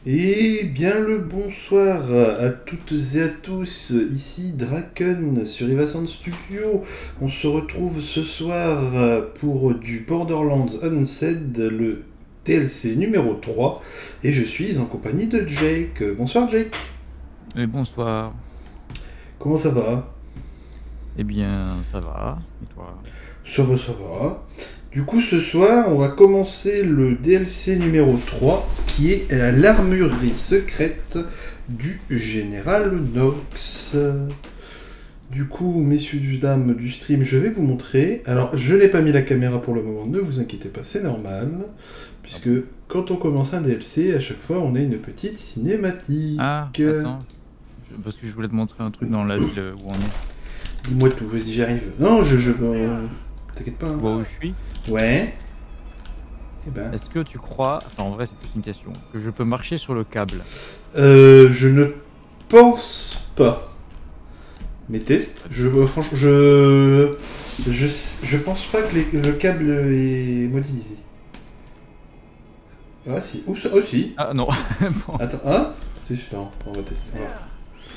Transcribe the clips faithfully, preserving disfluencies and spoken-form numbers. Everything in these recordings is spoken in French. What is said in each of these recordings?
Et bien le bonsoir à toutes et à tous, ici Draken sur Evasan Studio. On se retrouve ce soir pour du Borderlands Unsaid, le D L C numéro trois, et je suis en compagnie de Jake. Bonsoir Jake. Et bonsoir. Comment ça va? Eh bien, ça va. Et toi? Ça va, ça va. Du coup, ce soir, on va commencer le D L C numéro trois, qui est l'armurerie secrète du Général Nox. Du coup, messieurs, dames du stream, je vais vous montrer. Alors, je n'ai pas mis la caméra pour le moment, ne vous inquiétez pas, c'est normal. Puisque quand on commence un D L C, à chaque fois, on a une petite cinématique. Ah, attends. Je- Parce que je voulais te montrer un truc dans la ville où on est. Dis-moi tout, vas-y, j'arrive. Non, je... je euh, T'inquiète pas. Hein. Tu vois où je suis? Ouais. Eh ben... Est-ce que tu crois, enfin en vrai c'est plus une question, que je peux marcher sur le câble? Euh, je ne pense pas. Mais test. Je, euh, franchement, je, je, je pense pas que les- le câble est modélisé. Ah si, oups, oh si. Ah non. Bon. Attends, ah c'est super, on va tester. On va voir.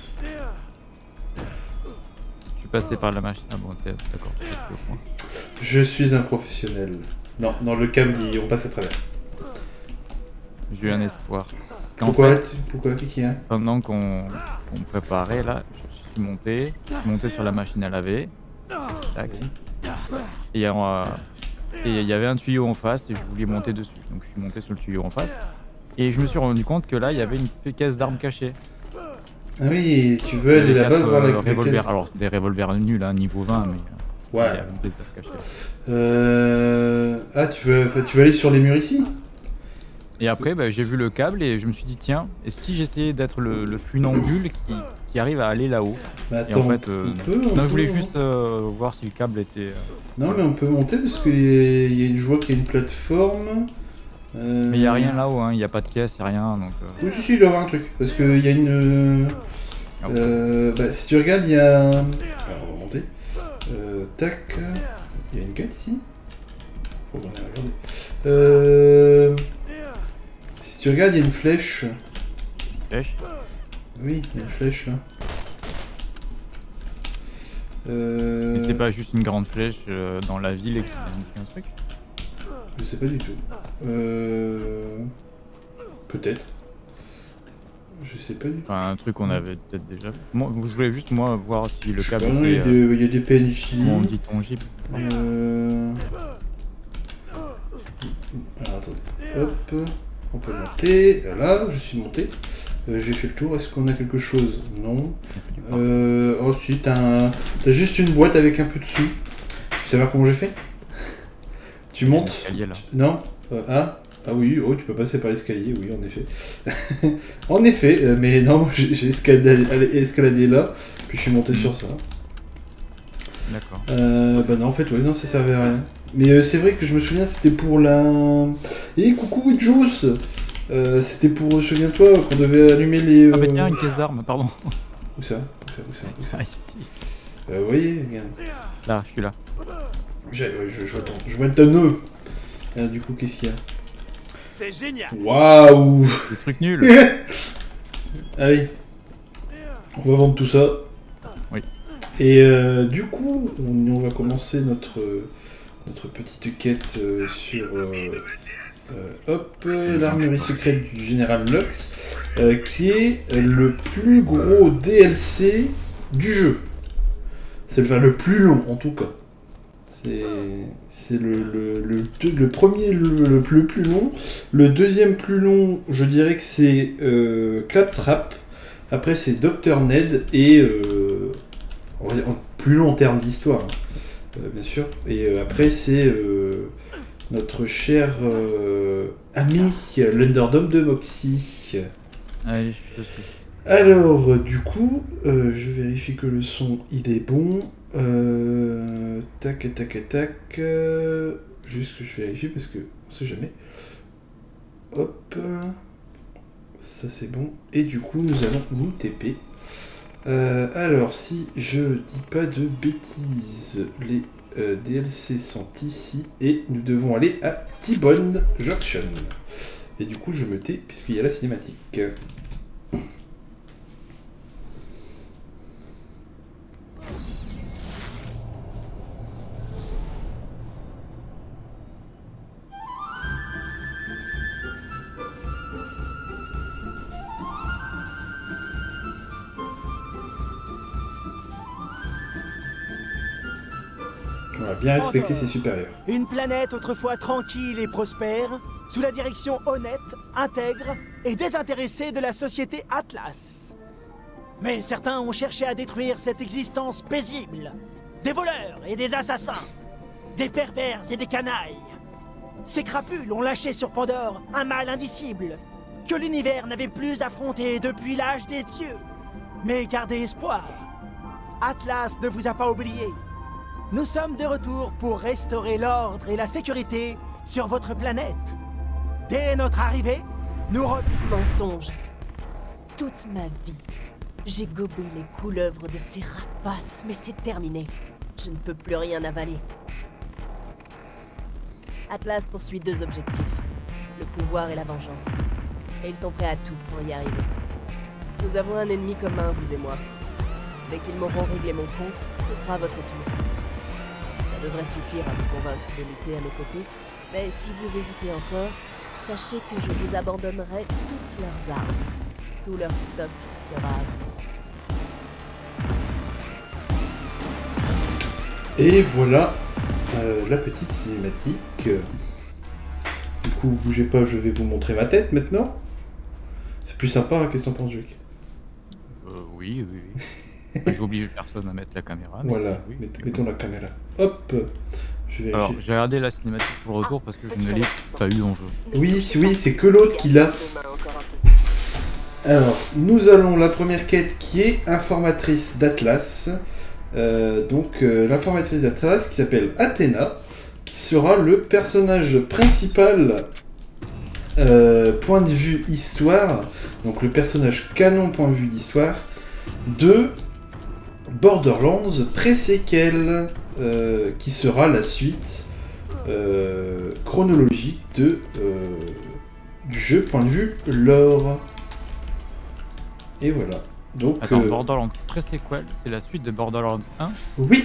Je suis passé par la machine. Ah bon, t'es d'accord, tu sais plus au point. Je suis un professionnel. Non, non, le câble, il- on passe à travers. J'ai eu un espoir. Parce qu'en Pourquoi fait, tu- Pourquoi Kiki, hein pendant qu'on qu'on préparait là, je suis monté, je suis monté sur la machine à laver. Tac. Et euh, et il y avait un tuyau en face et je voulais monter dessus. Donc je suis monté sur le tuyau en face. Et je me suis rendu compte que là, il y avait une petite caisse d'armes cachée. Ah oui, tu veux aller Des là-bas quatre, voir la, euh, la revolvers. caisse. Alors, c'est des revolvers nuls, hein, niveau vingt, mais euh, Ouais. il y a une caisse d'armes cachée. Euh... Ah, tu veux, enfin, tu veux aller sur les murs ici? Et après, bah, j'ai vu le câble et je me suis dit, tiens, et si j'essayais d'être le, le funambule qui, qui arrive à aller là-haut? Bah, Et en attends, fait, euh, on peut, on non, je voulais peut, juste euh, voir si le câble était. euh, Non, voilà. mais on peut monter parce qu'il y a une, je vois qu'il y a une plateforme. Euh... Mais il n'y a rien là-haut, hein, il n'y a pas de caisse, il n'y a rien. Donc, euh, Oui, si, si, il doit y avoir un truc. Parce qu'il y a une. ah, Euh... Bah, si tu regardes, il y a. Alors, on va monter. Euh... Tac. Il y a une quête ici. Faut qu'on aille regarder. Euh. Si tu regardes, il y a une flèche. flèche. Oui, il y a une flèche là. Euh... Mais c'est pas juste une grande flèche euh, dans la ville et qui indique un truc? Je sais pas du tout. Euh... Peut-être. Je sais pas du tout. Enfin, un truc qu'on avait peut-être déjà vu. Moi, je voulais juste, moi, voir si le Je sais câble pas, non, il y était. a euh, des, il y a des P N J. comment on dit tangible? Euh... Alors attendez. Hop. On peut monter. Là, je suis monté. Euh, J'ai fait le tour. Est-ce qu'on a quelque chose? Non. Euh... Oh si, t'as un... t'as juste une boîte avec un peu dessous. Tu sais pas comment j'ai fait? Tu Il y a un montes. escalier, là. Non. Euh, ah. Ah oui, oh, tu peux passer par l'escalier, oui, en effet. En effet, euh, mais non, moi, j'ai j'ai escaladé, escaladé là, puis je suis monté sur ça. D'accord. Euh, bah non, en fait, ouais, non, ça servait à rien. Mais euh, c'est vrai que je me souviens, c'était pour la... Eh, coucou, Juice euh, C'était pour, souviens-toi, qu'on devait allumer les... Euh... Ah bah tiens, une caisse d'armes, pardon. Où ça? Où ça? Où ça? Où ça? Ah, ici. Euh, vous voyez, regarde. Là, je suis là. J'ai- ouais, je, je, attends, je vois un tonneau. Ah, du coup, qu'est-ce qu'il y a? C'est génial. Waouh. Des trucs nuls. Allez, on va vendre tout ça. Oui. Et euh, du coup, on, on va commencer notre, notre petite quête euh, sur euh, euh, hop, euh, l'armurerie secrète du Général Nox, euh, qui est le plus gros D L C du jeu. C'est le, enfin, le plus long en tout cas. C'est c'est le, le, le, deux- le premier le, le, plus le plus long. Le deuxième plus long, je dirais que c'est euh, Claptrap. Après, c'est docteur Ned et euh, on va dire, en- plus long en termes d'histoire, hein, euh, bien sûr. Et euh, après, c'est euh, notre cher euh, ami l'Underdome de Moxie. Allez, je suis. Alors, euh, du coup, euh, je vérifie que le son il est bon. Euh, tac, tac, tac. euh, juste que je vérifie parce que on sait jamais. Hop. Ça c'est bon. Et du coup, nous allons nous T P. Euh, alors, si je dis pas de bêtises, les euh, D L C sont ici et nous devons aller à T-Bone Junction. Et du coup, je me tais, puisqu'il y a la cinématique. On va bien respecter ses supérieurs. Une planète autrefois tranquille et prospère, sous la direction honnête, intègre et désintéressée de la société Atlas. Mais certains ont cherché à détruire cette existence paisible. Des voleurs et des assassins, des pervers et des canailles. Ces crapules ont lâché sur Pandore un mal indicible, que l'univers n'avait plus affronté depuis l'âge des dieux. Mais gardez espoir, Atlas ne vous a pas oublié. Nous sommes de retour pour restaurer l'ordre et la sécurité sur votre planète. Dès notre arrivée, nous re... Mensonge. Toute ma vie, j'ai gobé les couleuvres de ces rapaces, mais c'est terminé. Je ne peux plus rien avaler. Atlas poursuit deux objectifs, le pouvoir et la vengeance. Et ils sont prêts à tout pour y arriver. Nous avons un ennemi commun, vous et moi. Dès qu'ils m'auront réglé mon compte, ce sera votre tour. Ça devrait suffire à vous convaincre de lutter à mes côtés. Mais si vous hésitez encore, sachez que je vous abandonnerai toutes leurs armes. Tout leur stock sera à vous. Et voilà euh, la petite cinématique. Du coup, bougez pas, je vais vous montrer ma tête maintenant. C'est plus sympa, hein, qu'est-ce que t'en penses, Jake? Euh, oui, oui, oui. J'oblige personne à mettre la caméra. Mais voilà, oui, Mett mettons la caméra. Hop, je vais Alors, j'ai regardé la cinématique pour le retour parce que je ne l'ai pas eu en jeu. Oui, oui, c'est que l'autre qui l'a. Alors, nous allons la première quête qui est informatrice d'Atlas. Euh, donc, euh, l'informatrice d'Atlas qui s'appelle Athéna, qui sera le personnage principal euh, point de vue histoire, donc le personnage canon point de vue d'histoire de Borderlands pré-séquel, euh, qui sera la suite euh, chronologique de, euh, du jeu point de vue lore. Et voilà. Donc, Attends, euh, Borderlands pré-séquel, c'est la suite de Borderlands un? Oui,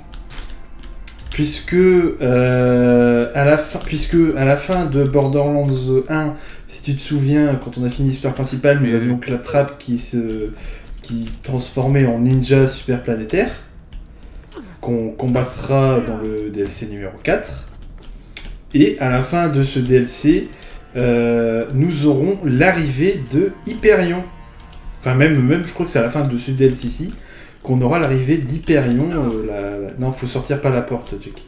puisque euh, à la fin, puisque à la fin de Borderlands un, si tu te souviens, quand on a fini l'histoire principale, nous Oui, avions oui. Claptrap qui se qui se transformait en ninja super planétaire, qu'on combattra dans le D L C numéro quatre. Et à la fin de ce D L C, euh, nous aurons l'arrivée de Hyperion. Enfin, même, même, je crois que c'est à la fin de ce D L C-ci qu'on aura l'arrivée d'Hyperion. Euh, la, la... Non, faut sortir par la porte, Jack.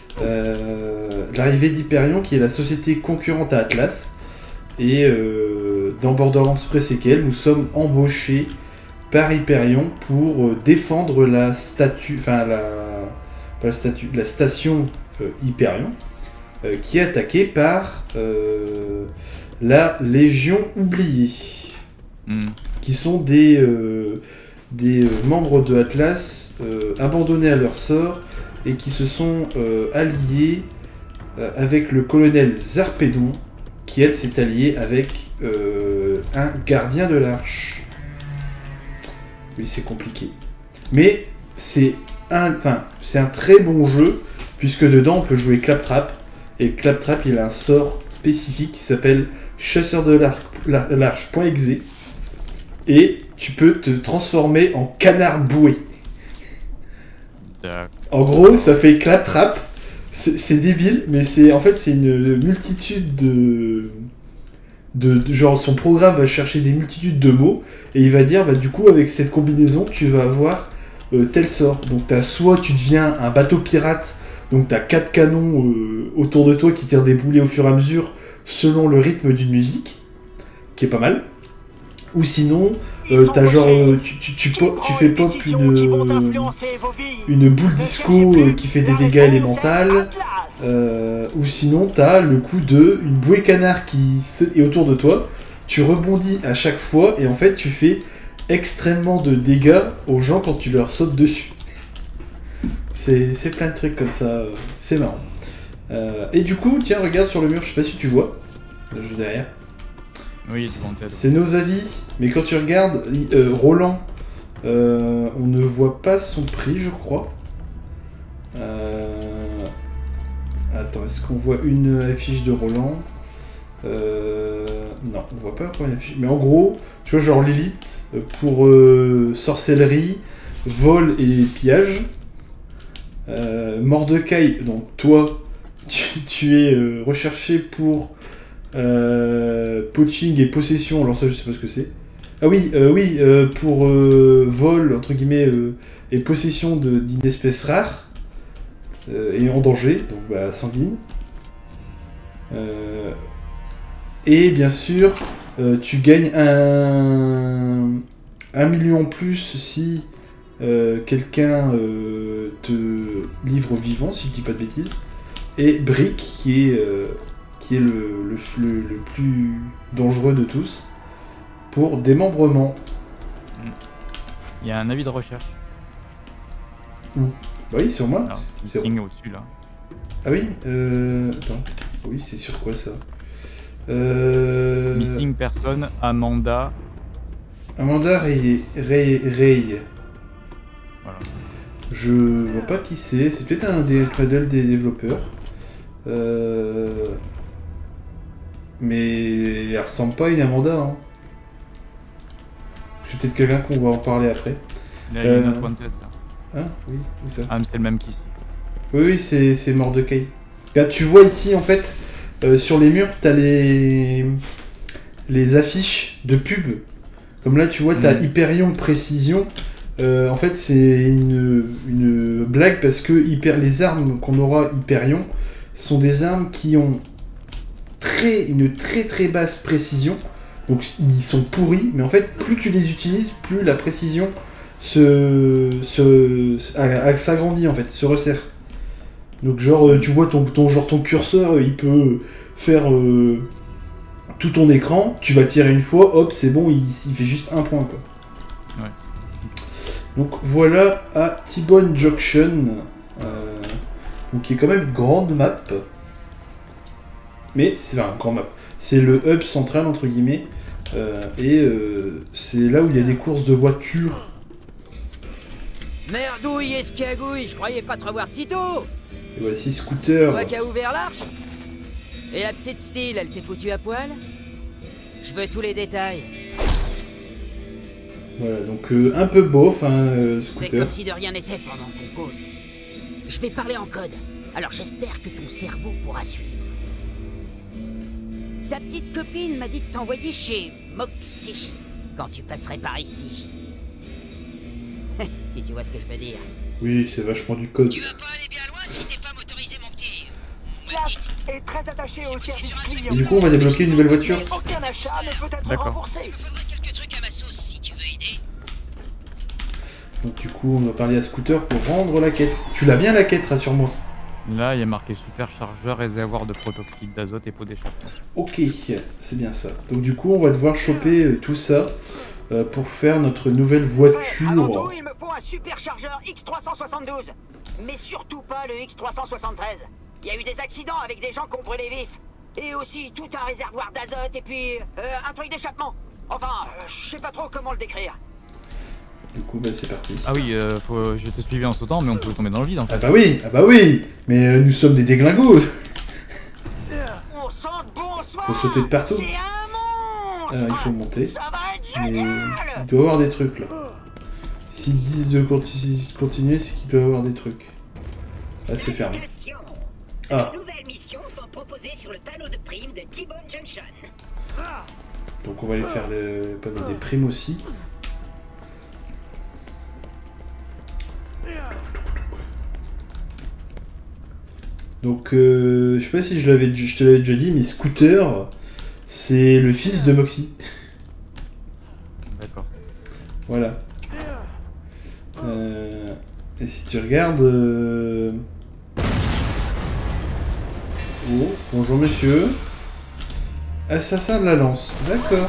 Euh, l'arrivée d'Hyperion, qui est la société concurrente à Atlas. Et euh, dans Borderlands pré-séquel, nous sommes embauchés par Hyperion pour euh, défendre la statue, enfin la, pas la statue, la station euh, Hyperion, euh, qui est attaquée par euh, la Légion oubliée, Mm. qui sont des, euh, des euh, membres de Atlas euh, abandonnés à leur sort et qui se sont euh, alliés euh, avec le colonel Zarpédon, qui elle s'est allié avec euh, un gardien de l'Arche. Oui, c'est compliqué. Mais c'est un, enfin, c'est un très bon jeu, puisque dedans on peut jouer Claptrap, et Claptrap il a un sort spécifique qui s'appelle Chasseur de l'Arche.exe, et tu peux te transformer en canard boué. D'accord. En gros, ça fait Claptrap, c'est c'est débile, mais c'est en fait c'est une multitude de... De, de genre son programme va chercher des multitudes de mots et il va dire bah du coup avec cette combinaison tu vas avoir euh, tel sort. Donc t'as soit tu deviens un bateau pirate, donc t'as quatre canons euh, autour de toi qui tirent des boulets au fur et à mesure selon le rythme d'une musique, qui est pas mal. Ou sinon euh, t'as genre euh, tu, tu, tu, pop, tu fais pop une, une boule disco euh, qui fait des dégâts élémentaux. Euh, ou sinon, t'as le coup de une bouée canard qui se... est autour de toi, tu rebondis à chaque fois, et en fait, tu fais extrêmement de dégâts aux gens quand tu leur sautes dessus. C'est c'est plein de trucs comme ça, c'est marrant. Euh, et du coup, tiens, regarde sur le mur, je sais pas si tu vois, le jeu derrière. Oui, du Wanted. C'est nos avis, mais quand tu regardes euh, Roland, euh, on ne voit pas son prix, je crois. Euh... Attends, est-ce qu'on voit une affiche de Roland? euh... Non, on voit pas une affiche. Mais en gros, tu vois, genre l'élite pour euh, sorcellerie, vol et pillage. Euh, Mordecai, donc toi, tu, tu es euh, recherché pour euh, poaching et possession. Alors ça, je sais pas ce que c'est. Ah oui, euh, oui, euh, pour euh, vol entre guillemets euh, et possession de- d'une espèce rare euh, et en danger, donc bah, sanguine. Euh, et bien sûr, euh, tu gagnes un, un million en plus si euh, quelqu'un euh, te livre vivant, si je dis pas de bêtises. Et Brick, qui est, euh, qui est le, le, le- le plus dangereux de tous, pour démembrement. Il y a un avis de recherche. Bah oui, sur moi. Alors, C'est- Missing au-dessus là. Ah oui, euh... Attends. Oui, c'est sur quoi ça euh... Missing personne, Amanda. Amanda Ray. Ray. Ray. Voilà. Je vois pas qui c'est. C'est peut-être un des modèles des développeurs. Euh... Mais elle ressemble pas à une Amanda. Hein. C'est peut-être quelqu'un qu'on va en parler après. Là, il y a une Euh, autre Wanted là. Hein? Oui, oui, ça. Ah, mais c'est le même qu'ici. Oui, oui, c'est c'est Mordecai. Là, tu vois ici, en fait, euh, sur les murs, t'as les... les affiches de pub. Comme là, tu vois, t'as Mm. Hyperion Précision. Euh, en fait, c'est une, une blague parce que hyper... les armes qu'on aura Hyperion sont des armes qui ont très, une très très basse précision. Donc, ils sont pourris, mais en fait, plus tu les utilises, plus la précision se, se, a- a- s'agrandit, en fait, se resserre. Donc genre euh, tu vois ton, ton, genre, ton curseur euh, il peut faire euh, tout ton écran, tu vas tirer une fois, hop c'est bon, il, il fait juste un point quoi. Ouais. Donc voilà à T-Bone Junction, euh, donc qui est quand même une grande map. Mais c'est enfin, un grand map. C'est le hub central entre guillemets. euh, et euh, c'est là où il y a des courses de voitures. Merdouille, escagouille, je croyais pas te revoir de sitôt. Et voici Scooter. Toi qui as ouvert l'arche. Et la petite Steel, elle s'est foutue à poil. Je veux tous les détails. Voilà, donc euh, un peu beauf, hein, euh, Fais Scooter. comme si de rien n'était pendant qu'on cause. Je vais parler en code, alors j'espère que ton cerveau pourra suivre. Ta petite copine m'a dit de t'envoyer chez Moxie quand tu passerais par ici. Si tu vois ce que je veux dire. Oui, c'est vachement du code. Tu vas pas aller bien loin si t'es pas motorisé, mon petit. Classe est très attaché au service client. Et du coup, on va débloquer une nouvelle voiture. Aucun achat ne peut être D'accord. remboursé. Il me faudrait quelques trucs à ma sauce si tu veux aider. Donc du coup, on va parler à Scooter pour rendre la quête. Tu l'as bien la quête, rassure-moi. Là, il y a marqué superchargeur, réservoir de protoxyde d'azote et pot d'échappement. Ok, c'est bien ça. Donc du coup, on va devoir choper euh, tout ça euh, pour faire notre nouvelle Avant voiture. tout, il me faut un superchargeur X trois cent soixante-douze. Mais surtout pas le X trois cent soixante-treize. Il y a eu des accidents avec des gens qui ont brûlé vifs. Et aussi tout un réservoir d'azote et puis euh, un truc d'échappement. Enfin, euh, je sais pas trop comment le décrire. Du coup, bah, c'est parti. Ah oui, euh, faut... je t'ai suivi en sautant, mais on peut tomber dans le vide en Ah fait. bah oui, ah bah oui. Mais euh, nous sommes des déglingos. On sent bonsoir. Faut sauter de partout. C'est un monstre. Ah, il faut monter. Ça va être Mais génial. il doit y avoir des trucs là. S'ils disent de conti- continuer, c'est qu'il doit y avoir des trucs. Ah, c'est fermé. Salutations. Ah, De nouvelles missions sont proposées sur le panneau de primes de T-Bone Junction. donc on va aller faire le panneau des primes aussi. Donc, euh, je sais pas si je, l'avais, je te l'avais déjà dit, mais Scooter, c'est le fils de Moxie. D'accord. Voilà. Euh, et si tu regardes... euh, Oh, bonjour monsieur. Assassin de la lance, d'accord.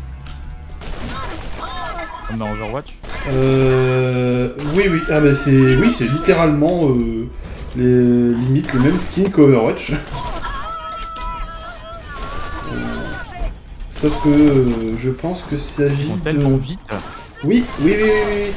Comme dans Overwatch. Euh... Oui, oui, ah bah c'est... Oui, c'est littéralement... Euh... Les... limite le même skin qu'Overwatch. Euh, Sauf que euh, je pense que ça s'agit Ils vont de... tellement vite. Oui, oui, oui, oui, oui.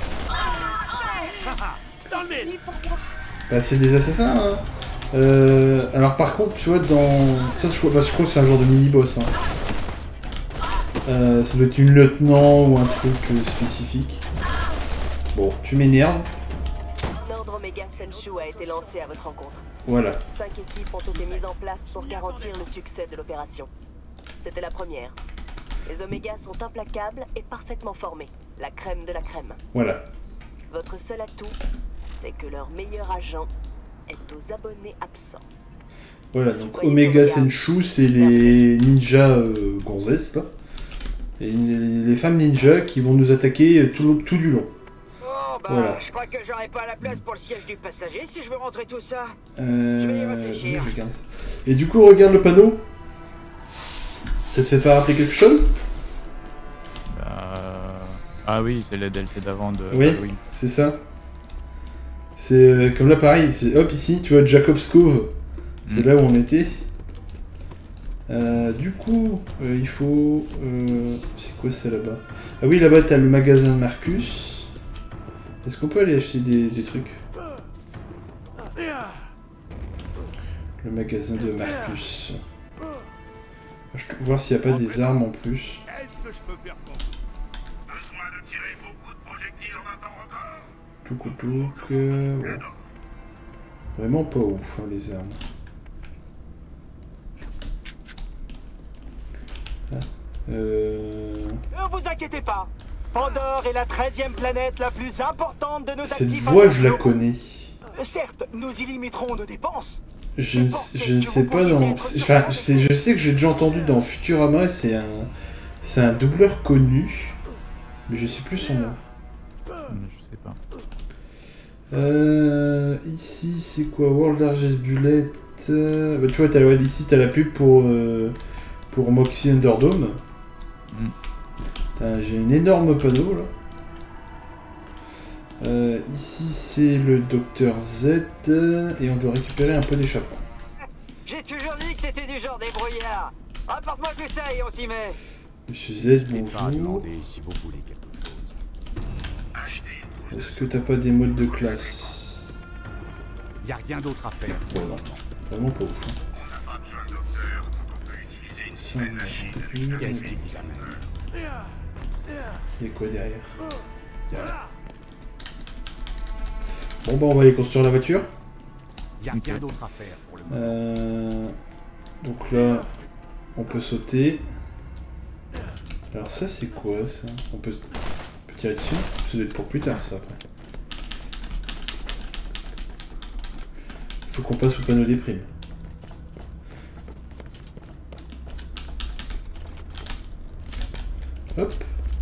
Bah, c'est des assassins, hein. Euh, alors par contre, tu vois, dans... Ça, je, bah, je crois que c'est un genre de mini-boss, hein. Euh, ça doit être une lieutenant ou un truc euh, spécifique. Bon, tu m'énerves. L'ordre Omega Senshu a été lancé à votre rencontre. Voilà. Cinq équipes ont été mises en place pour garantir le succès de l'opération. C'était la première. Les Omégas sont implacables et parfaitement formés. La crème de la crème. Voilà. Votre seul atout, c'est que leur meilleur agent est aux abonnés absents. Voilà, donc Soyez Omega sur le garde. Senshu, c'est les ninjas euh, gonzesses, là. Et les, les femmes ninjas qui vont nous attaquer tout, tout du long. Oh bah, Voilà. je crois que j'aurai pas la place pour le siège du passager si je veux rentrer tout ça. Euh... Je vais y réfléchir. oui, je regarde ça. Et du coup, regarde le panneau. Ça te fait pas rappeler quelque chose? Euh... Ah oui, c'est le D L C d'avant de Oui, Halloween. c'est ça. C'est euh, comme là, pareil. C'est hop, ici, tu vois, Jacob's Cove. C'est Mm. là où on était. Euh, du coup, euh, il faut... Euh... C'est quoi ça là-bas? Ah oui, là-bas, t'as le magasin de Marcus. Est-ce qu'on peut aller acheter des, des trucs? Le magasin de Marcus. Je vais voir s'il n'y a pas des armes en plus. Est-ce que je peux faire pour vous? Besoin de tirer beaucoup de projectiles en un temps record. Touc touc. Euh, bon. Vraiment pas ouf, hein, les armes. Ah, euh... Ne vous inquiétez pas. Pandore est la treizième planète la plus importante de nos Cette actifs. voix, je la internationaux. connais. Certes, nous y limiterons nos dépenses. Je ne, je ne sais pas dans... Enfin, c'est- je sais que j'ai déjà entendu dans Futurama, c'est un... C'est un doubleur connu. Mais je sais plus son nom. Je sais pas. Euh, ici, c'est quoi? World Largest Bullet. Euh, bah, tu vois, t'as, ouais, ici, t'as la pub pour, euh, pour Moxie Underdome. Mm. T'as- J'ai une énorme panneau, là. Euh, ici, c'est le Docteur Z. Et on doit récupérer un peu d'échappement. J'ai toujours dit que t'étais du genre débrouillard. Rapporte-moi tout ça et on s'y met. Monsieur Z, N'hésitez pas à bonjour. demander si vous voulez quelque chose. Est-ce que t'as pas des modes de classe? Y a rien d'autre à faire. Bon, non. Vraiment pas ouf. Ça, on a plus. Qu'est-ce qui vous amène? Il y a quoi derrière? Y a rien. Bon bah on va aller construire la voiture. Y a Ok. rien d'autre à faire pour le moment. Euh, donc là, on peut sauter. Alors ça c'est quoi ça? On peut... on peut tirer dessus? Ça doit être pour plus tard ça après. Il faut qu'on passe au panneau des primes. Hop.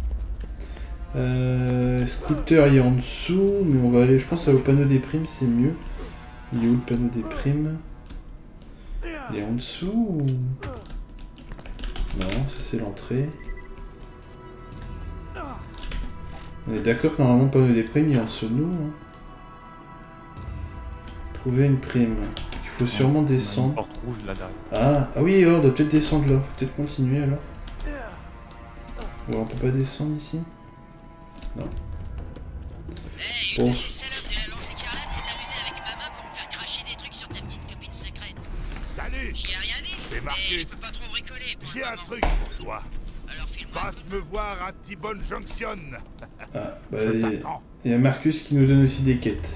Euh, scooter il est en dessous, mais on va aller, je pense, au panneau des primes, c'est mieux. Il est où le panneau des primes? Il est en dessous ou... Non, ça c'est l'entrée. On est d'accord que normalement le panneau des primes il est en dessous de nous. Hein. Trouver une prime. Il faut sûrement Il y a une descendre. porte rouge là derrière. Ah, ah oui, oh, on doit peut-être descendre là. Faut peut-être continuer alors. Ou alors on peut pas descendre ici? Non. Hey, Bon. ce salope de la lance écarlate s'est amusé avec ma main pour me faire cracher des trucs sur ta petite copine secrète. Salut! J'y ai rien dit, C'est mais Marcus. je peux pas trop bricoler pour J'ai le un moment. truc pour toi. Alors file-moi. Passe me voir à T-Bone Junction. Ah, bah, Je il t'attends. y a Marcus qui nous donne aussi des quêtes.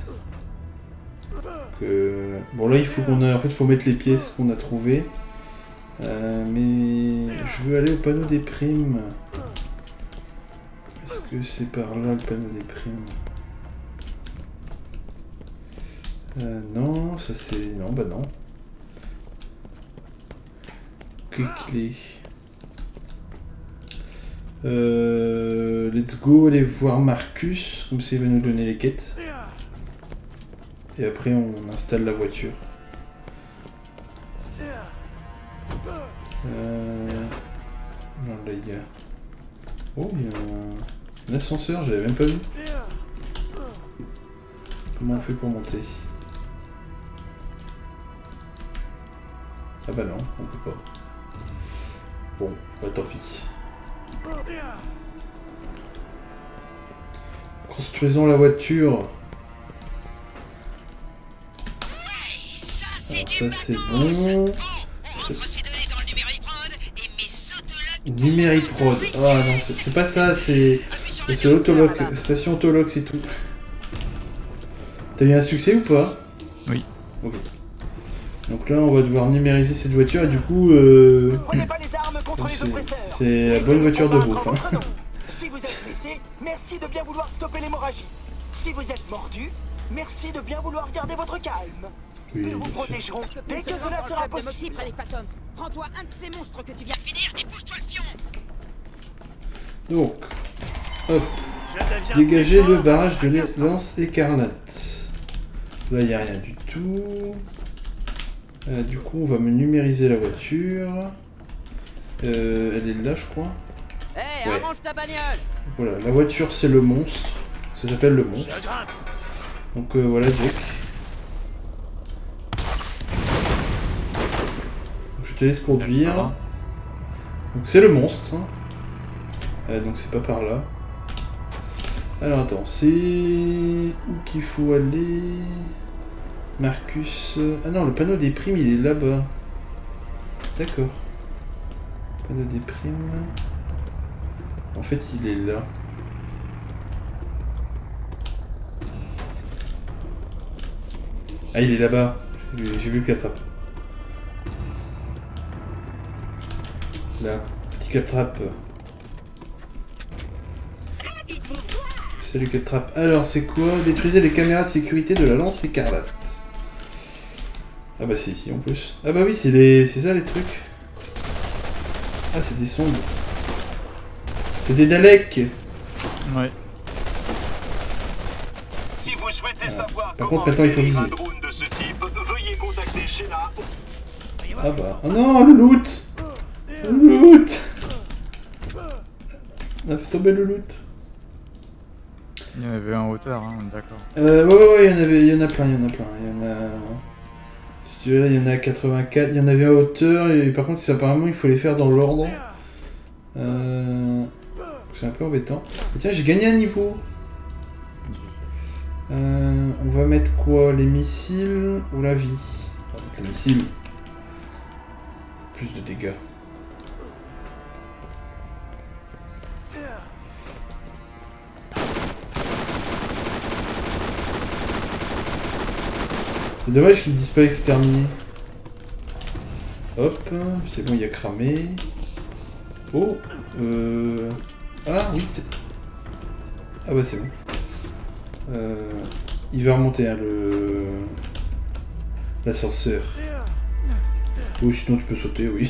Que... Bon là il faut qu'on a... En fait faut mettre les pièces qu'on a trouvées. Euh, mais je veux aller au panneau des primes. Est-ce que c'est par là le panneau des primes? euh, Non, ça c'est... Non, bah non. Quickly. Euh, let's go aller voir Marcus, comme ça il va nous donner les quêtes. Et après on installe la voiture. Euh... Non là il y a... Oh il y a un, un ascenseur, j'avais même pas vu. Comment on fait pour monter? Ah bah non, on peut pas. Bon, bah tant pis. Construisons la voiture. Ça, c'est Alors, du ça c'est matos. bon. Bon, on rentre ces données dans le numériprod et mes autologues. Numériprod. Ah non, c'est c'est pas ça, c'est c'est l'autologue, station autologue, c'est tout. T'as eu un succès ou pas? Oui. Ok. Donc là, on va devoir numériser cette voiture et du coup, euh, Ne prenez pas les armes contre les c'est oppresseurs. c'est la Laissez bonne le voiture de combattre bouffe. en Hein. votre nom. Si vous êtes blessé, merci de bien vouloir stopper l'hémorragie. Si vous êtes mordu, merci de bien vouloir garder votre calme. Oui, Nous vous bien sûr. protégerons dès que cela sera possible. Prends-toi un de ces monstres que tu viens de finir et bouge-toi le fion. Donc, hop, dégager le barrage de lance écarlate. Là, il n'y a rien du tout. Euh, du coup, on va me numériser la voiture. Euh, elle est là, je crois. Hé, hey, Ouais. arrange ta bagnole. Voilà, la voiture, c'est le monstre. Ça s'appelle le monstre. Donc euh, voilà, Jack. Donc, je te laisse conduire. D'accord. Donc c'est le monstre. Hein. Euh, donc c'est pas par là. Alors attends, c'est où qu'il faut aller? Marcus... Ah non, le panneau des primes, il est là-bas. D'accord. Panneau des primes... En fait, il est là. Ah, il est là-bas. J'ai vu, j'ai vu le claptrap. Là, petit claptrap. Salut claptrap. Alors, c'est quoi? Détruisez les caméras de sécurité de la lance écarlate. Ah bah c'est ici en plus. Ah bah oui, c'est les... c'est ça les trucs. Ah, c'est des sondes. C'est des Daleks. Ouais. Si vous souhaitez savoir Par comment contre, maintenant, il faut acquérir viser. un drone de ce type, veuillez contacter Sheila. Ah bah... Oh non, le loot. Le loot. On a fait tomber le loot. Il y en avait un en hauteur, hein, d'accord. Euh, ouais, ouais, ouais, il y en avait, il y en a plein, il y en a plein. Il y en a... Celui-là, il y en a quatre-vingt-quatre. Il y en avait à hauteur, et par contre, apparemment, il faut les faire dans l'ordre. Euh... C'est un peu embêtant. Et tiens, j'ai gagné un niveau. Euh, on va mettre quoi? Les missiles ou la vie? On va mettre les missiles. Plus de dégâts. C'est dommage qu'ils disent pas exterminer. Hop, c'est bon, il a cramé. Oh, euh... Ah oui, c'est... Ah bah c'est bon. Euh... Il va remonter, hein, le... l'ascenseur. Oui, sinon tu peux sauter, oui.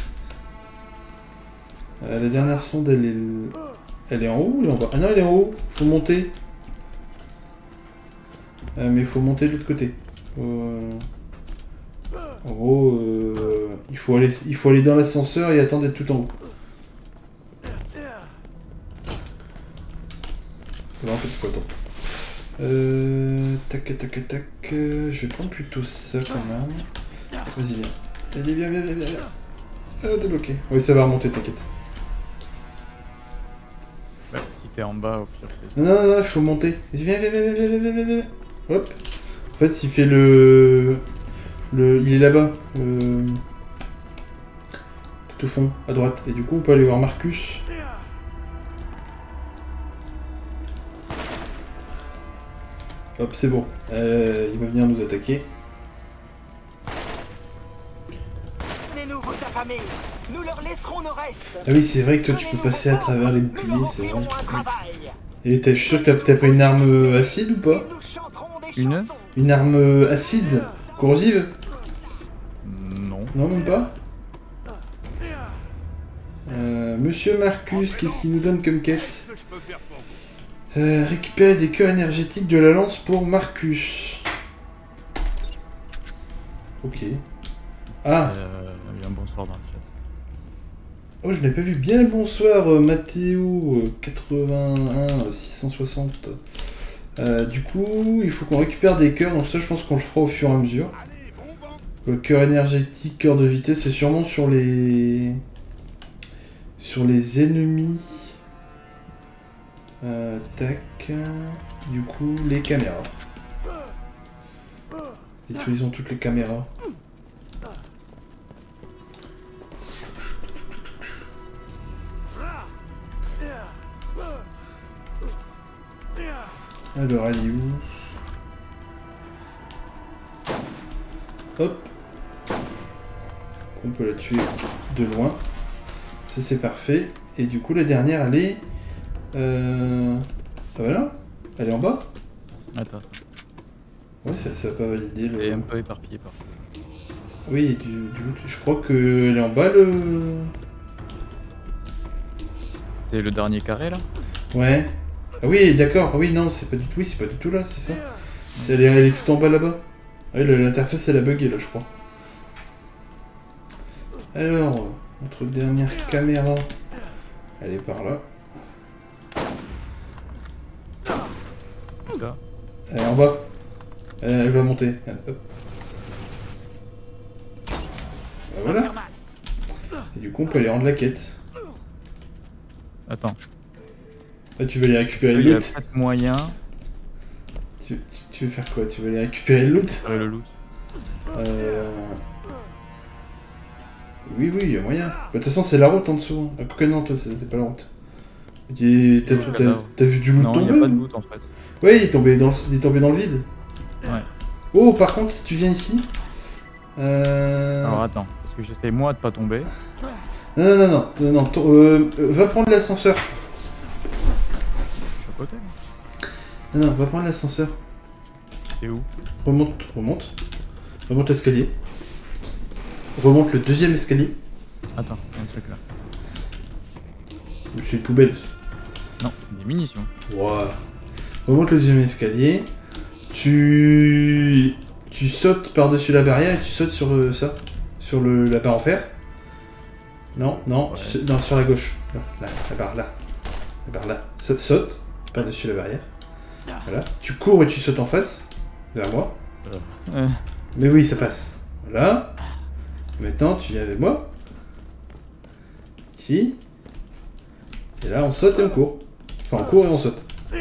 Euh, la dernière sonde, elle est... Elle est en haut ou elle est en bas? Ah non, elle est en haut, faut monter. Euh, mais il faut monter de l'autre côté. Euh... En gros, euh... il, faut aller... il faut aller dans l'ascenseur et attendre d'être tout en haut. Là, en fait, il faut attendre. Euh... Tac, tac, tac, euh... je vais prendre plutôt ça quand même. Vas-y, viens. Allez, viens, viens, viens, viens. Ah, t'es bloqué. Oui, ça va remonter, t'inquiète. Ouais, si t'es en bas, au pire. Non, non, non, il faut monter. Viens, viens, viens, viens, viens, viens, viens, viens. Hop. En fait, il fait le... le... Il est là-bas. Euh... Tout au fond, à droite. Et du coup, on peut aller voir Marcus. Hop, c'est bon. Euh, il va venir nous attaquer. Venez-nous vous affamer. Nous leur laisserons nos restes. Ah oui, c'est vrai que toi, tu peux passer à travers les boucliers, Nous leur c'est vrai. offrirons un travail. Et t'es- je suis sûr que t'as t'as pas une arme acide ou pas? Nous chanterons des Une chansons. Une arme acide? Corrosive? Non. Non, même pas. Euh, Monsieur Marcus, qu'est-ce qu'il nous donne comme quête? euh, Récupérer des cœurs énergétiques de la lance pour Marcus. Ok. Ah, Euh, il y a un bonsoir dans le chat. oh, je n'ai pas vu. Bien le bonsoir, euh, Mathéo, euh, quatre-vingt-un, six cent soixante. Euh, du coup, il faut qu'on récupère des cœurs, donc ça, je pense qu'on le fera au fur et à mesure. Le cœur énergétique, cœur de vitesse, c'est sûrement sur les... sur les ennemis. Euh, tac. Du coup, les caméras. Détruisons toutes les caméras. Alors, elle est où? Hop. On peut la tuer de loin. Ça, c'est parfait. Et du coup, la dernière, elle est... Euh... Ah voilà. Elle est en bas. Attends. Ouais, ça, ça va pas valider le... Elle est un peu éparpillée par. Oui, du, du coup, je crois qu'elle est en bas, le... C'est le dernier carré, là? Ouais. Ah oui, d'accord. Ah oui, non, c'est pas du tout... Oui, c'est pas du tout là, c'est ça. Elle est, elle est tout en bas, là-bas. Oui, l'interface, elle a bugué, là, je crois. Alors, notre dernière caméra, elle est par là. Là. Elle est en bas. Elle, elle va monter. Hop. Ben voilà. Et du coup, on peut aller rendre la quête. Attends. Ah, tu veux aller récupérer le Il y a loot? pas de moyen. Tu, tu, tu veux faire quoi? Tu veux aller récupérer le loot? Euh, le loot. Euh... Oui, oui, il y a moyen. Bah, de toute façon, c'est la route en dessous. Hein. Ah, quoi, non, toi, c'est pas la route. T'as vu du loot non, tomber? Non, il n'y a pas de loot en fait. Oui, il est tombé dans le, il est tombé dans le vide. Ouais. Oh, par contre, si tu viens ici... Euh... Alors attends, parce que j'essaie moi de pas tomber. Non, non, non, non, non, non euh, euh, va prendre l'ascenseur. Je suis à côté. Non, non, va prendre l'ascenseur. C'est où? Remonte, remonte. Remonte l'escalier. Remonte le deuxième escalier. Attends, il y a un truc là. C'est une poubelle. Non, c'est des munitions. Wow. Remonte le deuxième escalier. Tu... Tu sautes par-dessus la barrière et tu sautes sur euh, ça. Sur le, la barre en fer. Non, non, ouais. tu, non, sur la gauche. Là, là, la barre là. La barre là. Saute, saute par-dessus la barrière. Voilà. Tu cours et tu sautes en face. Vers moi. Euh. Mais oui, ça passe. Voilà. Maintenant, tu viens avec moi. Ici. Et là, on saute et on court. Enfin, on court et on saute. Et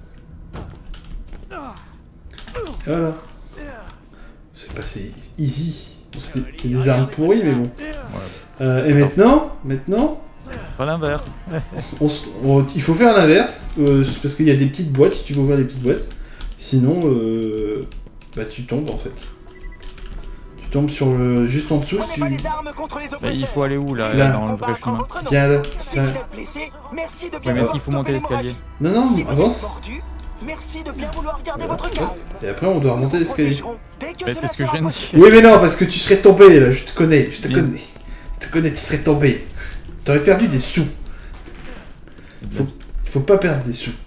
voilà. C'est passé easy. C'est des, des armes pourries, mais bon. Ouais. Euh, et maintenant, maintenant, Pas l'inverse. on, on, il faut faire l'inverse. Euh, parce qu'il y a des petites boîtes, si tu veux ouvrir des petites boîtes. Sinon, euh, bah tu tombes en fait. Tu tombes sur le... juste en dessous. Tu... Les armes contre les Bah, il faut aller où là, Là. dans le vrai chemin? Viens là. Si là. vous êtes blessé, merci de bien Ouais, mais vouloir il faut monter stopper l'escalier. Non, non, Si vous êtes avance. mordu, merci de bien vouloir garder Voilà. votre calme. Et après, on doit remonter Nous l'escalier. protégerons dès que Bah, cela c'est ce que je sera viens de possible. dire. Oui, mais non, parce que tu serais tombé là. Je te connais, je te Bien. connais. Je te connais, tu serais tombé. T'aurais perdu des sous. Faut, faut pas perdre des sous.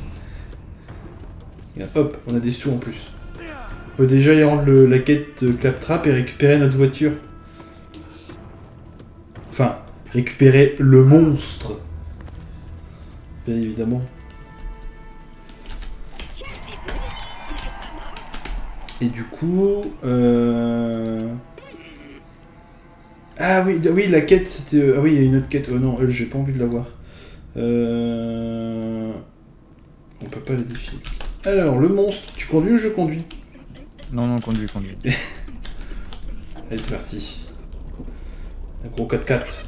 Et hop, on a des sous en plus. On peut déjà aller rendre le, la quête de Claptrap et récupérer notre voiture. Enfin, récupérer le monstre. Bien évidemment. Et du coup... Euh... Ah oui, oui, la quête, c'était... Ah oui, il y a une autre quête. Oh non, elle, j'ai pas envie de la voir. Euh... On peut pas la défier. Alors, le monstre, tu conduis ou je conduis? Non, non, conduis, conduis. Allez, c'est parti. Un gros quatre quatre.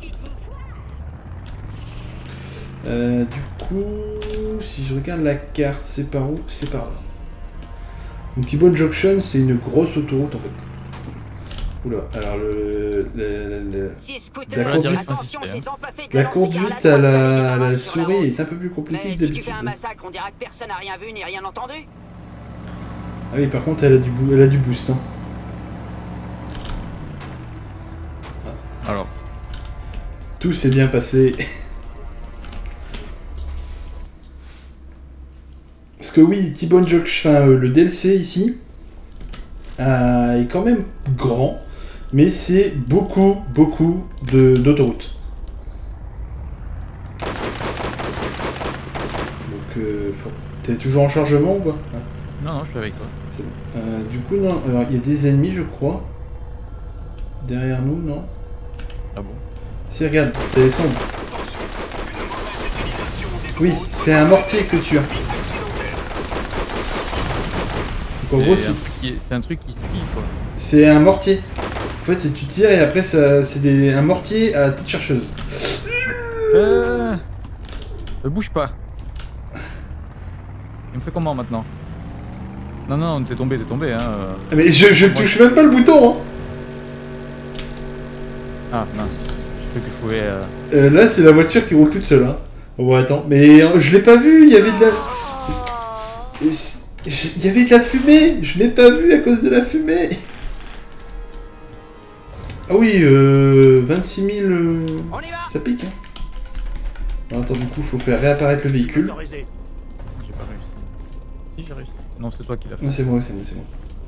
Euh, du coup, si je regarde la carte, c'est par où? C'est par là. Une T-Bone Junction, c'est une grosse autoroute en fait. Oula, alors le... le, le, le... Si La scooter, conduite- attention, ces empâffés de La lancer conduite car à la la, à la droite, sur la souris route. est un peu plus compliquée Mais que si tu d'habitude. fais un massacre, on dira que personne n'a rien vu ni rien entendu. Ah oui, par contre, elle a du, boo- elle a du boost. Hein. Alors, Tout s'est bien passé. Parce que oui, T-Bone Junction, enfin, euh, le D L C ici euh, est quand même grand, mais c'est beaucoup, beaucoup de- d'autoroutes. Donc, euh, faut- t'es toujours en chargement ou pas? Ah, non, non, je suis avec toi. c'est bon. Euh, du coup, non, alors il y a des ennemis, je crois. Derrière nous, non? Ah bon? Si, regarde, t'es sombre. Oui, c'est un mortier que tu as. Donc, en gros, c'est... C'est un truc qui suit quoi. C'est un mortier. En fait, c'est tu tires et après, ça, c'est des... un mortier à tête chercheuse. Euh... Ne bouge pas. Il me fait comment maintenant? Non, non, t'es tombé, t'es tombé. Hein. Mais je, je touche même pas le bouton. Hein. Ah, mince. Je crois que je pouvais... Euh... Euh, là, c'est la voiture qui roule toute seule. Hein. Bon, attends. Mais euh, je l'ai pas vu. Il y avait de la... Il y avait de la fumée. Je l'ai pas vu à cause de la fumée. Ah oui, euh, vingt-six mille... Euh... Ça pique. Hein. Alors, attends, du coup, faut faire réapparaître le véhicule. J'ai pas réussi. Si, j'ai réussi. Non, c'est toi qui l'as fait. Non, c'est moi, c'est moi, c'est moi.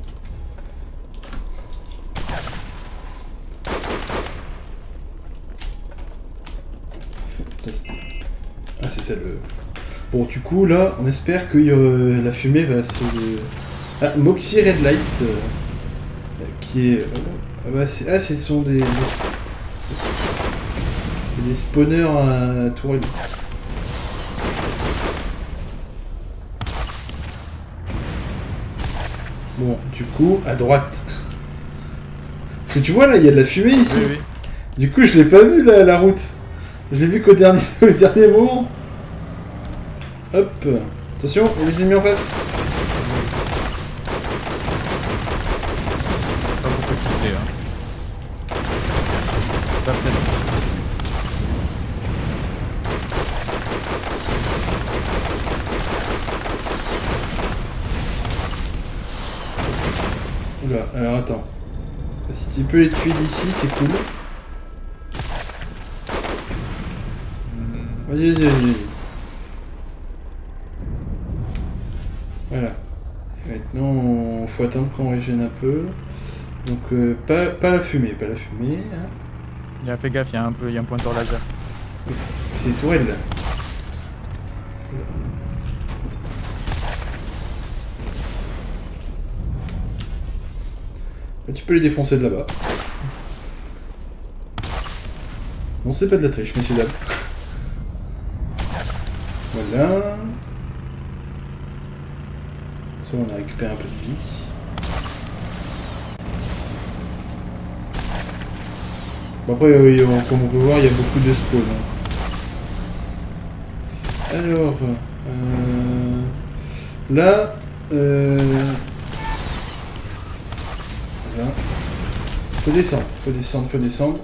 Ah, c'est ça le... Bon, du coup, là, on espère que euh, la fumée va se... Ah, Moxie Red Light, euh, qui est... Euh, ah, bah, c'est... Ah, ce sont des... Des, des spawners à tourelle. Bon, du coup, à droite. Parce que tu vois, là, il y a de la fumée ici. Oui, oui. Du coup, je l'ai pas vu, la, la route. Je l'ai vu qu'au dernier, au dernier moment. Hop. Attention, il y a des ennemis en face. Pas beaucoup quitter, hein. Ça peut-être. Oula, alors attends. Si tu peux les tuer d'ici, c'est cool. Vas-y, vas-y, vas-y. Voilà. Et maintenant, il faut attendre qu'on régène un peu. Donc, euh, pas, pas la fumée, pas la fumée. Hein. Il a fait gaffe, il y a un peu, il y a un pointeur laser. C'est des tourelles là. Tu peux les défoncer de là-bas. Bon, c'est pas de la triche, messieurs dames. Voilà. Ça, on a récupéré un peu de vie. Bon, après, euh, comme on peut voir, il y a beaucoup de spawns. Hein. Alors, euh, là, euh, voilà. Faut descendre, faut descendre, faut descendre.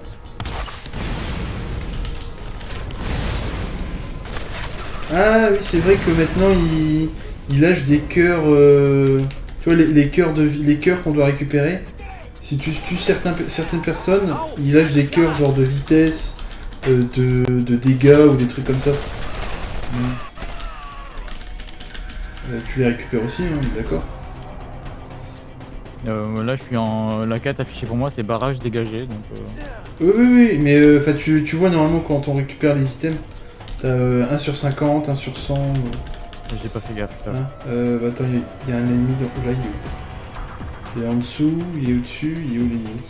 Ah oui, c'est vrai que maintenant il, il lâche des cœurs, euh, tu vois les, les cœurs de les cœurs qu'on doit récupérer. Si tu tues certains, certaines personnes, il lâche des cœurs genre de vitesse, euh, de, de dégâts ou des trucs comme ça. Mm. Euh, tu les récupères aussi, hein, d'accord. Euh, là, je suis en. La quête affichée pour moi, c'est barrage dégagé. Donc, euh... Oui, oui, oui, mais euh, tu, tu vois normalement quand on récupère les items, t'as euh, un sur cinquante, un sur cent. Euh... J'ai pas fait gaffe. Hein euh, bah attends, il y, y a un ennemi dans... là, il est où? Il est en dessous, il est au-dessus, il est où l'ennemi?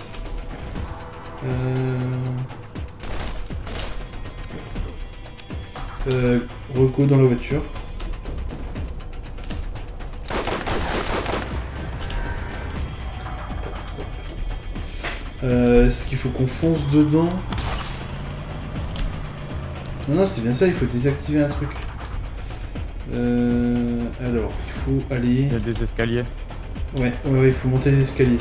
Euh... Euh... Reco dans la voiture. Euh, Est-ce qu'il faut qu'on fonce dedans? Non, non, c'est bien ça, il faut désactiver un truc. Euh, alors, il faut aller... Il y a des escaliers. Ouais, ouais, ouais, il faut monter les escaliers.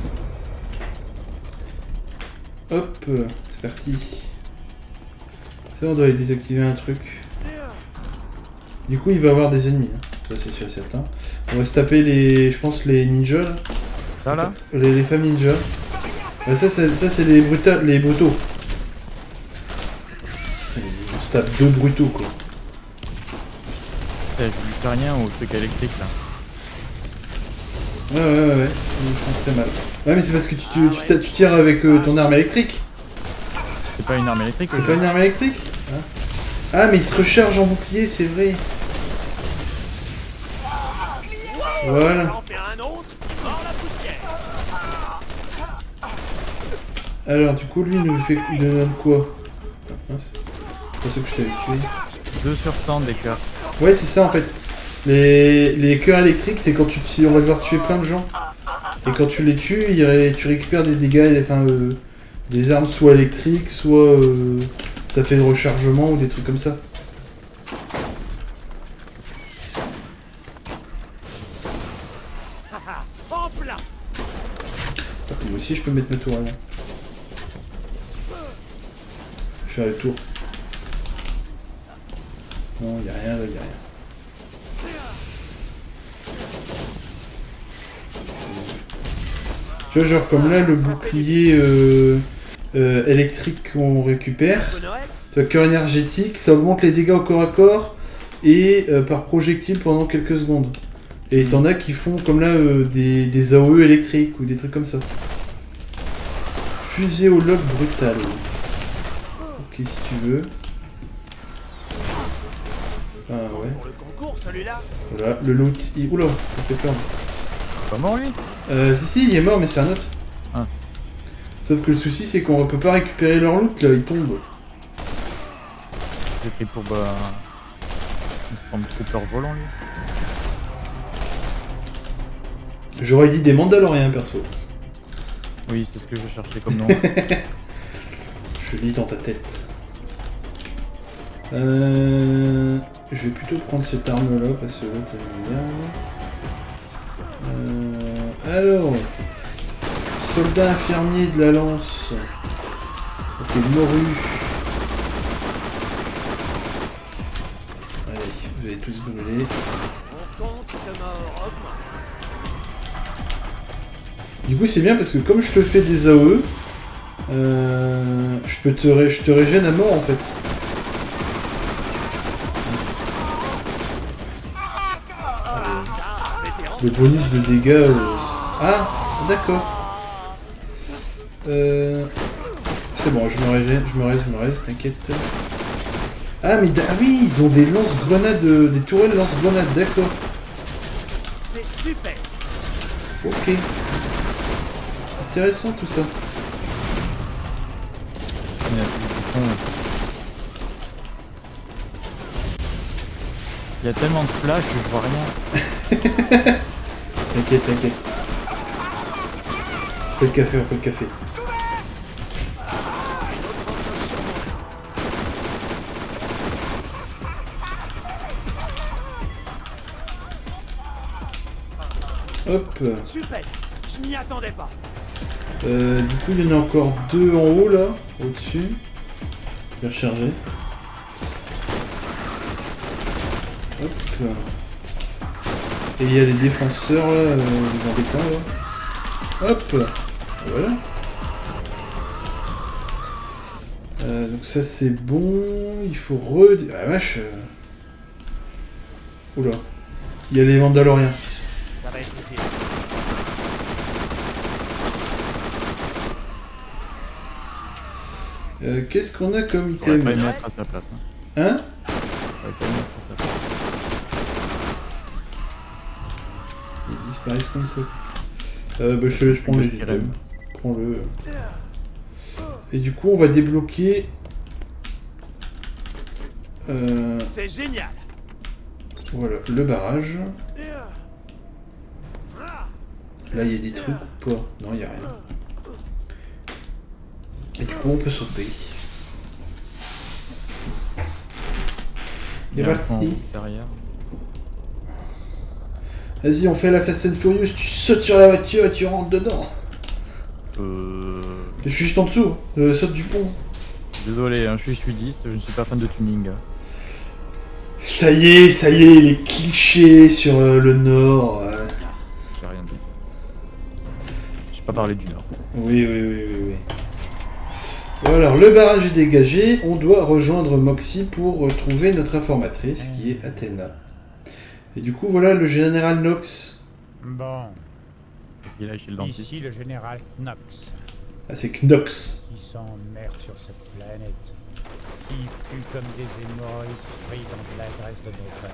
Hop, c'est parti. Ça, on doit aller désactiver un truc. Du coup, il va y avoir des ennemis, hein. Ça c'est sûr et certain. On va se taper les, je pense, les ninjas. Là. Ça là les, les femmes ninjas. Bah, ça, c'est les, bruta les brutaux. On se tape deux brutaux, quoi. Je lui fais rien au truc électrique là. Ouais, ouais, ouais, ouais. Je pense très mal. Ouais, mais c'est parce que tu, tu, tu, tu tires avec euh, ton arme électrique. C'est pas une arme électrique. C'est pas une arme électrique, hein? Ah, mais il se recharge en bouclier, c'est vrai. Voilà. Alors, du coup, lui, il nous fait il nous donne quoi? C'est pas ça que je t'avais tué. deux sur cent des cœurs. Ouais, c'est ça en fait. Les, les cœurs électriques, c'est quand tu si on va devoir tuer plein de gens. Et quand tu les tues, il ré- tu récupères des dégâts, enfin, euh, des armes soit électriques, soit euh, ça fait de rechargement ou des trucs comme ça. Moi aussi je peux mettre ma tourelle. Je vais faire le tour. Non, il n'y a rien là, il n'y a rien. Tu vois, genre comme là, le bouclier euh, euh, électrique qu'on récupère, tu vois, cœur énergétique, ça augmente les dégâts au corps à corps et euh, par projectile pendant quelques secondes. Et t'en as qui font comme là euh, des, des A O E électriques ou des trucs comme ça. Fusée au lobe brutal. Ok, si tu veux. Ah ouais. Voilà, le loot. Il... Oula, ça fait peur. Pas mort lui? Euh, si, si, il est mort, mais c'est un autre. Ah. Sauf que le souci, c'est qu'on peut pas récupérer leur loot là, ils tombent. J'ai pris pour bah. Un trooper volant lui. J'aurais dit des Mandaloriens perso. Oui, c'est ce que je cherchais comme nom. Je lis dans ta tête. Euh... Je vais plutôt prendre cette arme là parce que là t'as bien. Euh... Alors. Soldat infirmier de la lance. Ok, morue. Allez, vous allez tous brûler. Du coup c'est bien parce que comme je te fais des A O E, euh, je peux te ré je te régène à mort en fait. Le bonus de dégâts. Euh... Ah d'accord. Euh... C'est bon, je me régène, je me reste, je me reste, t'inquiète. Ah mais ah oui, ils ont des lance-grenades, des tourelles lance-grenades, d'accord. C'est super. Ok. Intéressant tout ça. Il y a tellement de flash que je vois rien. T'inquiète, t'inquiète. On fait le café, on fait le café. Hop. Super. Je m'y attendais pas. Euh, du coup, il y en a encore deux en haut là, au-dessus. Je vais recharger. Hop. Et il y a les défenseurs là, euh, les embêtants là. Hop. Voilà. Euh, donc ça c'est bon. Il faut re... Ah vache. Oula. Il y a les Mandaloriens. Ça va être utile. Euh, Qu'est-ce qu'on a comme On va item? pas le mettre à sa place. Hein, Hein? On va pas le mettre à sa place. Ils disparaissent comme ça. Euh, bah je, je prends Je les dirais. items. Prends-le. Et du coup on va débloquer... Euh, C'est génial. voilà, le barrage. Là il y a des trucs ou pas? Non, il n'y a rien. Et du coup on peut sauter. Il Et y a un parti. point en haut derrière. Vas-y, on fait la Fast and Furious, tu sautes sur la voiture et tu rentres dedans. Euh... Je suis juste en dessous, euh, saute du pont. Désolé, hein, je suis sudiste, je ne suis pas fan de tuning. Ça y est, ça y est, les clichés sur euh, le nord. euh. J'ai rien dit. J'ai pas parlé du nord. Oui, oui, oui, oui, oui. Bon, alors, le barrage est dégagé, on doit rejoindre Moxie pour retrouver notre informatrice qui est Athéna. Et du coup, voilà le général Knox. Bon, Il a chez le dentiste. ici le général Knox. Ah, c'est Knox. Qui s'emmerde sur cette planète. Qui pue comme des hémorroïdes frites dans de la graisse de bovin.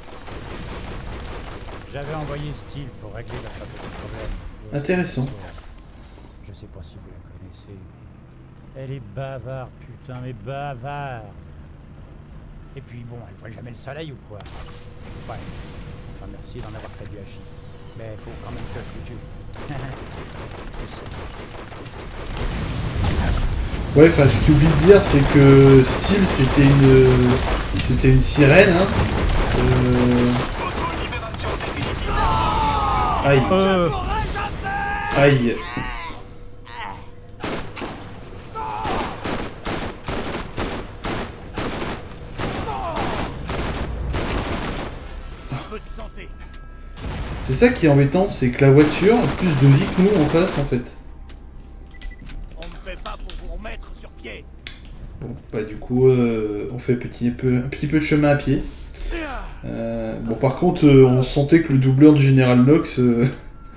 J'avais envoyé Steel pour régler leur petit problème. Intéressant. Je sais pas si vous la connaissez. Elle est bavarde, putain, mais bavarde. Et puis bon, elle voit jamais le soleil ou quoi? Ouais. Enfin, merci d'en avoir fait du hachis. Mais faut quand même que je le tue. Ouais, enfin, ce qu'il oublie de dire, c'est que Steel, c'était une... C'était une sirène, hein. Euh... Aïe. Euh... Aïe. C'est ça qui est embêtant, c'est que la voiture a plus de vie que nous en face en fait. On ne fait pas pour vous remettre sur pied. Bon, bah du coup, euh, on fait petit peu, un petit peu de chemin à pied. Euh, bon, par contre, euh, on sentait que le doubleur du Général Knox euh,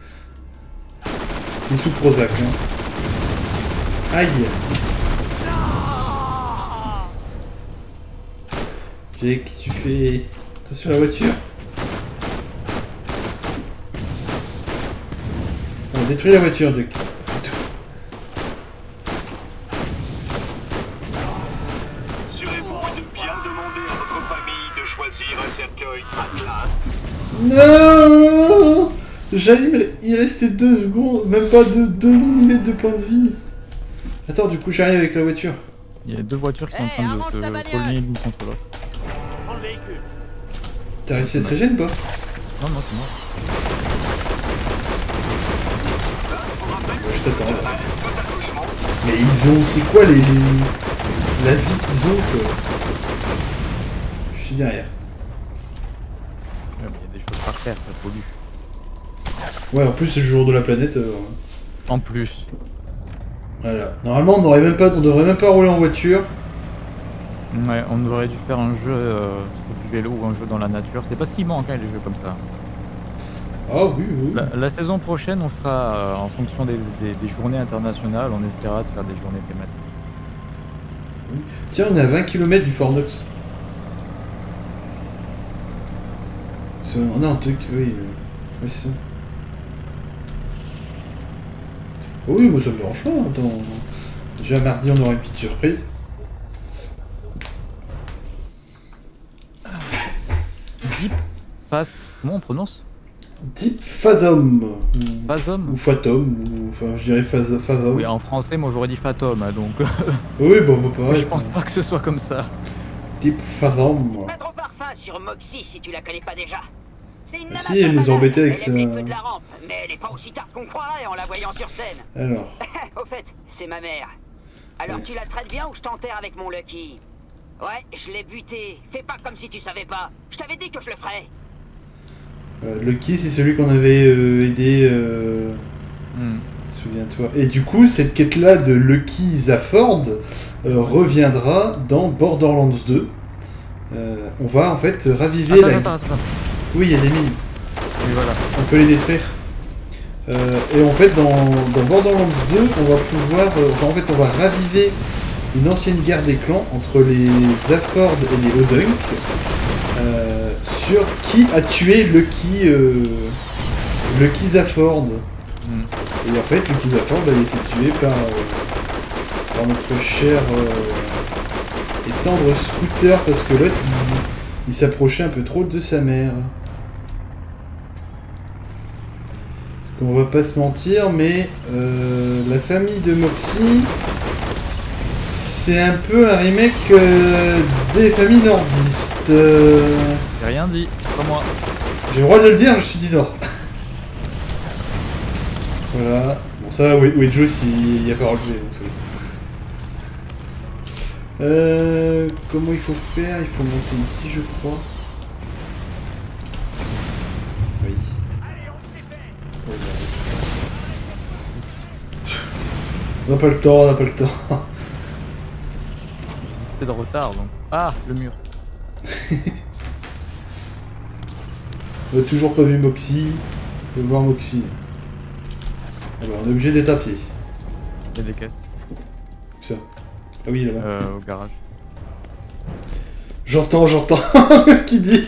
est sous Prozac. Hein. Aïe. Jake, qu'est-ce que tu fais? Attention à la voiture. On détruit la voiture, Jake. Assurez-vous de bien demander à votre famille de choisir un cercueil Atlas. Non, j'arrive, il restait deux secondes, même pas de deux millimètres de point de vie. Attends, du coup j'arrive avec la voiture. Il y a deux voitures qui sont Hey, en train de se coller l'une contre l'autre. Prends le véhicule. T'as réussi à te régénérer ou pas? Non, non, c'est moi. Je t'attends là. Mais ils ont, c'est quoi les, les... la vie qu'ils ont quoi. Je suis derrière. Ouais, mais il y a des choses par terre, ça pollue. Ouais, en plus c'est le jour de la planète. Euh... En plus. Voilà. Normalement on n'aurait même pas, on devrait même pas rouler en voiture. Ouais, on aurait dû faire un jeu euh, sur du vélo ou un jeu dans la nature. C'est pas ce qui manque, hein, les jeux comme ça. Ah oui, oui. La, la saison prochaine, on fera, euh, en fonction des, des, des journées internationales, on essaiera de faire des journées thématiques. Tiens, on est à vingt kilomètres du Fort Knox. On a un truc, oui. euh, Oui, c'est ça. Oh oui, moi ça me dérange pas. Attends. Déjà mardi, on aura une petite surprise. Deep Phas... Comment on prononce? Deep Phasm. Phasm Ou Fathom, ou enfin je dirais Phas- Phasm. Oui, en français, moi j'aurais dit Fathom, hein, donc... Oui, bon, bah pareil. je pense pas que ce soit comme ça. Deep Phasm. Pas trop parfum sur Moxie si tu la connais pas déjà. C'est une nana Si, elle nous pas embêtait malade. avec Elle aime ça. les feux de la rampe, mais elle est pas aussi tarte qu'on croirait en la voyant sur scène. Alors. Au fait, c'est ma mère. Alors Ouais. tu la traites bien ou je t'enterre avec mon Lucky? Ouais, je l'ai buté. Fais pas comme si tu savais pas. Je t'avais dit que je le ferais. Euh, Lucky, c'est celui qu'on avait euh, aidé. Euh... Hmm. Souviens-toi. Et du coup, cette quête-là de Lucky Zafford euh, reviendra dans Borderlands deux. Euh, on va en fait raviver Attends, la. attends, attends. Oui, il y a des mines. Oui, voilà. On peut les détruire. Euh, et en fait, dans, dans Borderlands deux, on va pouvoir. Euh, enfin, en fait, on va raviver une ancienne guerre des clans entre les Zafford et les Hodunk euh, sur qui a tué Lucky, euh, Lucky Zafford. Hmm. Et en fait, Lucky Zafford a été tué par, euh, par notre cher euh, et tendre Scooter parce que l'autre il, il s'approchait un peu trop de sa mère. Parce qu'on va pas se mentir, mais euh, la famille de Moxie, c'est un peu un remake euh, des familles nordistes. Euh, J'ai rien dit, pas moi. J'ai le droit de le dire, je suis du Nord. Voilà. Bon, ça, oui, oui, Joe, il n'y a pas relevé. Donc c'est bon. Euh, comment il faut faire? Il faut monter ici, je crois. Oui. On n'a pas le temps, on n'a pas le temps. C'était de retard, donc... Ah, le mur. On n'a toujours pas vu Moxie. On veut voir Moxie. Alors, on est obligé d'être à pied. Il y a des caisses. Où ça? Ah oui, là-bas. Euh, au garage. J'entends, j'entends. Qui dit?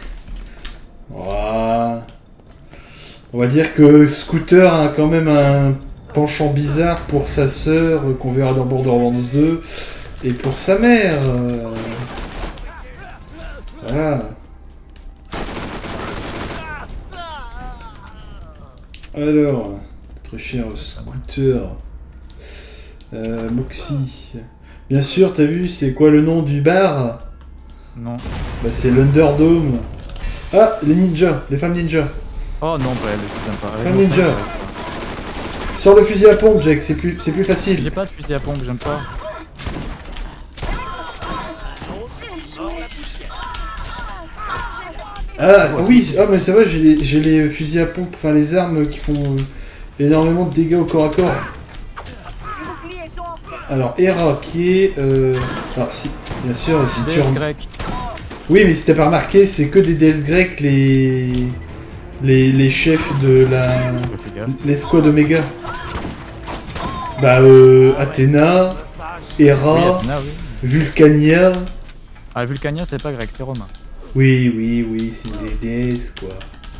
Voilà. On va dire que Scooter a quand même un penchant bizarre pour sa sœur qu'on verra dans Borderlands deux et pour sa mère. Voilà. Alors, notre cher scooter. Euh, Moxie. Bien sûr, t'as vu, c'est quoi le nom du bar? Non. Bah, c'est l'Underdome. Ah, les ninjas, les femmes ninjas. Oh non, bah, elle est sympa. Femmes ninja. Sors le fusil à pompe, Jack, c'est plus, c'est plus facile. J'ai pas de fusil à pompe, j'aime pas. Ah oui, ah mais c'est vrai, j'ai les, j'ai les fusils à pompe, enfin les armes qui font euh, énormément de dégâts au corps à corps. Alors Hera qui est, euh, alors si, bien sûr, si tu rem... oui, mais si t'as pas remarqué, c'est que des déesses grecques les les, les chefs de la l'escouade Oméga. Bah euh, Athéna, Hera, oui, Athéna, oui. Vulcania. Ah, Vulcania, c'est pas grec, c'est romain. Oui, oui, oui, c'est des déesses, quoi.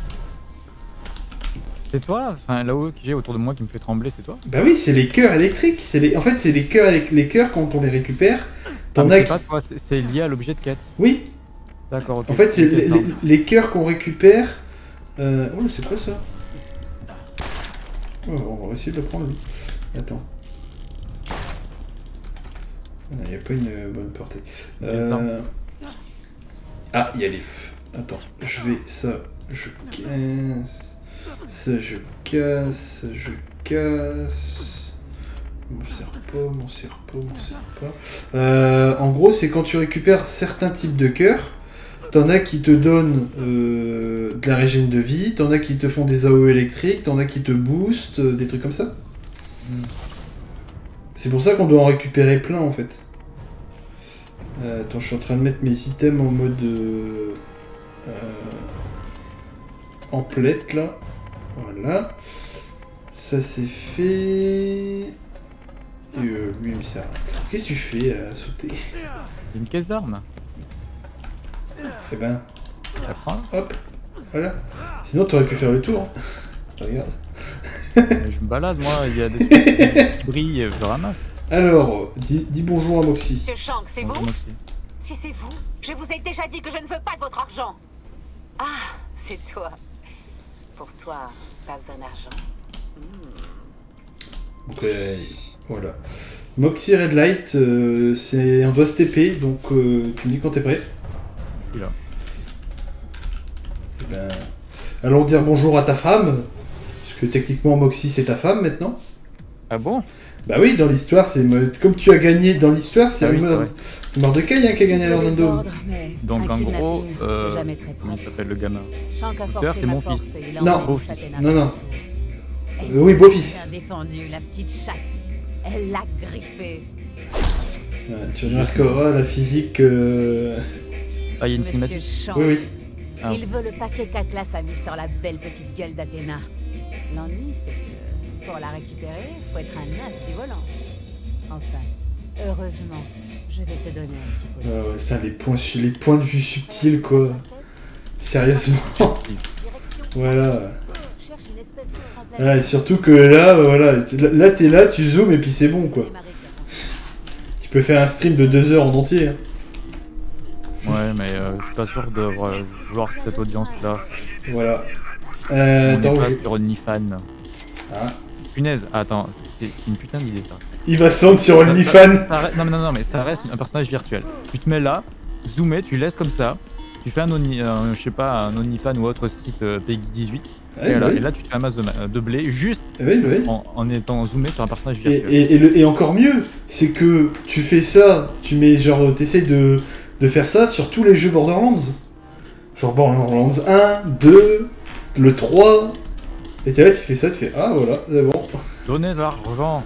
C'est toi? Enfin, là-haut que j'ai autour de moi qui me fait trembler, c'est toi? Bah oui, c'est les cœurs électriques. C'est les... En fait, c'est les cœurs, les cœurs quand on les récupère. T'en ah, as qui... pas toi, c'est lié à l'objet de quête. Oui. D'accord, ok. En fait, c'est les, les, les cœurs qu'on récupère. Euh... Oh, c'est quoi ça? Oh, on va essayer de le prendre, lui. Attends. Il n'y a pas une bonne portée. Euh... Ah, il y a les f... Attends, je vais... Ça, je casse... Ça, je casse... Je casse... M'en sert pas, m'en sert pas, m'en sert pas... Euh, en gros, c'est quand tu récupères certains types de cœurs, t'en as qui te donnent euh, de la régène de vie, t'en as qui te font des A O E électriques, t'en as qui te boostent, euh, des trucs comme ça. Mm. C'est pour ça qu'on doit en récupérer plein, en fait. Euh, attends, je suis en train de mettre mes items en mode euh, euh, emplette là. Voilà. Ça c'est fait. Et euh, lui il me sert. Qu'est-ce que tu fais à sauter? Une caisse d'armes. Eh ben. Prends. Hop. Voilà. Sinon t'aurais pu faire le tour. Hein. Regarde. Je me balade moi, il y a des trucs qui brillent, je ramasse. Alors, dis, dis bonjour à Moxie. Monsieur Shank, c'est vous? Moxie. Si c'est vous, je vous ai déjà dit que je ne veux pas de votre argent. Ah, c'est toi. Pour toi, pas besoin d'argent. Mm. Ok, voilà. Moxie Red Light, euh, c'est on doit se T P, donc euh, tu me dis quand t'es prêt. Je suis là. Eh ben, allons dire bonjour à ta femme, parce que techniquement Moxie c'est ta femme maintenant. Ah bon? Bah oui, dans l'histoire, c'est comme tu as gagné dans l'histoire, c'est ah oui, Mord... Mordecai hein, qui a gagné l'Orlando. Donc en gros, euh, comment il s'appelle le gamin? Scooter, c'est mon fils. Non, beau-fils. Non, non. Euh, oui, beau-fils. Défendu la petite chatte. Elle l'a griffé. Ouais, tu remarqueras la physique. Euh... Ah, il y a une Monsieur cinématique. Shank. Oui, oui. Ah. Il veut le paquet qu'Atlas a mis sur la belle petite gueule d'Athéna. L'ennui, c'est que pour la récupérer, faut être un as du volant. Enfin, heureusement, je vais te donner un petit peu. Ah ouais, putain, les points, les points de vue subtils, quoi. Sérieusement. Voilà. Ah, et surtout que là, voilà, là t'es là, tu zoomes et puis c'est bon, quoi. Tu peux faire un stream de deux heures en entier. Hein. Ouais, mais euh, je suis pas sûr de euh, vouloir cette audience-là. Voilà. Euh, On attends, est pas je... sur OnlyFans. Ah. Punaise, attends, c'est une putain d'idée ça. Il va se rendre sur OnlyFans. Non, mais non, non, mais ça reste un personnage virtuel. Tu te mets là, zoomé, tu laisses comme ça. Tu fais un, only, euh, je sais pas, un OnlyFans ou autre site euh, Peggy dix-huit. Ouais, et, bah là, oui. et là, tu te fais un masse de, de blé juste oui, bah oui. en, en étant zoomé sur un personnage Et, virtuel. et, et, le, et encore mieux, c'est que tu fais ça, tu mets genre, t'essaies de, de faire ça sur tous les jeux Borderlands. Genre Borderlands un, deux, le trois. Et t'es là, tu fais ça, tu fais ah voilà, c'est bon. Donnez de l'argent.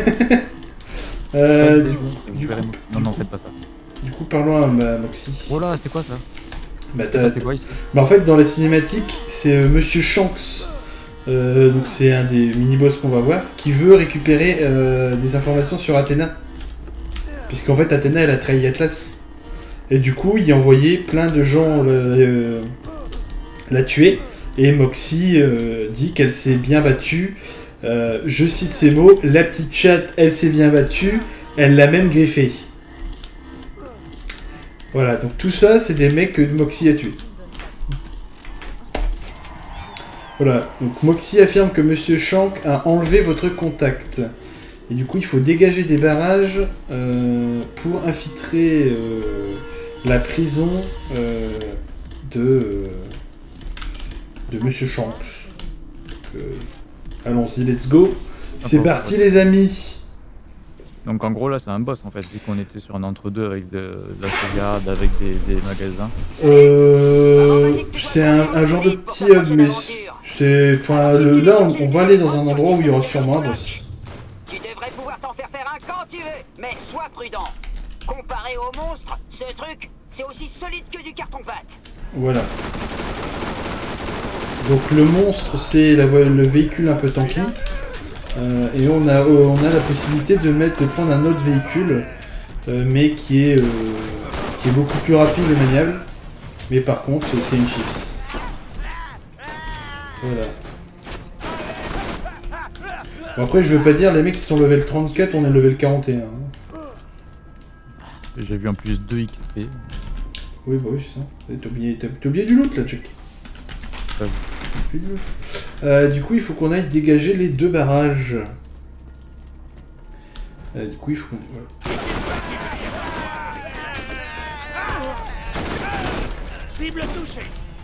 euh, du, du, du coup, non, non, faites pas ça. Du coup, parlons à ma Moxie. Oh là, c'est quoi ça? Bah, c'est quoi ici? Bah, en fait, dans la cinématique, c'est euh, Monsieur Shanks, euh, donc c'est un des mini-boss qu'on va voir, qui veut récupérer euh, des informations sur Athéna. Puisqu'en fait, Athéna, elle a trahi Atlas. Et du coup, il a envoyé plein de gens euh, la tuer. Et Moxie euh, dit qu'elle s'est bien battue. Euh, je cite ces mots, la petite chatte, elle s'est bien battue, elle l'a même griffée. Voilà, donc tout ça, c'est des mecs que Moxie a tués. Voilà, donc Moxie affirme que Monsieur Shank a enlevé votre contact. Et du coup, il faut dégager des barrages euh, pour infiltrer euh, la prison euh, de, euh, de Monsieur Shanks. Donc, euh, allons-y, let's go. C'est parti, les amis. Donc en gros là c'est un boss en fait, vu qu'on était sur un entre-deux avec de, de la sauvegarde, avec des, des magasins. Euh, c'est un, un genre de petit hub, mais c'est... Enfin, le, là on, on va aller dans un endroit où il y aura sûrement un boss. Tu devrais pouvoir t'en faire faire un quand tu veux, mais sois prudent. Comparé aux monstres, ce truc, c'est aussi solide que du carton-pâte. Voilà. Donc le monstre, c'est la, le véhicule un peu tanky. Euh, et on a, euh, on a la possibilité de, mettre, de prendre un autre véhicule, euh, mais qui est, euh, qui est beaucoup plus rapide et maniable. Mais par contre, c'est une chips. Voilà. Bon, après, je veux pas dire, les mecs qui sont level trente-quatre, on est level quarante et un. J'ai vu en plus deux X P. Oui, bah oui, c'est ça. T'as oublié, oublié du loot là, Jack. Ouais. Euh, du coup, il faut qu'on aille dégager les deux barrages. Euh, du coup, il faut qu'on... Voilà. Cible touchée.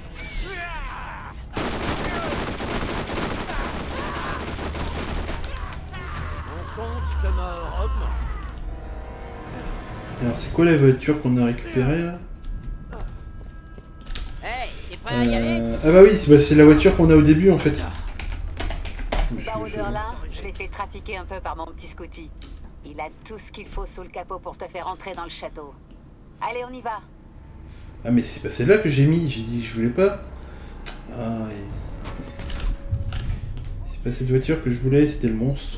On compte de mort augmente. Alors, c'est quoi la voiture qu'on a récupérée là? Euh... Ah bah oui, c'est bah, la voiture qu'on a au début en fait. Ce baroudeur-là, je l'ai fait trafiquer un peu par mon petit Scouty. Il a tout ce qu'il faut sous le capot pour te faire entrer dans le château. Allez, on y va. Ah mais c'est pas celle-là que j'ai mis, j'ai dit que je voulais pas. Ah, et... C'est pas cette voiture que je voulais, c'était le monstre.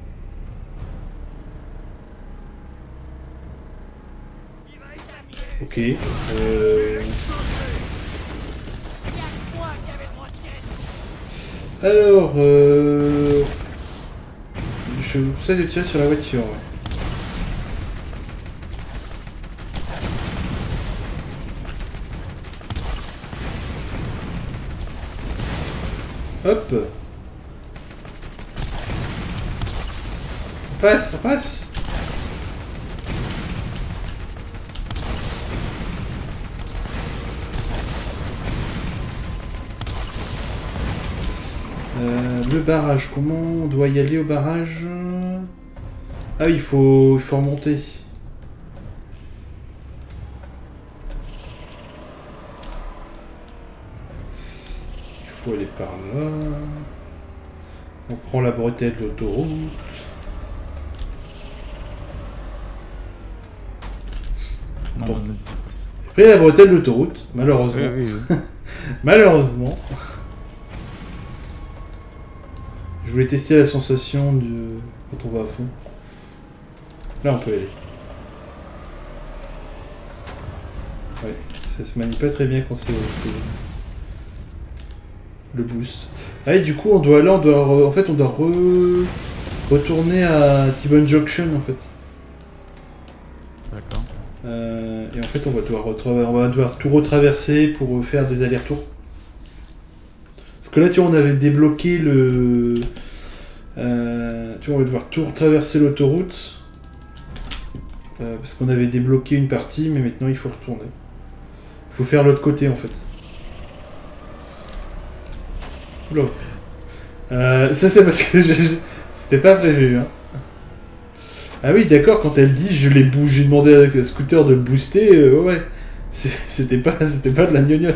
Ok. Euh... Alors, euh... je vous conseille de tirer sur la voiture, ouais. Hop. On passe, on passe. Euh, le barrage, comment on doit y aller au barrage? Ah oui, il faut, il faut remonter. Il faut aller par là. On prend la bretelle de l'autoroute. Après la bretelle de l'autoroute, malheureusement. Oui, oui, oui. Malheureusement. Je voulais tester la sensation de... quand on va à fond. Là, on peut y aller. Ouais, ça se manie pas très bien quand c'est le boost. Ah, et du coup, on doit là, on doit... Re... En fait, on doit re... retourner à T-Bone Junction, en fait. D'accord. Euh... Et en fait, on va devoir, retra... on va devoir tout retraverser pour faire des allers-retours. Parce que là, tu vois, on avait débloqué le... Euh, tu vois, on va devoir tout retraverser l'autoroute. Euh, parce qu'on avait débloqué une partie, mais maintenant il faut retourner. Il faut faire l'autre côté, en fait. Oula. Euh, ça, c'est parce que c'était pas prévu, hein. Ah oui, d'accord, quand elle dit, je l'ai bougé, j'ai demandé à Scooter de le booster, euh, ouais. C'était pas, c'était pas de la gnognotte.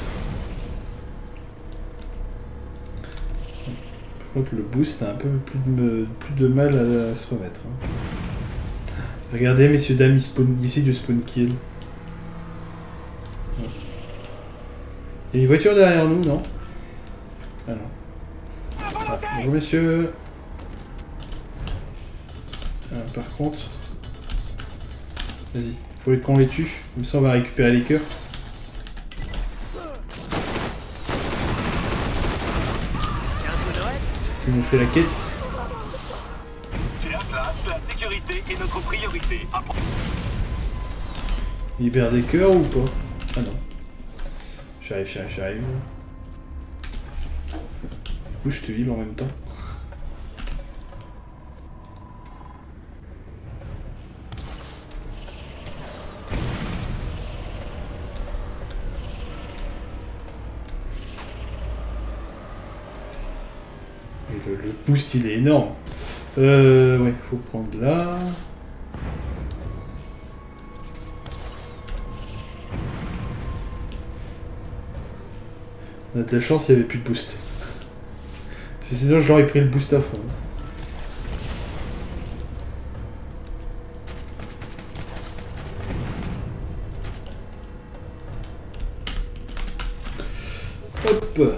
Donc le boost a un peu plus de, plus de mal à, à se remettre. Hein. Regardez, messieurs, dames, il spawn ici du spawn kill. Ouais. Il y a une voiture derrière nous, non? Ah non. Ah, bonjour, messieurs. Ah, par contre... Vas-y, faut qu'on les tue. Comme ça, on va récupérer les cœurs. Si on fait la quête. Chez Atlas, la sécurité est notre priorité. Libère des cœurs ou pas? Ah non. J'arrive, j'arrive, j'arrive. Du coup, je te heal en même temps. Et le, le boost, il est énorme. Euh, ouais, faut prendre là. On a de la chance, il n'y avait plus de boost. Sinon, je l'aurais pris le boost à fond. Hop.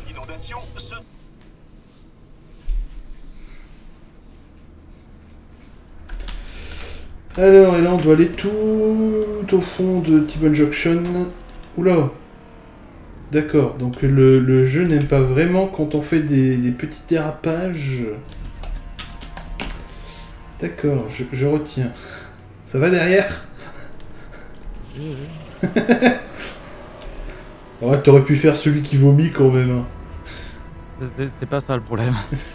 Alors, et là, on doit aller tout au fond de T-Bone Junction. Oula. D'accord, donc le, le jeu n'aime pas vraiment quand on fait des, des petits dérapages. D'accord, je, je retiens. Ça va derrière? Ouais, t'aurais pu faire celui qui vomit quand même. C'est pas ça le problème.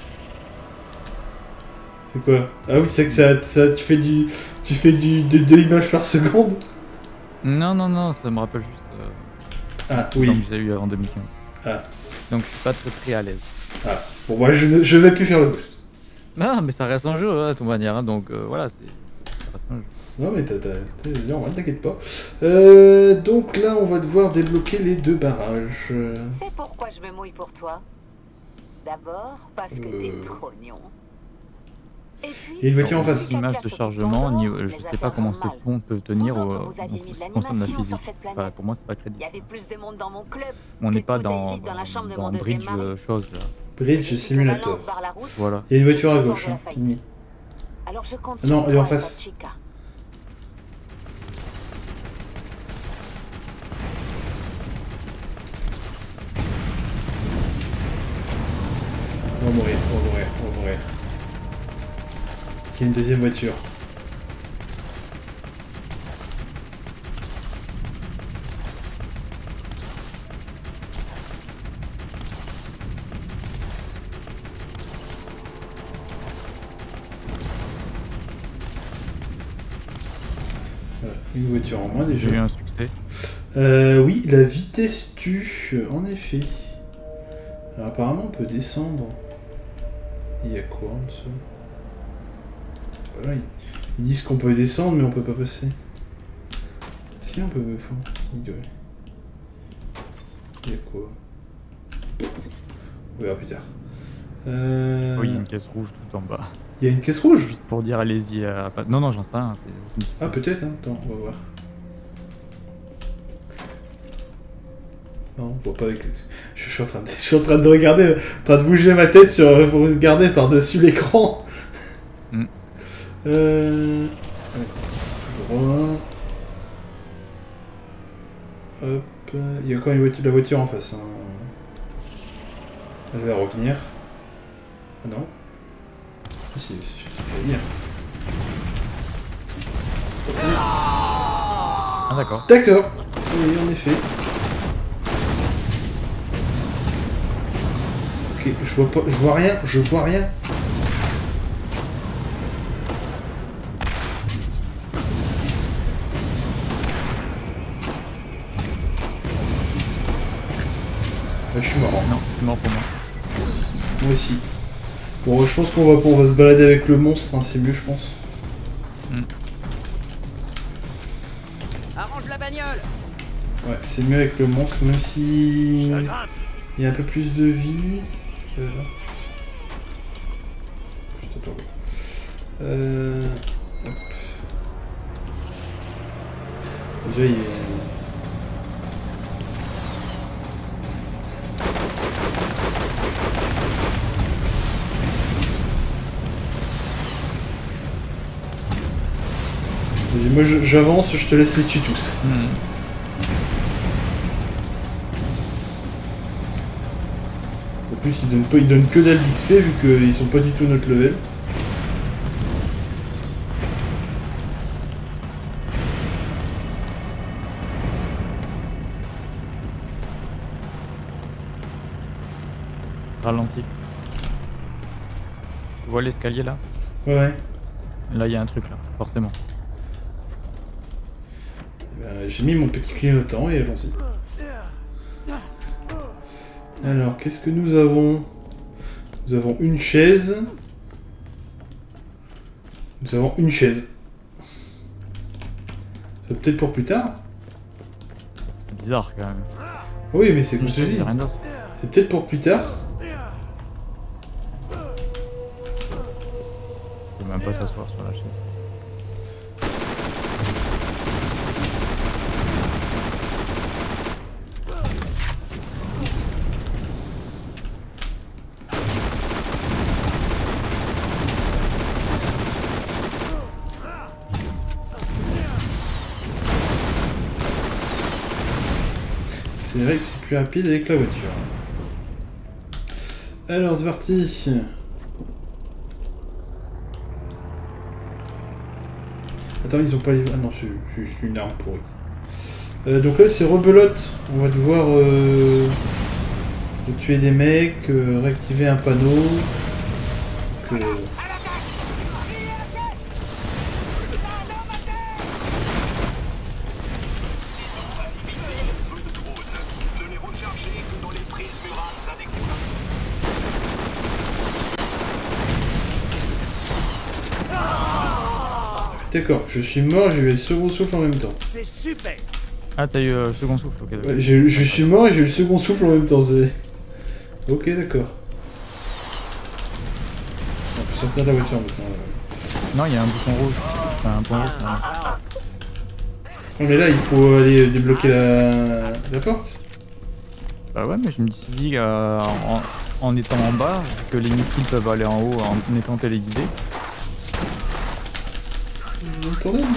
C'est quoi? Ah oui, c'est que ça, ça, tu fais du, tu fais du de deux images par seconde. Non, non, non, ça me rappelle juste. Euh... Ah oui. Que j'ai eu en deux mille quinze. Ah. Donc je suis pas très très à l'aise. Ah. Bon, moi je ne je vais plus faire le boost. Non, mais ça reste un jeu, hein, de toute manière. Hein, donc euh, voilà, c'est. Ça reste un jeu. Non, mais t'inquiète t'inquiète pas. Euh, donc là, on va devoir débloquer les deux barrages. C'est pourquoi je me mouille pour toi. D'abord, parce que euh... t'es trop mignon. Et puis, il y a une voiture en face. L'image de chargement, niveau, je sais pas comment ce pont peut tenir au concerne la physique. Enfin, pour moi, c'est pas crédible. Il y avait plus de monde dans mon club. On n'est pas dans, dans, dans, dans Bridge euh, chose là. Bridge Simulator. Voilà. Il y a une voiture à gauche. Hein. Alors je compte ah non, elle est en face. On va mourir, on va mourir, on va mourir. Il y a une deuxième voiture. Voilà, une voiture en moins déjà. J'ai eu un succès. Euh, oui, la vitesse tue, en effet. Alors apparemment on peut descendre. Il y a quoi en dessous? Voilà, ils disent qu'on peut descendre mais on peut pas passer. Si on peut, il doit. Il y a quoi? On verra plus tard. Euh... Oh, il y a une caisse rouge tout en bas. Il y a une caisse rouge? Juste pour dire allez-y. À... Non, non, j'en sais rien. Ah peut-être, hein. Attends, on va voir. Non, on voit pas avec. Je suis en train de, je suis en train de regarder, en train de bouger ma tête sur, pour regarder par-dessus l'écran. Mm. Euh... Toujours un. Hop. Il y a encore une voiture, la voiture en face. Hein. Elle va revenir. Ah non. Si, si, je vais venir. Ah d'accord. D'accord. Oui, en effet. Ok, je vois pas, je vois rien, je vois rien. Là, je suis mort. Non, je suis mort pour moi. Moi aussi. Bon, je pense qu'on va, on va se balader avec le monstre, hein, c'est mieux, je pense. Mm. Arrange la bagnole. Ouais, c'est mieux avec le monstre, même si il y a un peu plus de vie. Euh... Je t'attends. Euh... Hop. Déjà, il est... Moi j'avance, je te laisse les tuer tous. Mmh. En plus ils donnent, pas, ils donnent que dalle d'X P vu qu'ils sont pas du tout notre level. Ralenti. Tu vois l'escalier là? Ouais. Là, il y a un truc là, forcément. Ben, j'ai mis mon petit clignotant et allons-y. Alors, qu'est-ce que nous avons? Nous avons une chaise. Nous avons une chaise. C'est peut-être pour plus tard. C'est bizarre quand même. Oui, mais c'est comme je te dis. Rien d'autre. C'est peut-être pour plus tard. Il peut même pas s'asseoir sur la chaise. C'est vrai que c'est plus rapide avec la voiture. Alors, c'est parti. Attends, ils ont pas les... Ah non, je, je, je suis une arme pourrie. Euh, donc là, c'est rebelote. On va devoir euh, tuer des mecs, euh, réactiver un panneau. Que... D'accord, je suis mort, j'ai eu le second souffle en même temps. C'est super. Ah, t'as eu euh, le second souffle, ok. Ouais, je, je suis mort et j'ai eu le second souffle en même temps. Ok, d'accord. On peut sortir de la voiture maintenant. Non, il y a un bouton rouge. Enfin, un point rouge. Non. Non, mais là, il faut aller débloquer la, la porte. Bah ouais, mais je me suis dit euh, en, en étant en bas, que les missiles peuvent aller en haut en étant téléguidés. Attendez, moi.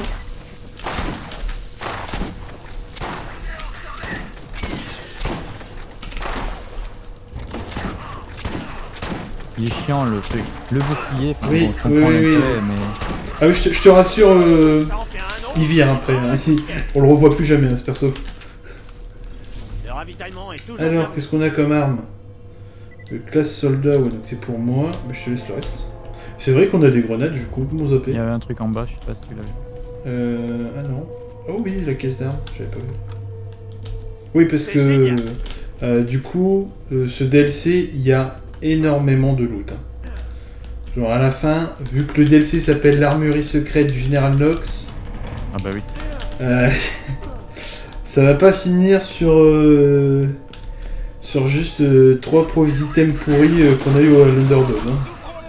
Il est chiant le truc. Le bouclier, enfin, Oui, bon, je comprends oui, oui, l'intérêt, oui. mais... Ah oui, je te, je te rassure, euh, il vire après. Hein. On le revoit plus jamais, hein, ce perso. Le ravitaillement est toujours Alors, qu'est-ce qu'on a comme arme? Le classe soldat, ouais, donc c'est pour moi. Mais je te laisse le reste. C'est vrai qu'on a des grenades, je coupe mon zappé. Il y avait un truc en bas, je sais pas si tu l'as vu. Euh... Ah non. Oh oui, la caisse d'armes, j'avais pas vu. Oui, parce que... Euh, du coup, euh, ce D L C, il y a énormément de loot. Hein. Genre à la fin, vu que le D L C s'appelle l'armurerie secrète du général Knox... Ah bah oui. Euh, ça va pas finir sur... Euh, sur juste euh, trois pauvres items pourris euh, qu'on a eu au Underdog. Hein.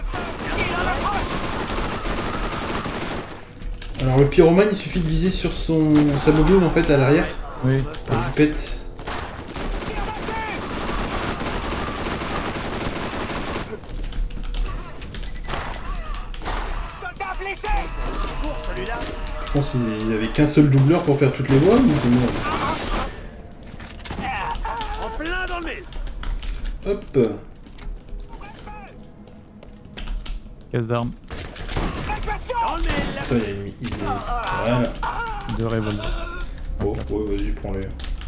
Alors le pyromane, il suffit de viser sur son sa bobine en fait à l'arrière. Oui. Il pète. Je pense qu'il n'y avait qu'un seul doubleur pour faire toutes les voix, mais c'est moi. en plein dans le mille. Hop. Caisse d'armes. Ça, il y a une... il est... Voilà. Deux revolvers. Bon, ouais, vas-y, prends-les.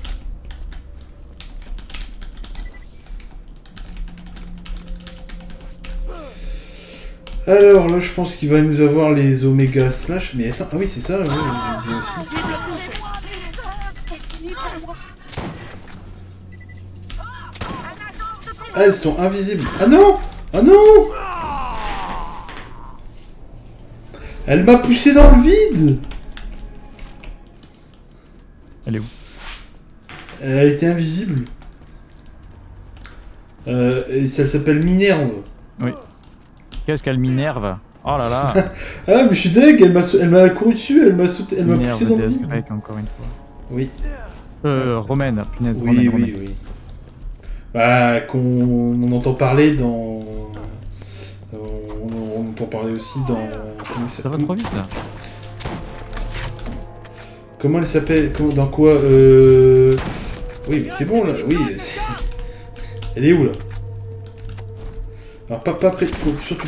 Alors là, je pense qu'il va nous avoir les Omega Slash. Mais attends, ah oui, c'est ça, ouais, je disais aussi. Ah, elles sont invisibles. Ah non! Ah non! Elle m'a poussé dans le vide! Elle est où? Elle était invisible. Euh, et ça s'appelle Minerve. Oui. Qu'est-ce qu'elle m'énerve? Oh là là. Ah mais je suis deg, elle m'a elle m'a couru dessus, elle m'a sauté, elle m'a poussé dans le déesse vide. grecque encore une fois. Oui. Euh, romaine, punaise, Oui, romaine, oui, romaine. oui. Bah, qu'on on entend parler dans... On, on entend parler aussi dans... Comment ça va trop vite là. Comment elle s'appelle? Dans quoi? Euh... Oui, mais c'est bon là, oui. Elle est où là? Alors pas, pas près, faut surtout...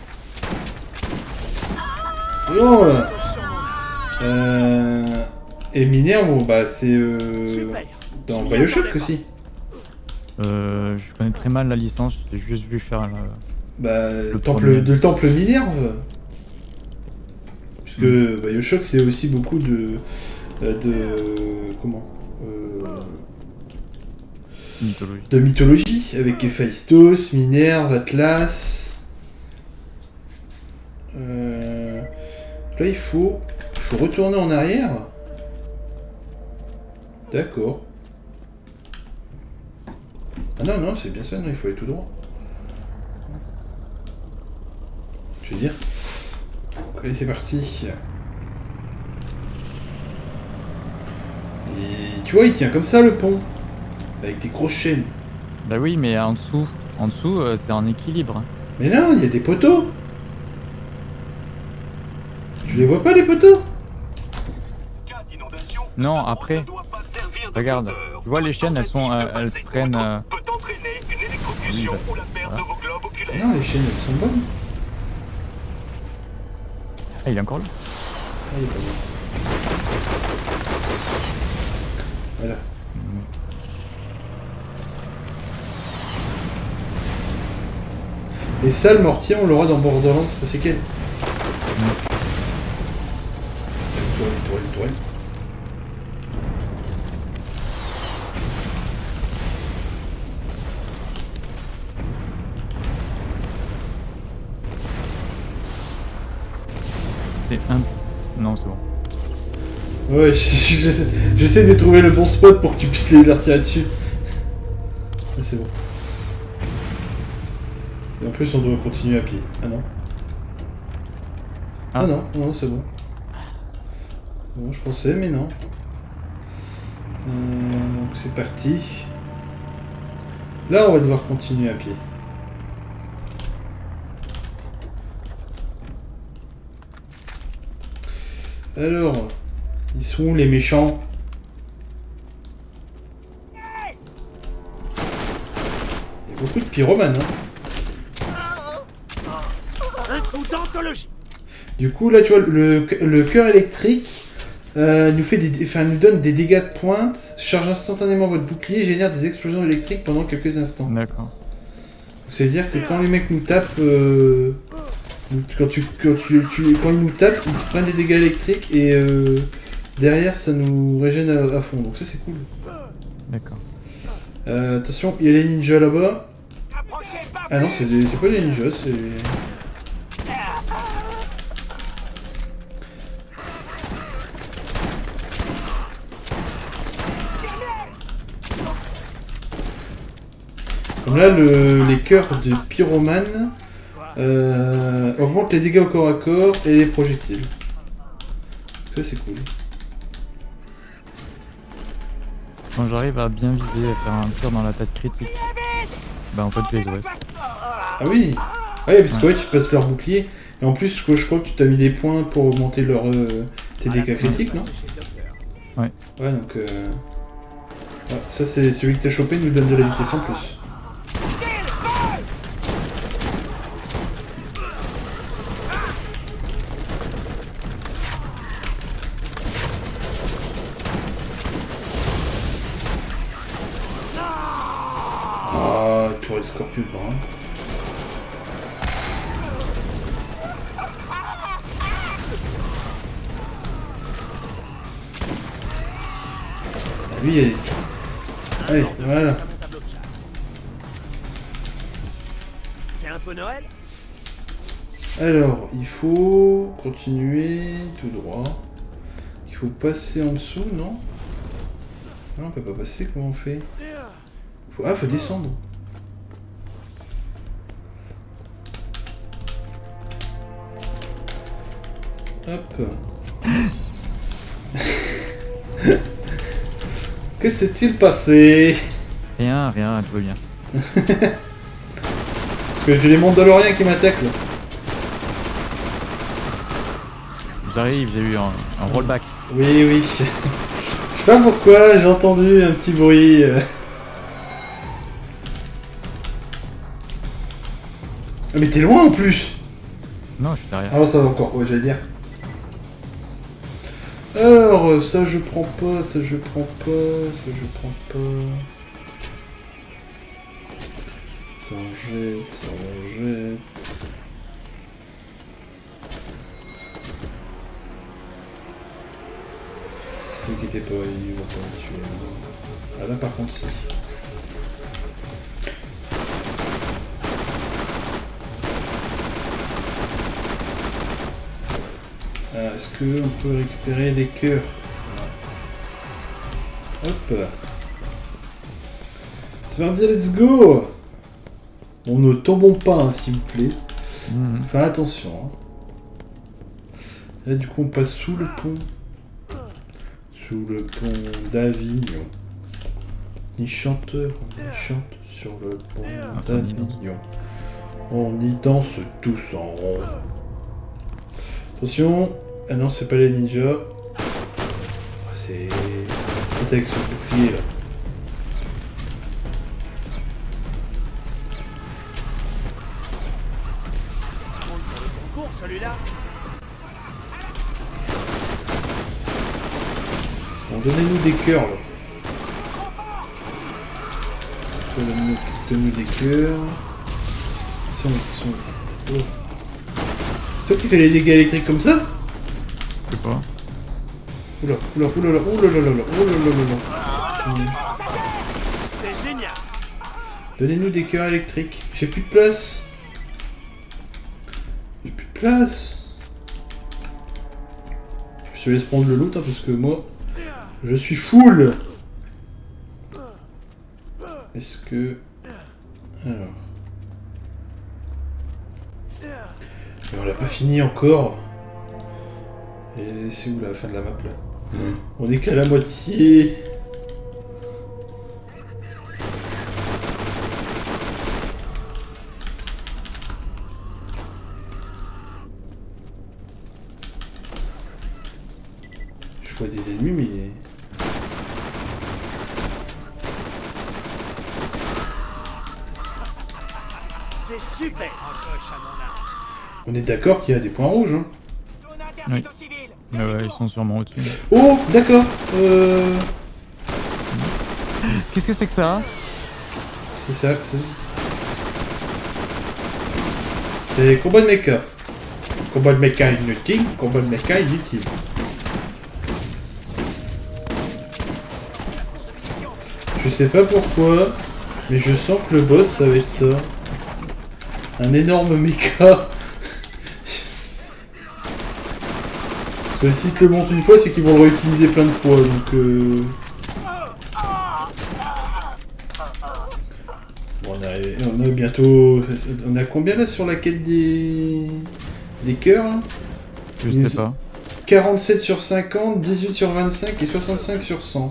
Non là. Euh... Et Minerve, bon, bah c'est euh, dans Bioshock aussi. Euh, je connais très mal la licence, j'ai juste vu faire le... Bah, le le temple, premier. de temple Minerve. Puisque Mm. Bioshock c'est aussi beaucoup de... de... comment euh, Mythologie. de mythologie, avec Héphaïstos, Minerve, Atlas... Euh... Là il faut... il faut retourner en arrière. D'accord. Ah non, non, c'est bien ça, non, il faut aller tout droit. Je veux dire. Allez, c'est parti. Et tu vois, il tient comme ça le pont. Avec des grosses chaînes. Bah oui, mais en dessous, en dessous, euh, c'est en équilibre. Mais non, il y a des poteaux. Tu les vois pas, les poteaux? Non, après, regarde, tu vois les chaînes, elles sont, euh, elles prennent... euh, oui, bah, voilà. Non, les chaînes, elles sont bonnes. Ah, il est encore là. Ah, il est pas bon. Voilà. Et ça, le mortier, on l'aura dans Borderlands, c'est quel? Tourelle, tourelle, tourelle. C'est un... Non, c'est bon. Ouais, j'essaie j'essaie de trouver le bon spot pour que tu puisses les leur tirer dessus. Ah, c'est bon. Et en plus, on doit continuer à pied. Ah non. Ah, Ah. non, non, c'est bon. Bon, je pensais, mais non. Euh, donc c'est parti. Là, on va devoir continuer à pied. Alors, ils sont où les méchants? Il y a beaucoup de pyromanes, hein. Un coup d'anthologie. Du coup, là, tu vois, le, le cœur électrique euh, nous, fait des, enfin, nous donne des dégâts de pointe, charge instantanément votre bouclier et génère des explosions électriques pendant quelques instants. D'accord. Ça veut dire que quand les mecs nous tapent, euh, quand, tu, quand, tu, tu, quand ils nous tapent, ils se prennent des dégâts électriques et euh, derrière, ça nous régène à, à fond. Donc ça, c'est cool. D'accord. Euh, attention, il y a les ninjas là-bas. Ah non, c'est pas des ninjas, c'est... Comme là, le, les cœurs de pyromane euh, augmentent les dégâts au corps à corps et les projectiles. Ça, c'est cool. Quand j'arrive à bien viser, à faire un tir dans la tête critique, bah en fait je les aurais. Ah oui. Ah oui, parce que ouais, tu passes leur bouclier. Et en plus, je, je crois que tu t'as mis des points pour augmenter leur, euh, tes dégâts critiques, non? Ouais. Ouais, donc... Euh... Ouais, ça, c'est celui que t'as chopé, nous donne de la vitesse en plus. Ah, tour Scorpion, par exemple. Lui, il y a des... Allez, voilà. C'est un peu Noël. Alors, il faut continuer tout droit. Il faut passer en dessous, non? Non, on peut pas passer, comment on fait? Faut... Ah, faut descendre. Hop. Que s'est-il passé? Rien, rien, tout va bien. Parce que j'ai les Mandaloriens qui m'attaquent là. J'arrive, j'ai eu un, un rollback. Oui, oui. Je sais pas pourquoi, j'ai entendu un petit bruit. euh. Ah, mais t'es loin en plus. Non, je suis derrière. Ah non, ça va encore, ouais, j'allais dire. Alors, ça je prends pas, ça je prends pas, ça je prends pas. Ça en jette, ça en jette. Ne vous inquiétez pas, il va pas me tuer. Ah là par contre si. Ah, est-ce qu'on peut récupérer les cœurs? Hop. C'est parti, let's go. On ne tombons pas, hein, s'il vous plaît. Mmh. Enfin, attention. Hein. Là, du coup, on passe sous le pont. Sous le pont d'Avignon. Ni chanteur, on chante sur le pont ah, d'Avignon. On y danse tous en rond. Attention. Ah non, c'est pas les ninjas. Oh, c'est... C'est avec ce bouclier, là. Celui-là. Bon, donnez-nous des cœurs là. Donnez-nous donne des cœurs. Ils sont, ils sont... Oh. C'est toi qui fais les dégâts électriques comme ça? Je sais pas. Oula, oula, oula, oula, oula, oula, oula, oula, oula. C'est génial. Donnez-nous des cœurs électriques. J'ai plus de place. J'ai plus de place. Je te laisse prendre le loot hein, parce que moi, je suis full. Est-ce que... Alors... Mais on l'a pas fini encore. Et c'est où la fin de la map là? Mmh. On est qu'à la moitié. Je vois des ennemis mais... C'est super. On est d'accord qu'il y a des points rouges hein. Oui. Mais ouais, ils sont sûrement au-dessus. Oh, d'accord. Euh... Qu'est-ce que c'est que ça? C'est ça, c'est... C'est combat de mecha. Combat de mecha inutile, combat de mecha inutile. Je sais pas pourquoi, mais je sens que le boss ça va être ça. Un énorme mecha. Parce que si tu le montes une fois, c'est qu'ils vont le réutiliser plein de fois, donc euh... Bon, on est arrivé, on est bientôt... On a combien là sur la quête des... des cœurs hein? Je sais pas. quarante-sept sur cinquante, dix-huit sur vingt-cinq et soixante-cinq sur cent.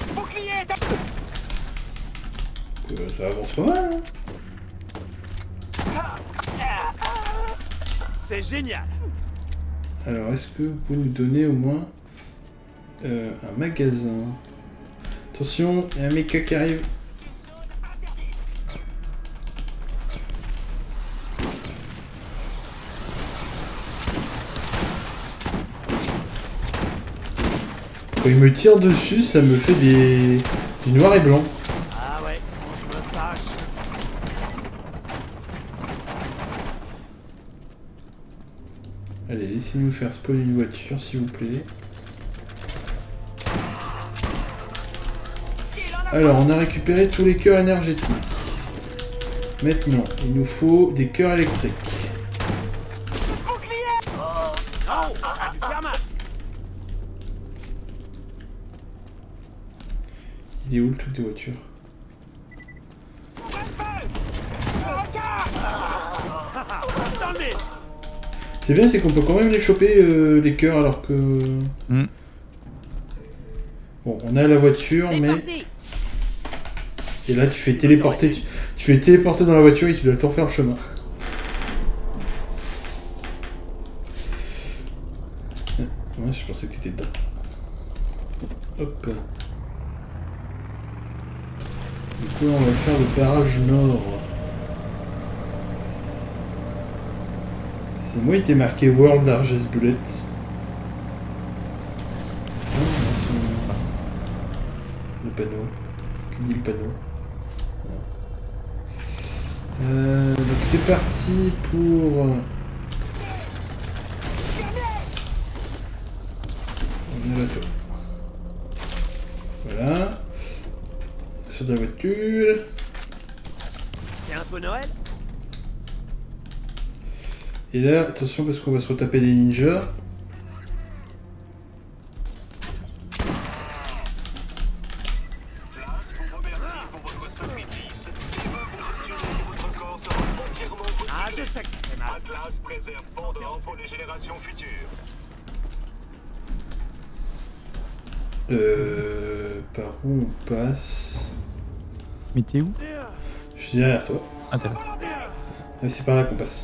Euh, ça avance pas mal hein. C'est génial. Alors, est-ce que vous pouvez nous donner au moins euh, un magasin? Attention, il y a un mecha qui arrive. Quand il me tire dessus, ça me fait des... du noir et blanc. Ah ouais, je me fâche. Allez, laissez-nous faire spawn une voiture, s'il vous plaît. Alors, on a récupéré tous les cœurs énergétiques. Maintenant, il nous faut des cœurs électriques. Il est où le truc des voitures? C'est bien, c'est qu'on peut quand même les choper, euh, les cœurs, alors que... Mm. Bon, on a la voiture, mais... Parti. Et là, tu fais téléporter, tu, tu fais téléporter dans la voiture et tu dois t'en faire le chemin. Ouais, je pensais que t'étais dedans. Hop. Du coup, on va faire le barrage nord. C'est moi, il était marqué World Largest Bullet. le panneau. Que dit le panneau? euh, Donc c'est parti pour... On est là. Voilà. Sur de la voiture. C'est un peu Noël? Et là, attention parce qu'on va se retaper des ninjas. Ah, je sais que ça fait mal. Atlas préserve pendant pour les générations futures. Euh... Par où on passe? Mais t'es où? Je suis derrière toi. Ah, t'es là. Ah, c'est par là qu'on passe.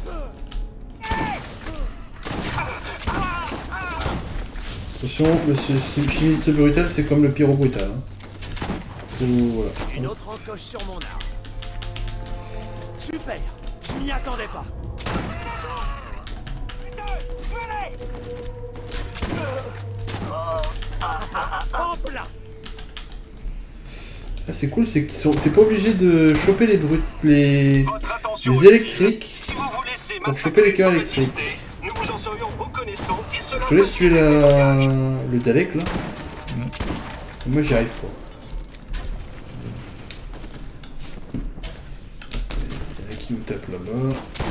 Attention, le chimiste brutal c'est comme le pyro brutal. Hein. Faut, voilà. Une autre encoche sur mon arme. Super, je m'y attendais pas. Hop là. Ah, c'est cool, c'est qu'ils sont. T'es pas obligé de choper les brutes, les, les électriques si vous vous laissez pour choper les cœurs électriques. Nous vous en serions reconnaissants et cela Je te laisse tuer la... le Dalek là. Mmh. Moi j'y arrive pas. Il y en a qui nous tape là-bas.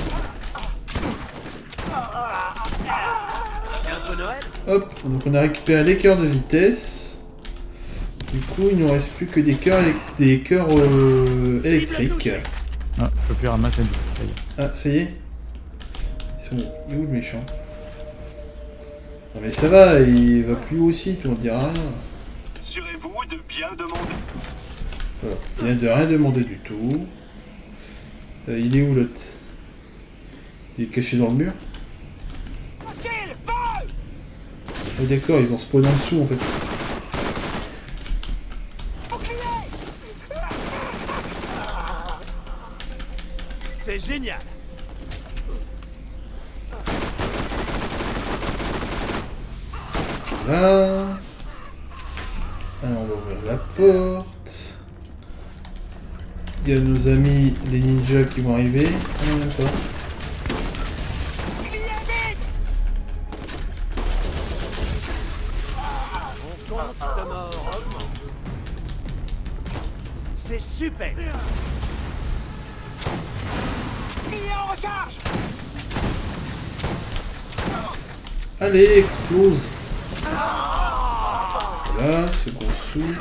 C'est un peu Noël. Hop, donc on a récupéré les cœurs de vitesse. Du coup il nous reste plus que des cœurs des cœurs euh, électriques. Ah, je peux plus ramasser du coup, ça y est. Ah, ça y est. Ils sont où? Il est où le méchant? Non mais ça va, il va plus haut aussi, tu on dira rien. Assurez-vous de bien demander. Voilà, il vient de rien demander du tout. Euh, il est où l'autre? Il est caché dans le mur? Oh, d'accord, ils ont spawn en dessous en fait. C'est génial. Là. Alors on va ouvrir la porte. Il y a nos amis les ninjas qui vont arriver. Ah d'accord. Mon compte de mort augmente. C'est super. En recharge. Allez, explose. Voilà, second souffle.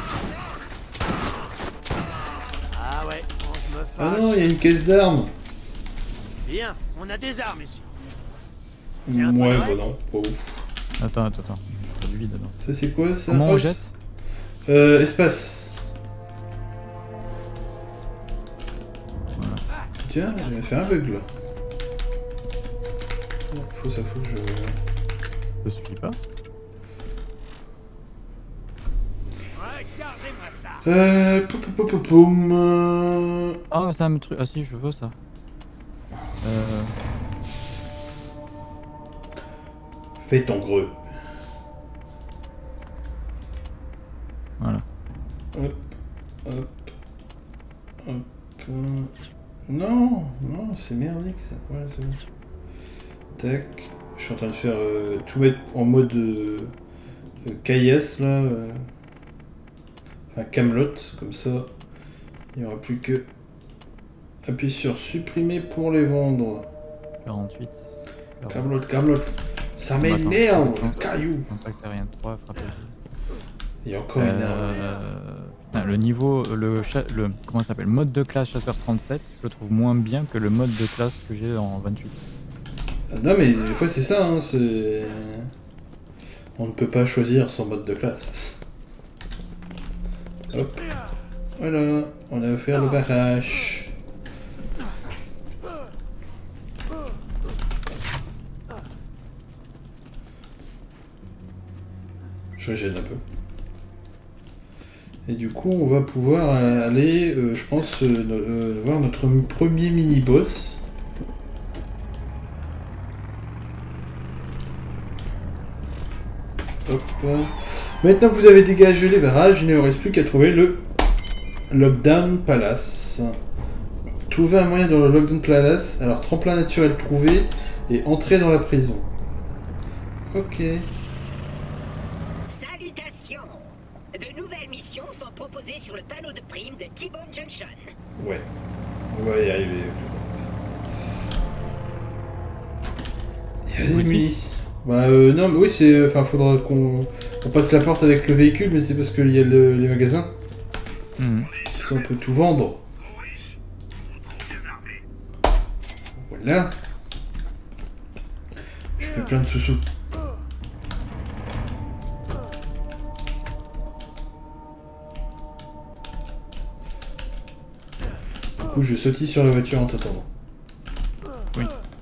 Ah ouais, quand je me fâche. Ah non, il y a une caisse d'armes. Bien, on a des armes ici. Ouais, bah non, pas ouf. Attends, attends, attends. Il y a du vide dedans. Ça c'est quoi ça? Comment on oh, jette? Euh, espace. Tiens, il m'a fait un bug là. Faut ça, faut que je... Ça suffit pas? Regardez-moi ça. Euh... Poum poum poum poum. Ah, ça me truc. Ah si, je veux ça. Euh... Fais ton greu. Voilà. Hop, hop, hop. Non, non, c'est merdique ça. Ouais, c'est bon. Tac. Je suis en train de faire euh, tout mettre en mode euh, euh, caillasse là. Euh, enfin, Camelot, comme ça. Il n'y aura plus que appuyer sur supprimer pour les vendre. quarante-huit. Camelot, Camelot. Ça m'énerve, le caillou. Contact aérien trois, frappe. Il y a encore euh, une arme. Euh, le niveau, le, le comment ça s'appelle, mode de classe chasseur trente-sept, je le trouve moins bien que le mode de classe que j'ai en vingt-huit. Non mais des fois c'est ça, hein, c'est... On ne peut pas choisir son mode de classe. Hop. Voilà, on a offert le barrage. Je régène un peu. Et du coup on va pouvoir aller, euh, je pense, euh, euh, voir notre premier mini-boss. Hop. Maintenant que vous avez dégagé les barrages, il ne reste plus qu'à trouver le Lockdown Palace. Trouver un moyen dans le Lockdown Palace. Alors, tremplin naturel trouvé et entrer dans la prison. Ok. Salutations. De nouvelles missions sont proposées sur le panneau de primes de T-Bone Junction. Ouais. On va y arriver. Il y a des munis. Bah euh, non mais oui c'est... Enfin faudra qu'on on passe la porte avec le véhicule mais c'est parce qu'il y a le... les magasins. Mmh. Ça on peut tout vendre. Voilà. Je fais plein de sous-sous. Du coup je sautille sur la voiture en t'attendant. Oui.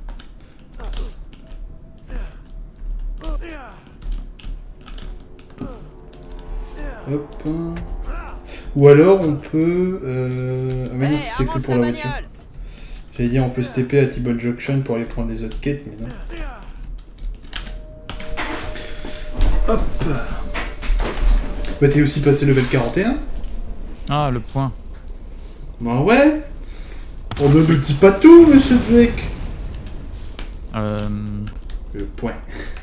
Hop. Ou alors on peut... Euh... Ah mais non, c'est que pour la voiture. J'allais dire on peut se T P à T-Bone Junction pour aller prendre les autres quêtes, mais non. Hop. Bah t'es aussi passé level quarante et un. Ah le point. Bah ouais. On ne me dit pas tout, monsieur Drake. Euh... Le point.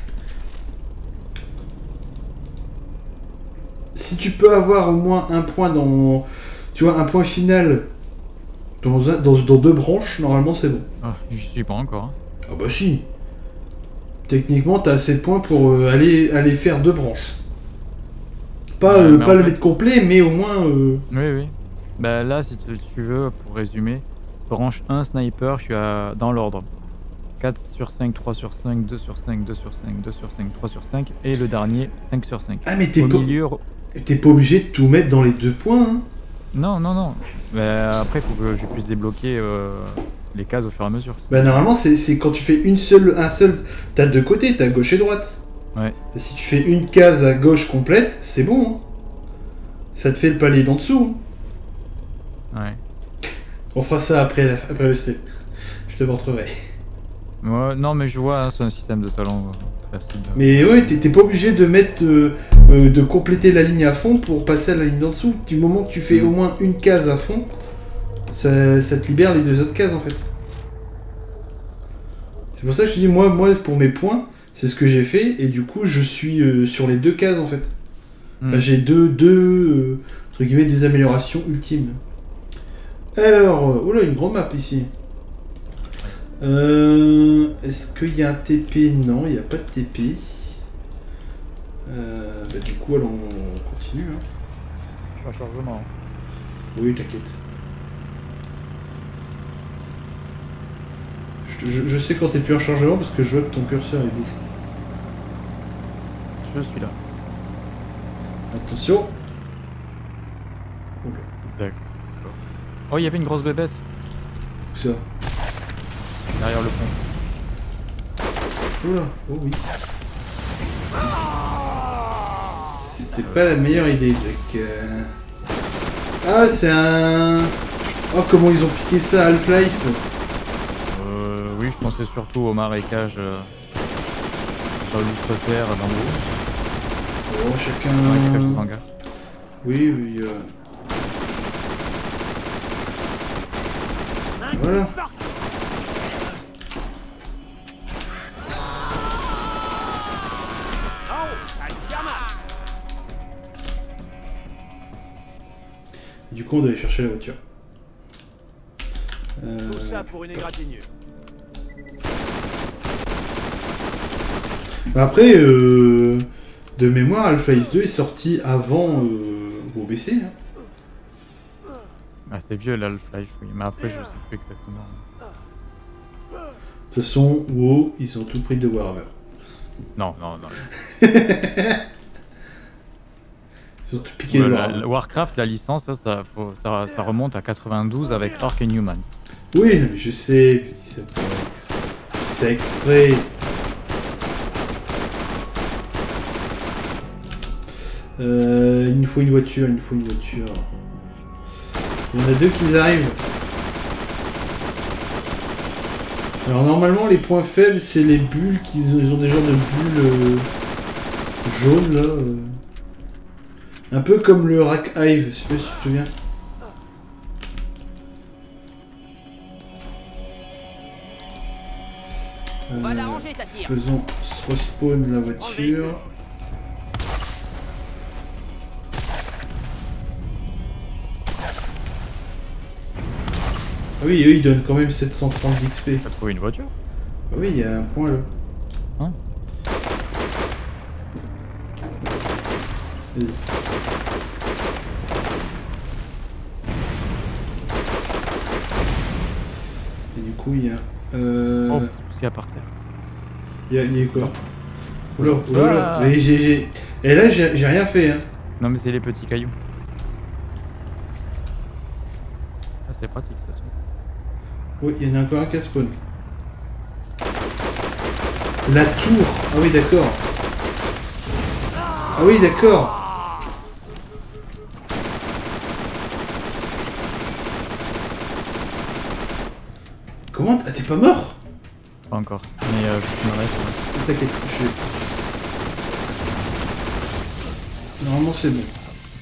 Si tu peux avoir au moins un point dans... Tu vois, un point final dans, un, dans, dans deux branches, normalement c'est bon. Ah, j'y suis pas encore. Ah bah si. Techniquement, t'as assez de points pour euh, aller, aller faire deux branches. Pas, Ouais, euh, mais pas en le fait- mettre complet, mais au moins... euh, Oui, oui. Bah là, si tu, tu veux, pour résumer, branche un sniper, je suis à... dans l'ordre. quatre sur cinq, trois sur cinq, deux sur cinq, deux sur cinq, deux sur cinq, trois sur cinq, et le dernier, cinq sur cinq. Ah mais t'es Au pas... milieu... T'es pas obligé de tout mettre dans les deux points, hein. Non, non, non. Mais après, il faut que je puisse débloquer euh, les cases au fur et à mesure. Bah normalement, c'est c'est quand tu fais une seule, un seul... T'as deux côtés, t'as gauche et droite. Ouais. Et si tu fais une case à gauche complète, c'est bon, hein. Ça te fait le palier d'en dessous, hein. Ouais. On fera ça après, la... après le step. Je te montrerai. Ouais, non, mais je vois, hein, c'est un système de talent euh, facile. Mais ouais, t'es t'es pas obligé de mettre, euh, euh, de compléter la ligne à fond pour passer à la ligne d'en dessous. Du moment que tu fais Mm. au moins une case à fond, ça, ça te libère les deux autres cases en fait. C'est pour ça que je te dis, moi, moi pour mes points, c'est ce que j'ai fait et du coup je suis euh, sur les deux cases en fait. Enfin, Mm. j'ai deux, deux, euh, entre guillemets, des améliorations ultimes. Alors, euh, oh là, une grande map ici. Euh, Est-ce qu'il y a un T P? Non, il n'y a pas de T P. Euh, bah, du coup, allons, on continue. Hein. Je suis en chargement. Oui, t'inquiète. Je, je- je sais quand t'es plus en chargement parce que je vois que ton curseur il bouge. Je suis là. Attention. D'accord. Oh, il y avait une grosse bébête Où ça? derrière le pont. Oula, oh oui. C'était pas la meilleure idée, Jack. Euh... Ah, c'est un... Oh, comment ils ont piqué ça à Half-Life. Euh, oui, je pensais surtout au marécage euh, sur l'outre-terre d'en haut. Oh, chacun... Marécage des hangars. Oui, oui. Euh... Voilà. Du coup, on doit aller chercher la voiture. Euh... Tout ça pour une égratignure. Bah après, euh... de mémoire, Half-Life deux est sorti avant euh... O B C. Hein. Ah, c'est vieux l'Half-Life, oui, mais après je sais plus exactement. De toute façon, WoW, ils ont tout pris de Warhammer. Non, non, non. Ils ont tout piqué Ouais, de la- Warhammer. la Warcraft, la licence, ça, ça, faut- ça, ça remonte à quatre-vingt-douze avec Orc and Humans. Oui, non, mais je sais, puis c'est pas ex- c'est exprès. Euh, il nous faut une voiture, il nous faut une voiture. Il y en a deux qui arrivent. Alors normalement les points faibles c'est les bulles, qu'ils ils ont des genres de bulles. euh, jaune là. Euh... Un peu comme le Rack Hive, je sais pas si tu te souviens. On va la ranger, ta tire. Faisons respawn la voiture. Ah oui, eux ils donnent quand même sept cent trente d'X P. T'as trouvé une voiture? Ah oui, il y a un point là. Hein? Vas-y. Et du coup, il y a. Euh... Oh, ce qu'il y a par terre. Il y a, il y a quoi? Oula, oula, oula. Mais j'ai, j'ai... Et là, j'ai, j'ai rien fait. Hein. Non, mais c'est les petits cailloux. Ah, c'est pratique ça. Oui, il y en a encore un qui a spawn. La tour. Ah oui, d'accord. Ah oui, d'accord. Comment t- ah, t'es pas mort? Pas encore. Mais euh, je me reste. Ouais. T'inquiète, je vais... Normalement c'est bon.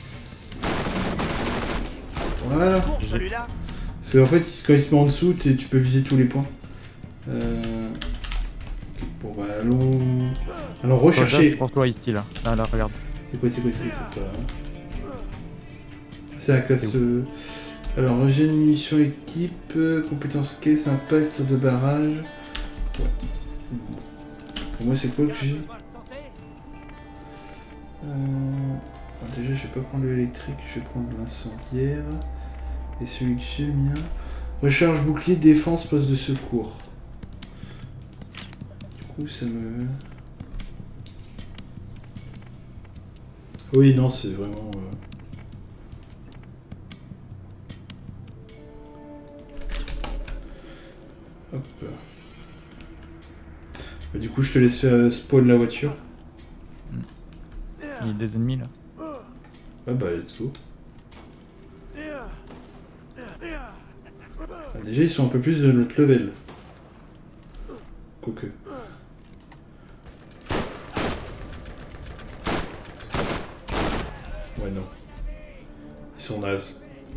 Voilà. Pour celui-là. Parce qu'en fait, quand il se met en dessous, tu peux viser tous les points. Euh... Okay, bon bah allons... Allons rechercher... Pour toi ici là. Là, là, regarde. C'est quoi, c'est quoi, c'est quoi, c'est quoi? C'est un casse... Euh... Alors, rejet de munitions équipe, euh, compétence caisse, impact de barrage... Ouais. Pour moi, c'est quoi que j'ai? euh... Alors, déjà, je vais pas prendre l'électrique, je vais prendre l'incendiaire. Et celui que j'ai, le mien. Recharge bouclier, défense, poste de secours. Du coup, ça me... Oui, non, c'est vraiment... Euh... Hop. Bah, du coup, je te laisse euh, spawn la voiture. Il y a des ennemis là. Ah bah, let's go. Ah, déjà, ils sont un peu plus de notre level. Quoique. Ouais, non. Ils sont nazes.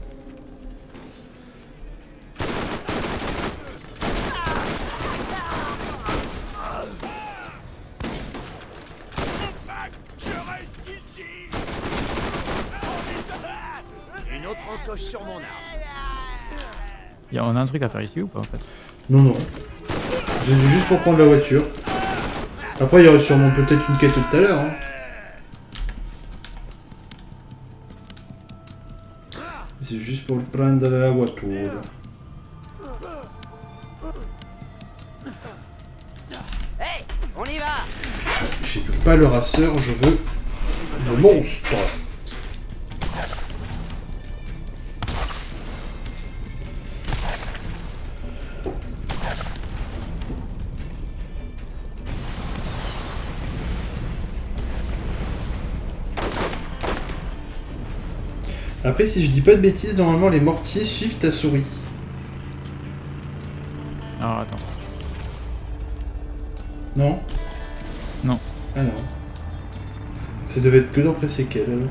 Une autre encoche sur mon arme. Il y a, on a un truc à faire ici ou pas en fait? Non, non. J'ai dit juste pour prendre la voiture. Après, il y aurait sûrement peut-être une quête tout à l'heure. Hein. C'est juste pour prendre la voiture. Hey, on y va. J'ai pas le rasseur, je veux le monstre. Après, si je dis pas de bêtises, normalement les mortiers suivent ta souris. Alors attends. Non? Non. Ah non. Ça devait être que dans pré-séquelles alors.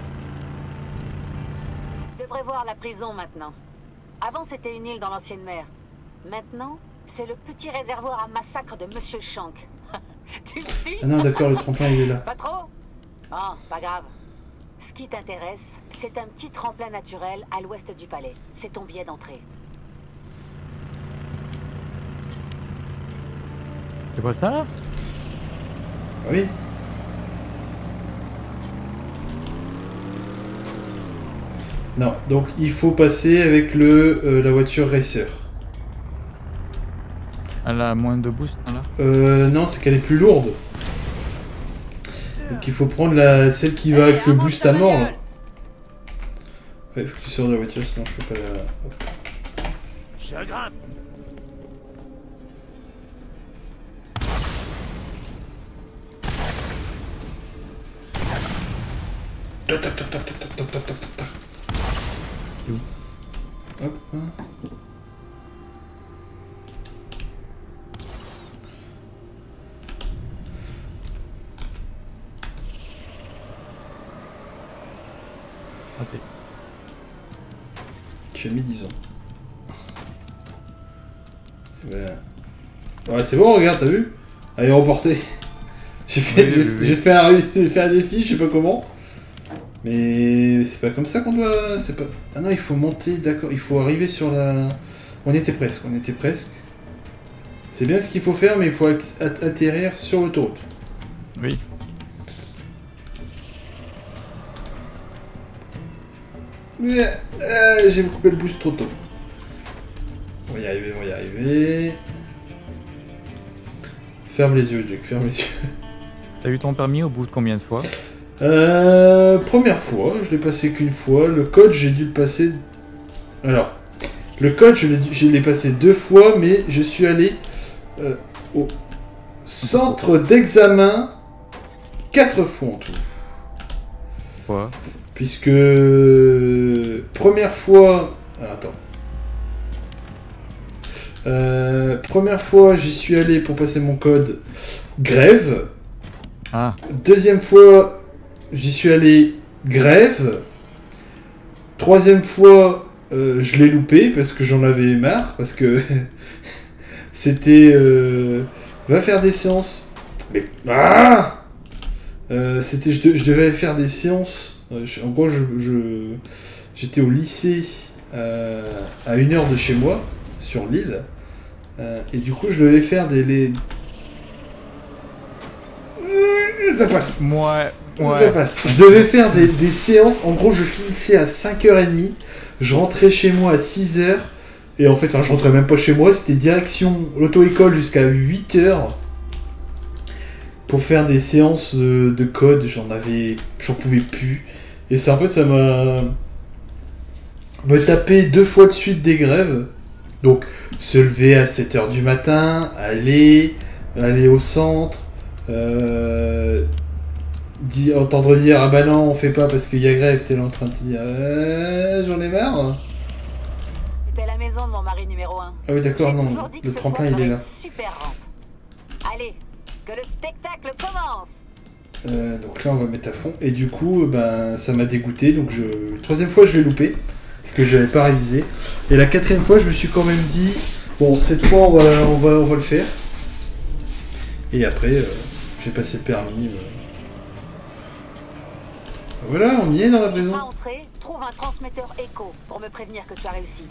Tu devrais voir la prison maintenant. Avant, c'était une île dans l'ancienne mer. Maintenant, c'est le petit réservoir à massacre de Monsieur Shank. Tu le suis? Ah non, d'accord, le tremplin il est là. Pas trop? Bon, pas grave. Ce qui t'intéresse, c'est un petit tremplin naturel à l'ouest du palais. C'est ton billet d'entrée. C'est quoi ça là? Ah oui. Non, donc il faut passer avec le euh, la voiture racer. Elle a moins de boost là? Euh, non, c'est qu'elle est plus lourde. Donc il faut prendre la celle qui va avec le boost à mort. Là. Ouais, faut que tu sors de la voiture, sinon je peux pas la... Hop. Je grimpe. Tac, tac, tac, tac, tac, tac, tac, tac, tac, tac. Hop, hein. Raté. Tu as mis dix ans. Ben... Ouais, c'est bon, regarde, t'as vu? Allez, reporter. J'ai fait, oui, j'ai, oui, oui. j'ai fait, un, j'ai fait un défi, je sais pas comment. Mais c'est pas comme ça qu'on doit... C'est pas... Ah non, il faut monter, d'accord. Il faut arriver sur la... On était presque, on était presque. C'est bien ce qu'il faut faire, mais il faut att- atterrir sur l'autoroute. Oui. Mais, euh, j'ai coupé le boost trop tôt. On va y arriver, on va y arriver. Ferme les yeux, Jack, ferme les yeux. T'as eu ton permis au bout de combien de fois? Euh, première fois, je l'ai passé qu'une fois. Le code, j'ai dû le passer... Alors, le code, je l'ai, dû- je l'ai passé deux fois, mais je suis allé euh, au centre d'examen quatre fois en tout. Quoi? Puisque... Première fois... Ah, attends. Euh, première fois, j'y suis allé pour passer mon code grève. Ah. Deuxième fois, j'y suis allé grève. Troisième fois, euh, je l'ai loupé parce que j'en avais marre. Parce que c'était... Euh, va faire des séances. Mais... Ah euh, c'était, je, de- je devais faire des séances. Euh, je- en gros, je, je- j'étais au lycée euh, à une heure de chez moi, sur l'île. Euh, et du coup, je devais faire des... Les... Ça passe. Moi, Ça ouais. passe. Je devais faire des, des séances. En gros, je finissais à cinq heures trente. Je rentrais chez moi à six heures. Et en fait, enfin, je rentrais même pas chez moi. C'était direction l'auto-école jusqu'à huit heures. Pour faire des séances de, de code. J'en avais... J'en pouvais plus. Et ça, en fait, ça m'a... me taper deux fois de suite des grèves. Donc, se lever à sept heures du matin, aller, aller au centre, euh, dire, entendre dire « Ah bah non, on fait pas parce qu'il y a grève », t'es là en train de te dire euh, « J'en ai marre ». C'était la maison de mon mari numéro un. Ah oui, d'accord, J'ai non, toujours dit que le ce tremplin, toit il est ferait là. une super rampe. Allez, que le spectacle commence. Euh, donc là, on va mettre à fond. Et du coup, ben, ça m'a dégoûté. Donc, je... la troisième fois, je l'ai loupé. Parce que j'avais pas révisé. Et la quatrième fois, je me suis quand même dit bon, cette fois, on va, on va, on va le faire. Et après, euh, j'ai passé le permis. euh. Voilà, on y est dans la À prison. entrée, trouve un transmetteur écho pour me prévenir que tu as réussi.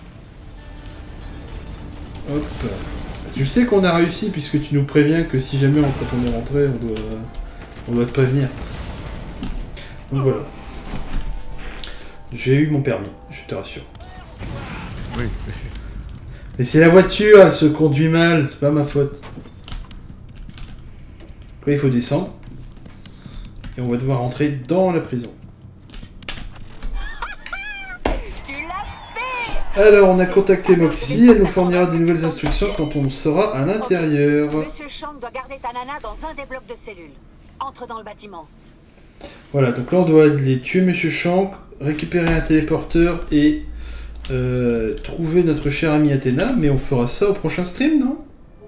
Hop. Tu sais qu'on a réussi puisque tu nous préviens que si jamais on, quand on est rentré, on doit, on doit te prévenir. Donc voilà. J'ai eu mon permis, je te rassure. Oui. Mais c'est la voiture, elle se conduit mal, c'est pas ma faute. Là, il faut descendre. Et on va devoir rentrer dans la prison. Tu l'as fait! Alors, on a contacté Moxie, elle nous fournira de nouvelles instructions quand on sera à l'intérieur. Monsieur Chang doit garder ta nana dans un des blocs de cellules. Entre dans le bâtiment. Voilà, donc là on doit aller tuer Monsieur Shank, récupérer un téléporteur et euh, trouver notre chère amie Athéna, mais on fera ça au prochain stream, non?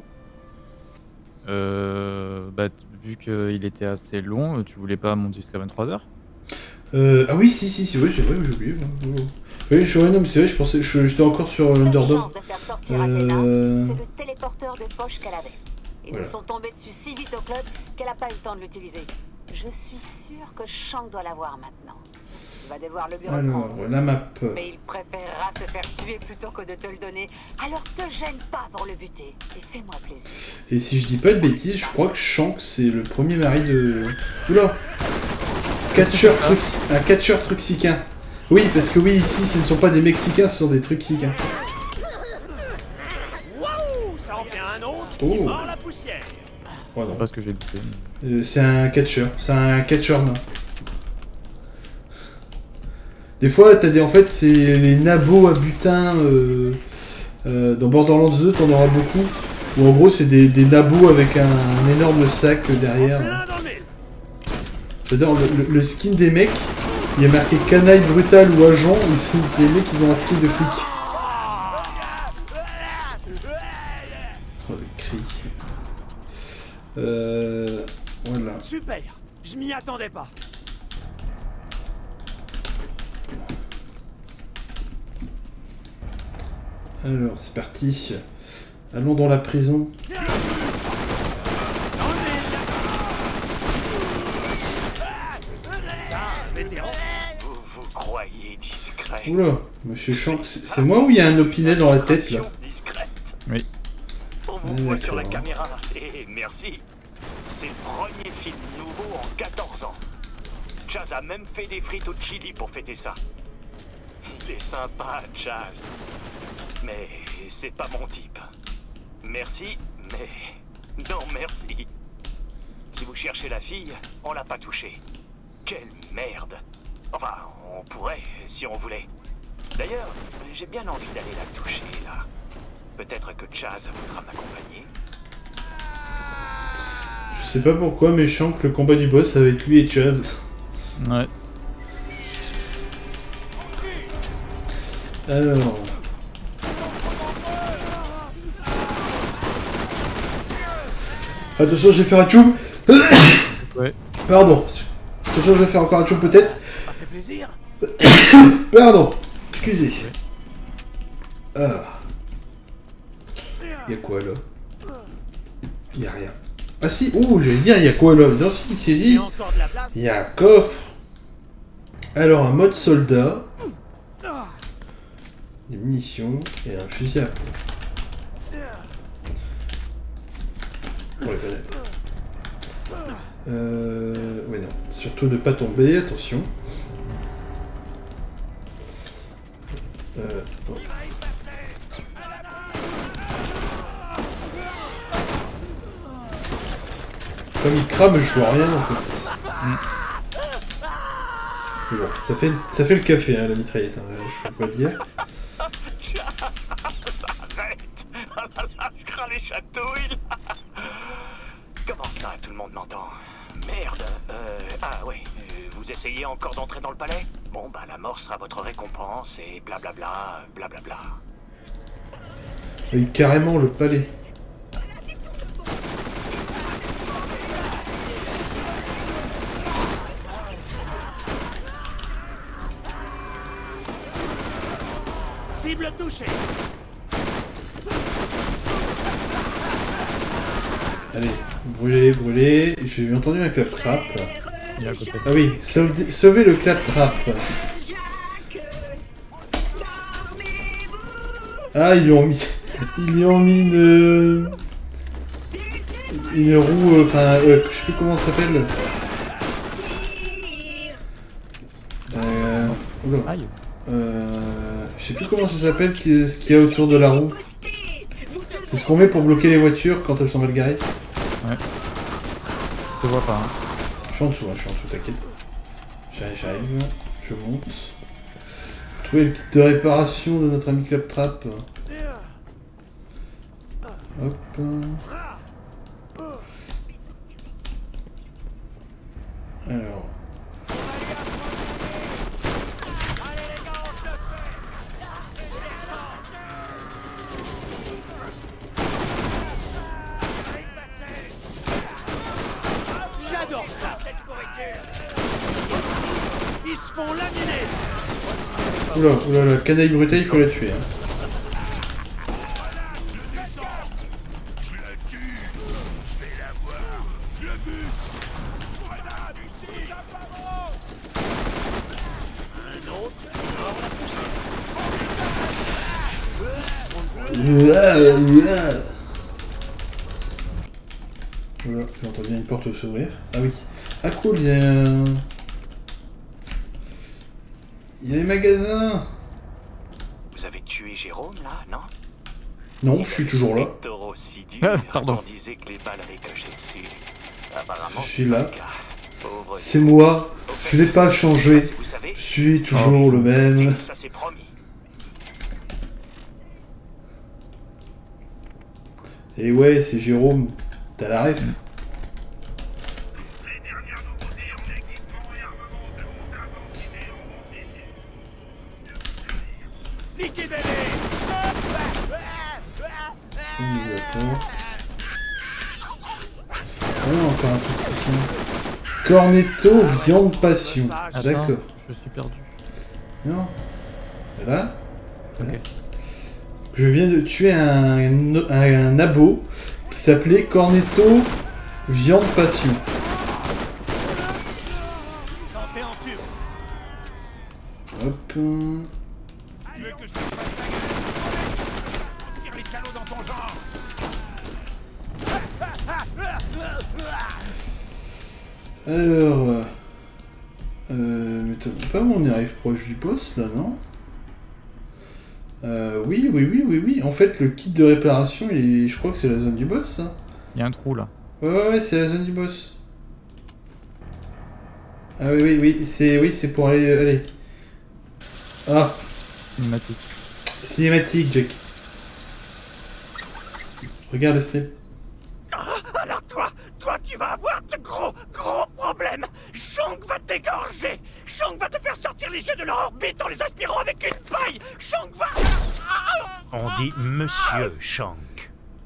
Euh, bah, t- vu qu'il était assez long, tu voulais pas monter jusqu'à vingt-trois heures? euh, Ah oui, si, si, si, oui, c'est vrai, j'ai oublié. Ouais, ouais. Oui, je, ouais, non, mais c'est vrai, je pensais, je- j'étais encore sur Seule l'Underdog. chance de faire sortir Athéna, Euh... c'est le téléporteur de poche qu'elle avait. Ils Voilà. nous sont tombés dessus si vite au club qu'elle n'a pas eu le temps de l'utiliser. Je suis sûr que Shang doit l'avoir maintenant. Il va devoir le lui Alors, reprendre. la map. Mais il préférera se faire tuer plutôt que de te le donner. Alors te gêne pas pour le buter. Et fais-moi plaisir. Et si je dis pas de bêtises, je crois que Shank c'est le premier mari de... Oula, catcheur truc... Un catcheur truxicain. Oui, parce que oui, ici, ce ne sont pas des Mexicains, ce sont des truxicains. Wouh, ça en fait un autre. Oh. Il mord la poussière. Oh, non. C'est pas ce que j'ai douté. Euh, c'est un catcheur, c'est un catcheur nain. Des fois, t'as des, en fait, c'est les nabos à butin. Euh, euh, dans Borderlands deux, t'en auras beaucoup. Où en gros, c'est des, des nabos avec un, un énorme sac derrière. J'adore le, le, le skin des mecs. Il y a marqué canaille brutal ou agent. Et c'est c'est les mecs qui ont un skin de flic. Oh, le cri. Euh, voilà. Super, je m'y attendais pas. Alors, c'est parti. Allons dans la prison. Vous vous croyez discret. Oula, monsieur Shank, c'est moi ou il y a un opinet dans la tête là? Discrète. Oui. On vous Ah, voit sur la d'accord. caméra. Et merci. C'est le premier film nouveau en quatorze ans. Chaz a même fait des frites au chili pour fêter ça. Il est sympa, Chaz. Mais c'est pas mon type. Merci, mais non merci. Si vous cherchez la fille, on l'a pas touchée. Quelle merde. Enfin, on pourrait, si on voulait. D'ailleurs, j'ai bien envie d'aller la toucher, là. Peut-être que Chaz voudra m'accompagner. Je sais pas pourquoi, mais Shank, le combat du boss avec lui et Chaz. Ouais. Alors... Attention, je vais faire un tchoum. Ouais. Pardon. Attention, je vais faire encore un tchoum peut-être. Ça fait plaisir. Pardon. Excusez. Ah. Y'a quoi là? Y'a rien. Ah si, oh, j'allais dire, y'a quoi là? Non, si, il s'est dit. Il y a un coffre. Alors, un mode soldat. Des munitions et un fusil à pompe. Ouais, voilà. Euh... Ouais, non. Surtout ne pas tomber, attention. Euh... Bon. Comme il crame, je vois rien en fait. Mm. Mais bon, ça fait, ça fait le café, hein, la mitraillette, hein, je peux pas le dire. Arrête. Oh là là, je crains les chatouilles là. Comment ça, tout le monde m'entend? Merde. Euh, ah ouais, euh, vous essayez encore d'entrer dans le palais? Bon bah la mort sera votre récompense et blablabla, blablabla. Oui, carrément le palais. Cible touchée. Allez, brûlez, brûlez. J'ai entendu un clap-trap. Il est à côté. Ah oui, sauver, sauver le clap-trap. Ah, ils lui ont mis... Ils lui ont mis une... Une roue... Enfin, euh, je sais plus comment ça s'appelle. Euh... Oula. Aïe. Euh... Je sais plus comment ça s'appelle ce qu'il y a autour de la roue. C'est ce qu'on met pour bloquer les voitures quand elles sont mal garées. Ouais. Je te vois pas. Hein. Je suis en dessous, hein, je suis en dessous, t'inquiète. J'arrive, j'arrive. Je monte. Trouver le kit de réparation de notre ami Claptrap. Hop. Alors. J'adore ça. Ils se font laminer. Oula, oula, la canaille brutale, il faut la tuer. Hein. Voilà, j'ai entendu une porte s'ouvrir. Ah oui. Ah cool, il y a... Il y a les magasins. Vous avez tué Jérôme là, non? Non, je suis toujours là. Taureau si dur, Ah, pardon. on disait que les balles ricochaient dessus. Apparemment, Je suis là. Pauvre C'est moi. Je n'ai pas changé. vous savez, Je suis toujours le même. ça c'est promis. Et ouais, c'est Jérôme. T'as la ref? Ah non, encore un truc ici. Cornetto, viande passion. Attends, D'accord. je suis perdu. Non. Là. Ok. Je viens de tuer un, un, un abo qui s'appelait Cornetto Viande Passion. Santé en tube. Hop. Tu veux que je te fasse ta gueule? Tire les salauds dans ton genre. Alors... Euh... Mais t'as pas où on arrive proche du boss, là, non? Euh... Oui, oui, oui, oui, oui. En fait, le kit de réparation, il est... je crois que c'est la zone du boss, ça. Il y a un trou, là. Ouais, ouais, ouais, c'est la zone du boss. Ah oui, oui, oui, c'est oui, c'est pour aller... Allez. Ah. Cinématique. Cinématique, Jack. Regarde le stream. Alors toi, toi tu vas avoir de gros, gros problèmes. Shank va t'égorger. Shank va te faire sortir les yeux de leur orbite en les aspirant avec une paille. Shank va... On dit Monsieur Shank.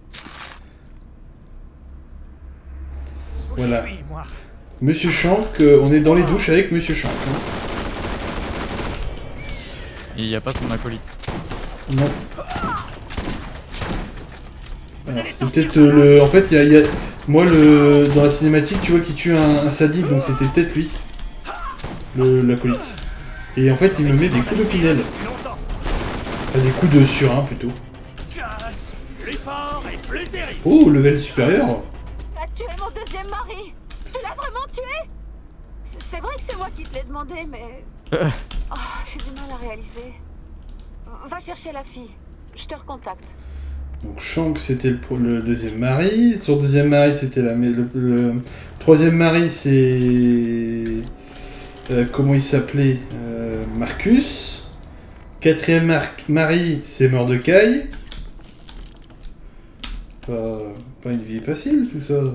Voilà. Oui, moi. Monsieur Shank, euh, on est dans les douches avec Monsieur Shank. Hein. Et il n'y a pas son acolyte. Non. Alors c'est peut-être euh, le... En fait, il y a, y a... Moi, le... dans la cinématique, tu vois qu'il tue un, un sadique, donc c'était peut-être lui. Le... L'acolyte. Et en fait, il me met des coups de pinelle. Enfin, des coups de surin, plutôt. Oh, level supérieur. T'as tué mon deuxième mari. Tu l'as vraiment tué? C'est vrai que c'est moi qui te l'ai demandé, mais... Oh, j'ai du mal à réaliser. Va chercher la fille. Je te recontacte. Donc Shank c'était le, le deuxième mari, son deuxième mari c'était la... Le, le troisième mari c'est... Euh, comment il s'appelait euh, Marcus. Quatrième mar mari c'est Mordecai. Pas... pas une vie facile tout ça.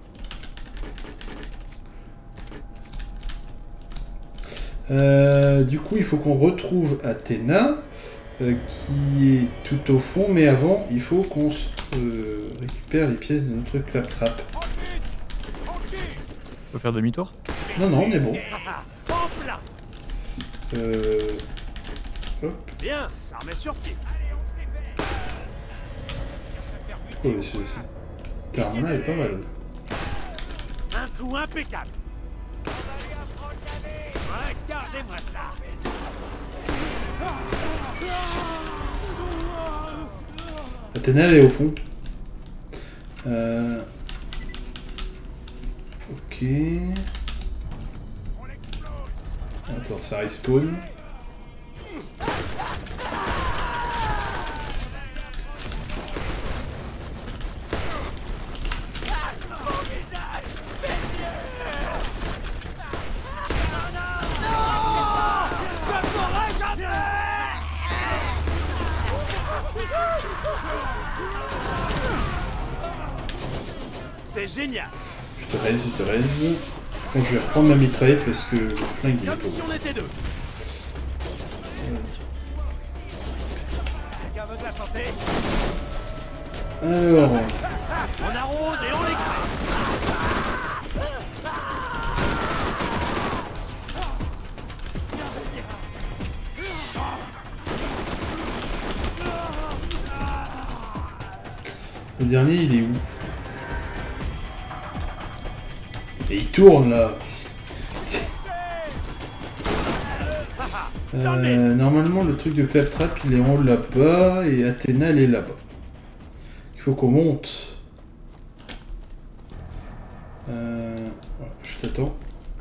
Euh, du coup il faut qu'on retrouve Athéna. Euh, qui est tout au fond, mais avant, il faut qu'on euh, récupère les pièces de notre claptrap. Faut faire demi-tour? Non, non, on est bon. Euh... Hop. Bien, ça remet sur pied. Oh, ce, ce terme-là est pas mal. Un coup impeccable. Regardez-moi ça. Athéna elle est au fond. Euh... Ok. Attends, ça respawn. C'est génial. Je te raise, je te raise. Bon, je vais reprendre ma mitraillette parce que le flingue il est Comme pas si bon. on était deux. Quelqu'un veut de la santé? Alors... On arrose et on écrase. Le dernier il est où? Et il tourne là. euh, normalement le truc de claptrap il est en haut là-bas et Athéna elle est là-bas. Il faut qu'on monte. Euh, ouais, je t'attends.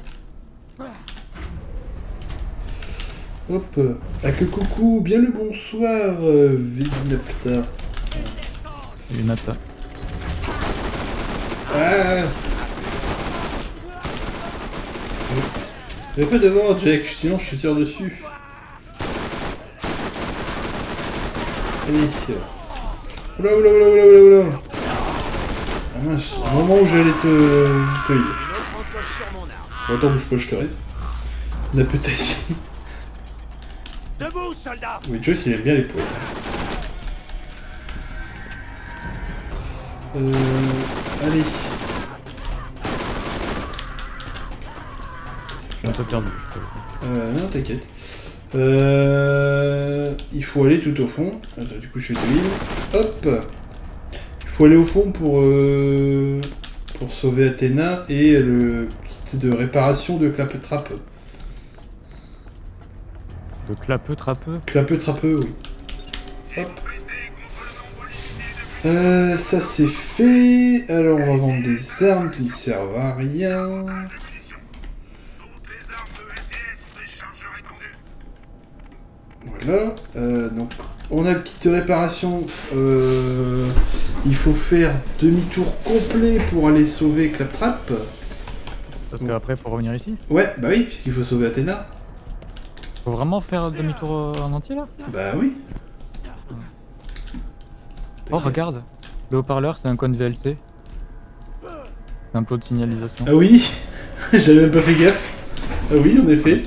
Hop. Ah que coucou, bien le bonsoir euh, Vidnapta. Vidnapta. Ah. Mais pas devant Jack, sinon je te tire dessus. Allez. Oula oula oula oula oula oula. Ah mince, au moment où j'allais te... te heal. Bon, attends, bouge pas, je te reste. On a peut-être ici. Debout, soldat. Oui, Joyce il aime bien les poètes. Euh... Allez. Un peu perdu. Euh, non, t'inquiète. Euh, il faut aller tout au fond. Attends, du coup, je fais de l'île. Hop. Il faut aller au fond pour, euh, pour sauver Athéna et le kit de réparation de Clapeux-Trapeux. De Clapeux-Trapeux Clapeux-Trapeux, oui. Hop. Euh, ça c'est fait. Alors on va vendre des armes qui ne servent à rien. Voilà. Euh, donc on a le kit de réparation. Euh, il faut faire demi-tour complet pour aller sauver Claptrap. Parce qu'après, il faut revenir ici. Ouais, bah oui, puisqu'il faut sauver Athéna. Faut vraiment faire demi-tour en entier là? Bah oui. Oh regarde, le haut-parleur c'est un code V L C. C'est un plot de signalisation. Ah oui. J'avais même pas fait gaffe. Ah oui, en effet.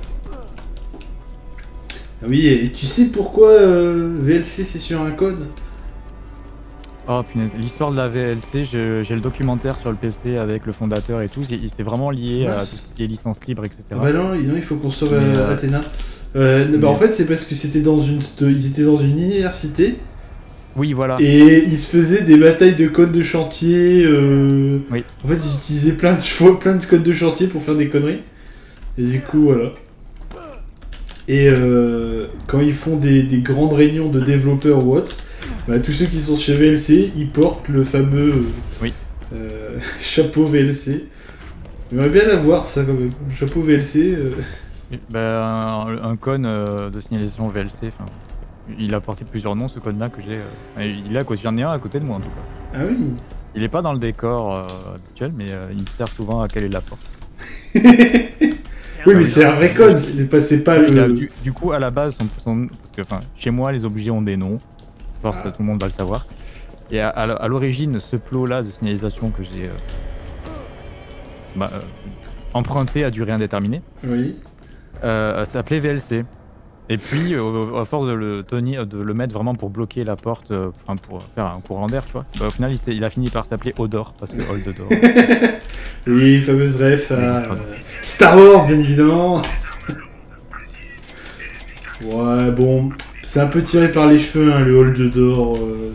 Ah oui, et tu sais pourquoi euh, V L C c'est sur un code? Oh punaise, l'histoire de la V L C, j'ai le documentaire sur le P C avec le fondateur et tout, c'est vraiment lié à tout ce qui est licence libre, et cetera. Ah bah non, non, il faut qu'on sauve mais, euh, Athéna. Euh, mais... Bah en fait c'est parce que c'était dans une, ils étaient dans une université. Oui, voilà. Et ils se faisaient des batailles de codes de chantier. Euh... Oui. En fait, ils utilisaient plein de, plein de codes de chantier pour faire des conneries. Et du coup, voilà. Et euh, quand ils font des, des grandes réunions de développeurs ou autres, bah, tous ceux qui sont chez V L C, ils portent le fameux euh, oui. euh, chapeau V L C. J'aimerais bien avoir ça quand même. Chapeau V L C. Euh... Bah, un, un cône euh, de signalisation V L C. Il a porté plusieurs noms, ce code là que j'ai. Euh... Il est à côté, j'en ai un à côté de moi en tout cas. Ah oui. Il est pas dans le décor euh, habituel, mais euh, il sert souvent à caler la porte. Oui, mais c'est un vrai code, c'est pas, pas oui, le... a, du, du coup, à la base, son, son, parce que enfin, chez moi, les objets ont des noms. Force, ah. Tout le monde va le savoir. Et à, à, à l'origine, ce plot-là de signalisation que j'ai euh, bah, euh, emprunté à durée indéterminée, oui. euh, s'appelait V L C. Et puis, euh, à force de le tenir, de le mettre vraiment pour bloquer la porte, euh, enfin pour faire un courant d'air, tu vois. Bah, au final, il, il a fini par s'appeler Odor parce que Hold the Door. Oui, fameuse ref à euh, Star Wars, bien évidemment. Ouais, bon, c'est un peu tiré par les cheveux, hein, le Hold the Door. Euh...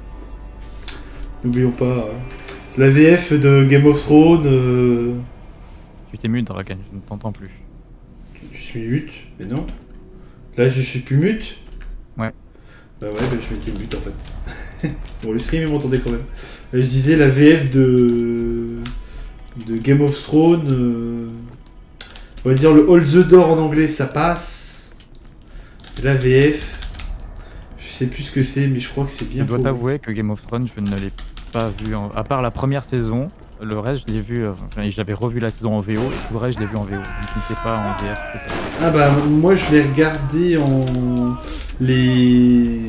N'oublions pas. Euh... La V F de Game of Thrones. Euh... Tu t'es mute, Draken, je ne t'entends plus. Je suis mute, mais non. Là, je suis plus mute. Ouais. Bah ouais, bah, je m'étais mute en fait. Bon, le stream, il m'entendait quand même. Euh, je disais la V F de... de Game of Thrones. Euh... On va dire le Hold the Door en anglais, ça passe. La V F, je sais plus ce que c'est, mais je crois que c'est bien. Je dois t'avouer que Game of Thrones, je ne l'ai pas vu, en... à part la première saison. Le reste, je l'ai vu, euh, enfin, j'avais revu la saison en V O, et tout le reste, je l'ai vu en V O. Donc je ne sais pas en V F ce que c'est. Ah bah, moi, je l'ai regardé en... Les...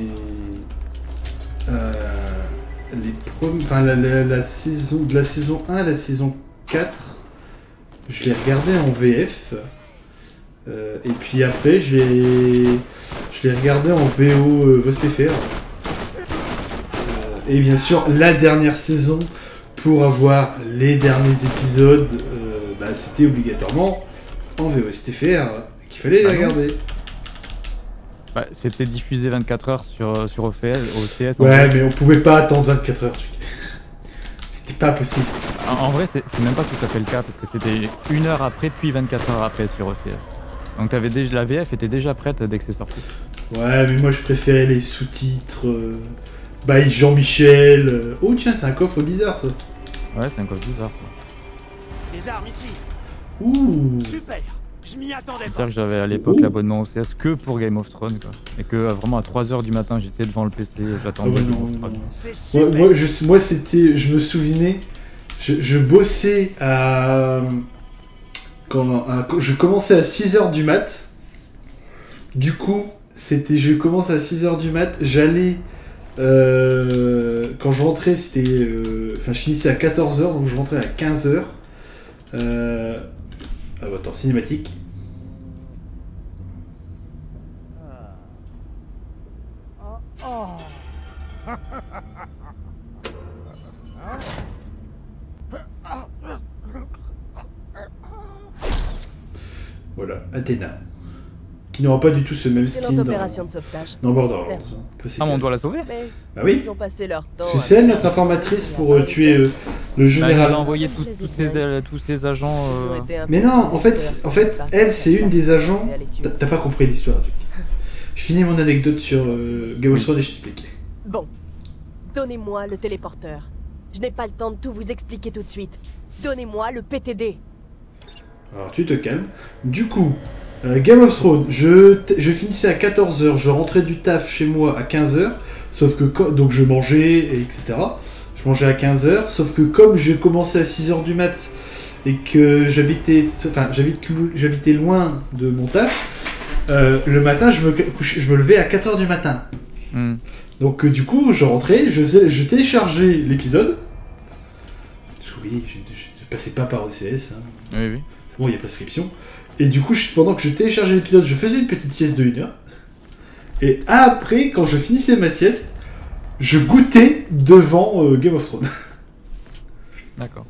Euh... Les premiers... Enfin, la, la, la saison... De la saison un à la saison quatre, je l'ai regardé en V F. Euh, et puis après, je l'ai... Je l'ai regardé en V O euh, V S T F R. Euh, et bien sûr, la dernière saison... Pour avoir les derniers épisodes, euh, bah, c'était obligatoirement en V O S T F R qu'il fallait les ah regarder. Bah, c'était diffusé vingt-quatre heures sur, sur O C S. Ouais, mais on pouvait pas attendre vingt-quatre heures. C'était pas possible. En, en vrai, c'est même pas tout à fait le cas, parce que c'était une heure après, puis vingt-quatre heures après sur O C S. Donc avais déjà, la V F était déjà prête dès que c'est sorti. Ouais, mais moi je préférais les sous-titres. Euh... By Jean-Michel. Euh... Oh tiens, c'est un coffre bizarre ça. Ouais, c'est un coffre bizarre ça. Des armes ici. Ouh. Super. Je m'y attendais pas. C'est-à-dire que j'avais à l'époque l'abonnement O C S que pour Game of Thrones quoi. Et que vraiment à trois heures du matin j'étais devant le P C, j'attendais oh, Game of Thrones. Moi, moi, je, moi c'était, je me souvenais, je, je bossais à... Quand, à... Je commençais à six heures du mat. Du coup, c'était, je commençais à six heures du mat, j'allais... Euh, quand je rentrais, c'était... Euh, enfin, je finissais à quatorze heures, donc je rentrais à quinze heures. Euh... Ah bah attends, cinématique. Oh, oh. Voilà, Athéna. qui n'aura pas du tout ce même C'est skin notre dans, opération de sauvetage. dans Borderlands. Merci. hein. Après, c'est Ah, mais on qu'elle- doit la sauver? Mais Bah oui. ils ont passé leur temps. C'est c'est elle notre informatrice pour euh, tuer euh, le Bah, général. elle nous a envoyé tous, tous, ces, euh, tous ces agents. euh, Mais non, en fait, en fait, elle, c'est une des agents. T'as- T'as pas compris l'histoire, Jack. Je finis mon anecdote sur euh, Game of Thrones et je t'explique. Bon, donnez-moi le téléporteur. Je n'ai pas le temps de tout vous expliquer tout de suite. Donnez-moi le P T D. Alors tu te calmes. Du coup, euh, Game of Thrones, je, t- je finissais à quatorze heures, je rentrais du taf chez moi à quinze heures, sauf que co- donc je mangeais, et etc. Je mangeais à quinze heures, sauf que comme j'ai commencé à six heures du mat et que j'habitais, enfin j'habite, lou- j'habitais loin de mon taf, euh, le matin je me, couchais- je me levais à quatre heures du matin. hmm. Donc euh, du coup, je rentrais, je, faisais- je téléchargeais l'épisode. Parce que oui, je ne passais pas par O C S. Hein. Oui, oui. Bon, il y a prescription. Et du coup, je- pendant que je téléchargeais l'épisode, je faisais une petite sieste de une heure. Et après, quand je finissais ma sieste, je goûtais devant euh, Game of Thrones. D'accord.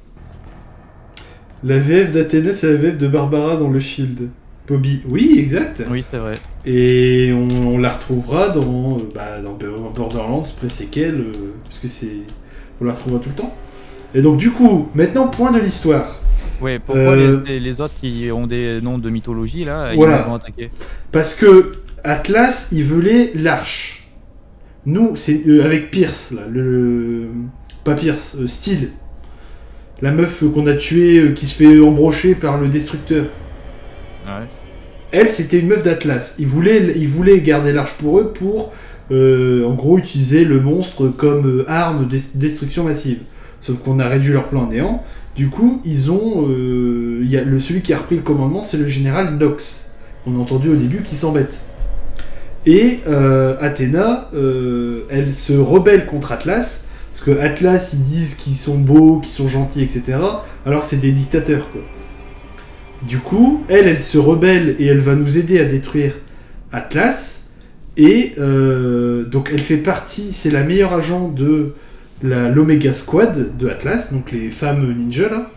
La V F d'Athéna, c'est la V F de Barbara dans le Shield. Bobby, oui, exact. Oui, c'est vrai. Et on, on la retrouvera dans, euh, bah, dans Borderlands, pré-séquel, euh, parce que c'est... On la retrouvera tout le temps. Et donc du coup, maintenant, point de l'histoire. Ouais, pourquoi Euh, les, les autres qui ont des noms de mythologie, là, Voilà. ils nous ont attaqué? Parce que Atlas, il voulait l'arche. Nous, c'est euh, avec Pierce, là, le... Pas Pierce, euh, Steel. La meuf euh, qu'on a tuée, euh, qui se fait embrocher par le destructeur. Ouais. Elle, c'était une meuf d'Atlas. Ils voulaient, ils voulaient garder l'arche pour eux pour, euh, en gros, utiliser le monstre comme euh, arme de destruction massive. Sauf qu'on a réduit leur plan à néant. Du coup, ils ont... Euh, y a le, celui qui a repris le commandement, c'est le général Nox. On a entendu au début qu'il s'embête. Et euh, Athéna, euh, elle se rebelle contre Atlas. Parce que Atlas, ils disent qu'ils sont beaux, qu'ils sont gentils, et cetera. Alors que c'est des dictateurs, quoi. Du coup, elle, elle se rebelle et elle va nous aider à détruire Atlas. Et euh, donc, elle fait partie, c'est la meilleure agent de la, l'Omega Squad de Atlas, donc les femmes ninjas là.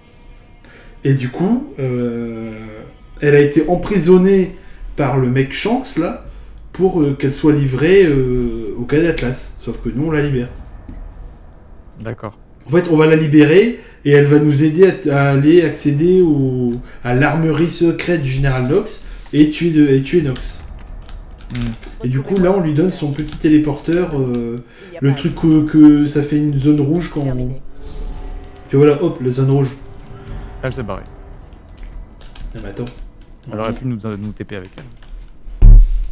Et du coup, euh, elle a été emprisonnée par le mec Shanks là, pour euh, qu'elle soit livrée euh, au cas d'Atlas. Sauf que nous, on la libère. D'accord. En fait, on va la libérer et elle va nous aider à, à aller accéder au, à l'armerie secrète du général Nox et tuer, de, et tuer Nox. Hmm. Et du coup, là, on lui donne son petit téléporteur, euh, le truc que, que ça fait une zone rouge quand on... Tu vois là, hop, la zone rouge. Elle s'est barrée. Non mais attends. Elle aurait pu nous, nous T P avec elle.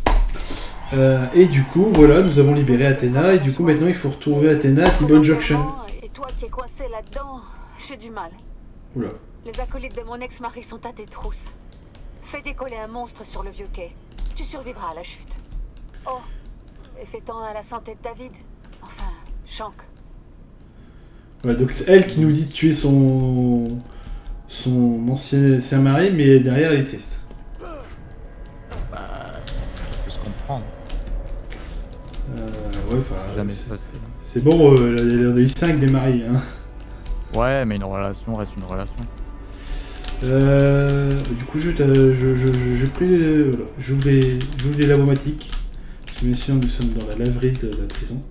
Euh, et du coup, voilà, nous avons libéré Athéna, et du coup, maintenant, il faut retrouver Athéna à T-Bone Junction. Et toi qui es coincé là-dedans, j'ai du mal. Oula. Les acolytes de mon ex-mari sont à tes trousses. Fais décoller un monstre sur le vieux quai. Tu survivras à la chute. Oh, et fais-t'en à la santé de David. Enfin, Shank. Ouais, donc c'est elle qui nous dit de tuer son... son ancien, ancien mari, mais derrière, elle est triste. Bah, je peux se comprendre. Euh, ouais, enfin... Jamais c'est- facile. C'est bon, euh, elle en a eu cinq des maris, hein. Ouais, mais une relation reste une relation. Euh, du coup, je, je, je, je, je pris, euh, voilà, j'ouvre les, j'ouvre les lavomatiques. Parce que bien sûr, nous sommes dans la laverie de la prison.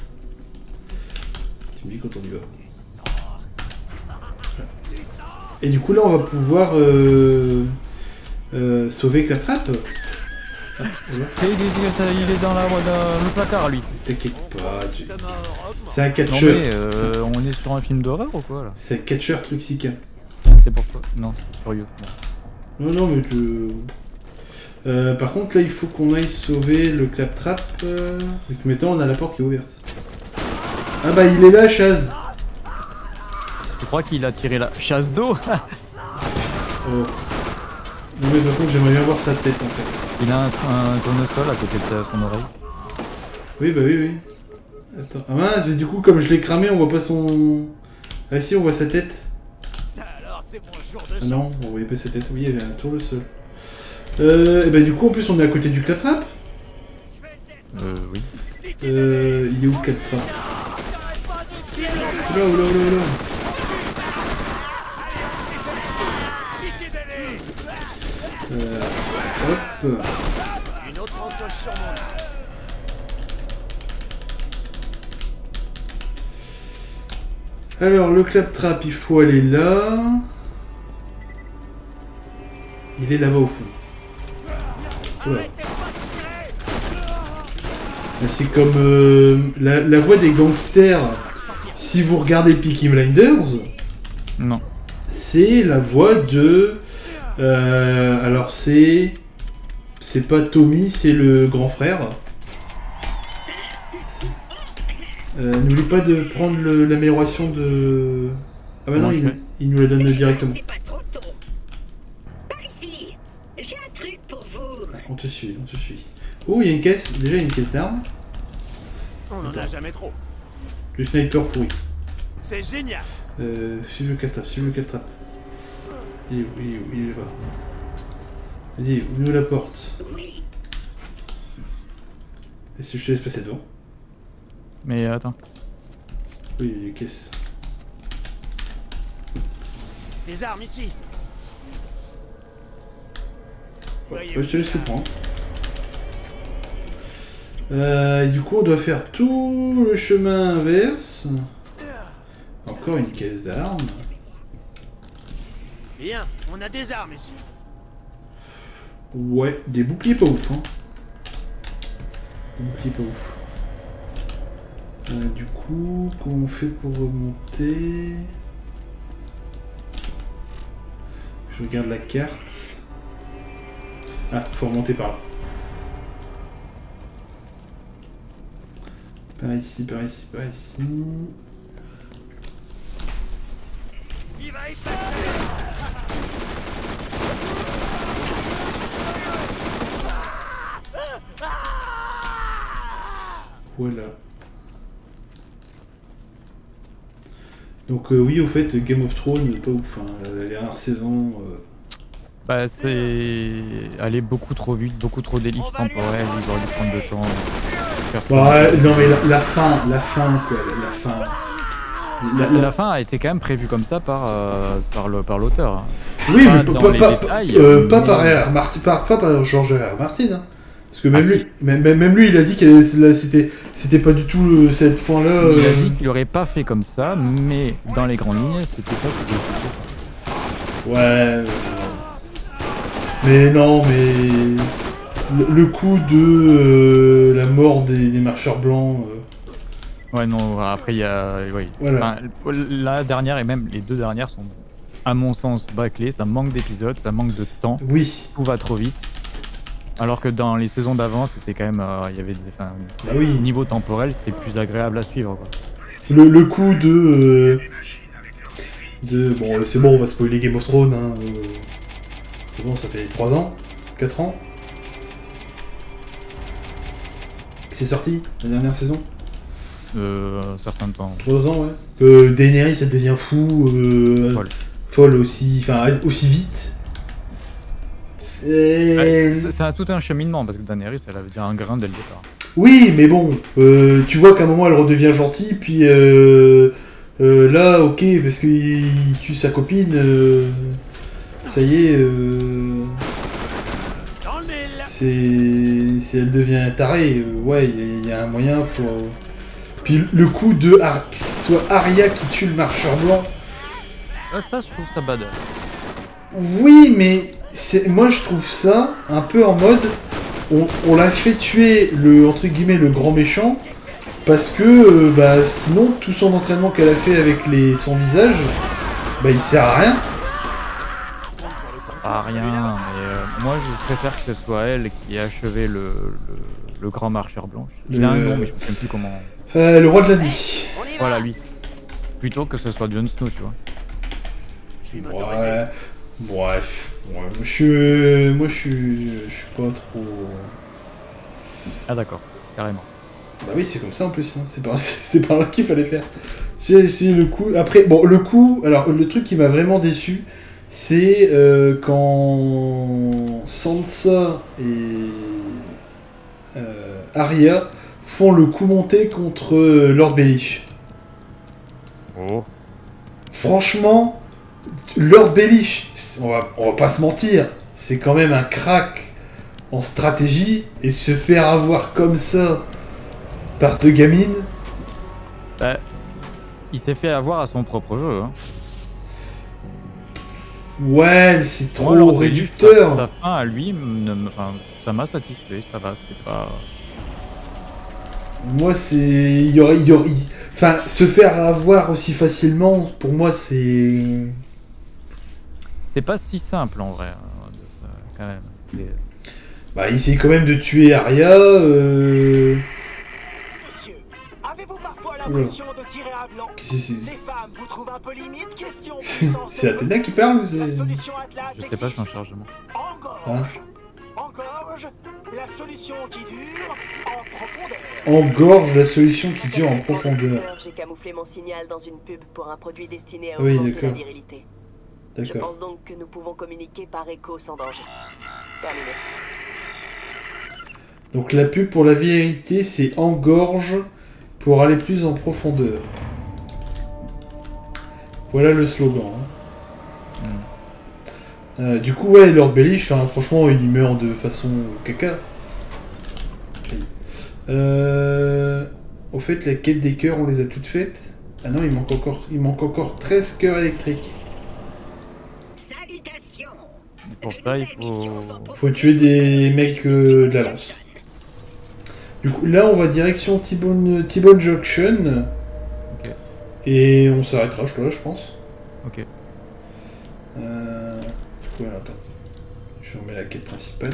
Tu me dis quand on y va. Voilà. Et du coup, là, on va pouvoir euh, euh, sauver Claptrap. Ah, voilà. Et il, est, il est dans, la, dans le placard, lui. T'inquiète pas, Jay. C'est un Non catcheur. mais euh, on est sur un film d'horreur ou quoi là? C'est un catcheur Truxica. C'est pour toi? Non, c'est curieux. Non, non, mais tu... Euh, par contre, là, il faut qu'on aille sauver le Claptrap. Euh... Donc maintenant, on a la porte qui est ouverte. Ah bah, il est là, Chaz. Je crois qu'il a tiré la chasse d'eau. Oh. Non, mais par contre, j'aimerais bien voir sa tête, en fait. Il a un, un tournesol à côté de son oreille. Oui, bah oui, oui. Attends. Ah mince, mais du coup, comme je l'ai cramé, on voit pas son... Ah si, on voit sa tête. Ah non, on voyait pas sa tête. Oui, il y avait un tournesol. Euh, et bah du coup, en plus, on est à côté du Claptrap. Euh, oui. Euh, il est où le Claptrap? Oula, oula, oula, oula. Euh, hop. Une autre encoche sur mon arme. Alors, le claptrap, il faut aller là. Il est là-bas au fond. Voilà. C'est comme euh, la, la voix des gangsters. Si vous regardez Peaky Blinders, non, c'est la voix de. Euh, alors c'est, c'est pas Tommy, c'est le grand frère. Euh, N'oublie pas de prendre le- l'amélioration de. Ah bah non, Non, je il, vais. il nous la donne directement. C'est pas trop tôt. Par ici, j'ai un truc pour vous. On te suit, on te suit. Oh, il y a une caisse. Déjà, il y a une caisse d'armes. On en a jamais trop. Du sniper pourri. C'est génial. Euh, suive le claptrap, suive le claptrap. Il est où, il est où, il est là. Vas-y, ouvre la porte. Oui. Est-ce que je te laisse passer devant? mais attends. Oui, il y a des caisses. Des armes ici. Ouais, je te laisse le prendre. Euh, et du coup, on doit faire tout le chemin inverse. Encore une caisse d'armes. Bien, on a des armes ici. Ouais, des boucliers pas ouf, hein. Des boucliers pas ouf. Euh, du coup, comment on fait pour remonter? Je regarde la carte. Ah, faut remonter par là. Par ici, par ici, par ici. Il va y passer. Voilà. Donc euh, oui, au fait, Game of Thrones, pas ouf. Hein. La dernière saison... Euh... Bah c'est aller beaucoup trop vite, beaucoup trop d'ellipses temporelles, ils auraient dû prendre le temps. Faire ça. Ouais, non mais la, la fin, la fin quoi, la, la fin. La, la- La fin a été quand même prévue comme ça par, euh, par le- par l'auteur. Hein. Oui, Pas mais dans pas, les pas, détails, euh, pas mais- par R R Martin, pas, pas par George R R Martin. Hein. Parce que même, Ah, lui, si. même, même- même lui, il a dit que c'était, c'était pas du tout euh, cette fin-là. Il a euh, dit qu'il aurait pas fait comme ça, mais dans les grandes lignes, c'était ça qu'il voulait faire. Ouais. euh, Mais non, mais le, le coup de euh, la mort des, des marcheurs blancs. euh, Ouais, non, après il y a. Oui. Voilà. Enfin, la dernière et même les deux dernières sont, à mon sens, bâclées. Ça manque d'épisodes, ça manque de temps. Oui. Tout va trop vite. Alors que dans les saisons d'avant, c'était quand même. euh, Il y avait des. Enfin, Bah oui. niveau temporel, c'était plus agréable à suivre. Quoi. Le, le coup de. euh, de bon, euh, c'est bon, on va spoiler Game of Thrones. Hein, euh, c'est bon, ça fait trois ans, quatre ans. C'est sorti, la dernière saison. Euh, un certain temps. trois ans, ouais. Que Daenerys, elle devient fou. Euh, Folle. folle aussi. Enfin, aussi vite. C'est. Ouais, c'est- c'est un- tout un cheminement parce que Daenerys, elle avait déjà un grain dès le départ. Oui, mais bon, euh, tu vois qu'à un moment elle redevient gentille, puis euh, euh, là, ok, parce qu'il tue sa copine, euh, ça y est, euh, Dans le mille. c'est, c'est- elle devient tarée, euh, ouais, il y, y a un moyen, faut... Puis le coup de Ar- que ce soit Arya qui tue le marcheur blanc, Ah, ça, je trouve ça bad. oui, mais c'est, moi je trouve ça un peu en mode, on, on l'a fait tuer le entre guillemets le grand méchant parce que euh, bah sinon tout son entraînement qu'elle a fait avec les son visage, bah il sert à rien. Ah, rien, mais euh, moi je préfère que ce soit elle qui ait achevé le, le, le grand marcheur blanc. Il a un Le- nom, mais je ne sais plus comment. Euh, le roi de la nuit. On y va. Voilà, lui. Plutôt que ce soit Jon Snow, tu vois. Je suis motorisé. Ouais. Bref. Ouais, moi je suis, moi je suis, je suis pas trop. Ah, d'accord, carrément. Bah oui, c'est comme ça en plus. Hein. C'est par, c'est par là qu'il fallait faire. C'est, c'est le coup. Après, bon, le coup. Alors, le truc qui m'a vraiment déçu, c'est euh, quand Sansa et euh, Arya font le coup monté contre euh, Lord Baelish. Oh. Franchement, Lord Baelish, on va, on va pas se mentir, c'est quand même un crack en stratégie, et se faire avoir comme ça par deux gamines. Bah, il s'est fait avoir à son propre jeu. Hein. Ouais, mais c'est trop Moi, réducteur. Sa, sa fin à lui, me, enfin, ça m'a satisfait, ça va, c'était pas... Moi, c'est... Il y aurait... Il y aurait... Enfin, se faire avoir aussi facilement, pour moi, c'est... C'est pas si simple, en vrai, ça, quand même. C'est... Bah, il essaie quand même de tuer Arya, euh... Monsieur, avez-vous parfois l'impression de tirer à blanc? Les femmes vous trouvent un peu limite? Question puissance. C'est Athéna qui parle ou c'est... La solution Atlas Je sais pas, je suis en chargement. Engorge. Hein? Engorge, la solution qui dure en profondeur. Engorge la solution qui dure en profondeur. J'ai camouflé mon signal dans une pub pour un produit destiné à Oui, augmenter la d'accord. virilité. Je D'accord. pense donc que nous pouvons communiquer par écho sans danger. Terminé. Donc la pub pour la vérité, c'est engorge pour aller plus en profondeur. Voilà le slogan. Hein. Mm. Euh, du coup, ouais, Lord Baelish, hein, franchement, il meurt de façon caca. Euh... Au fait, la quête des cœurs, on les a toutes faites. Ah non, il manque encore, il manque encore treize cœurs électriques. Salutations. Pour ça, il faut... Faut tuer des mecs euh, de la lance. Du coup, là, on va direction T-Bone T-Bone Junction. Okay. Et on s'arrêtera, je, je pense. Ok. Euh... Du coup, alors, attends. Je remets la quête principale.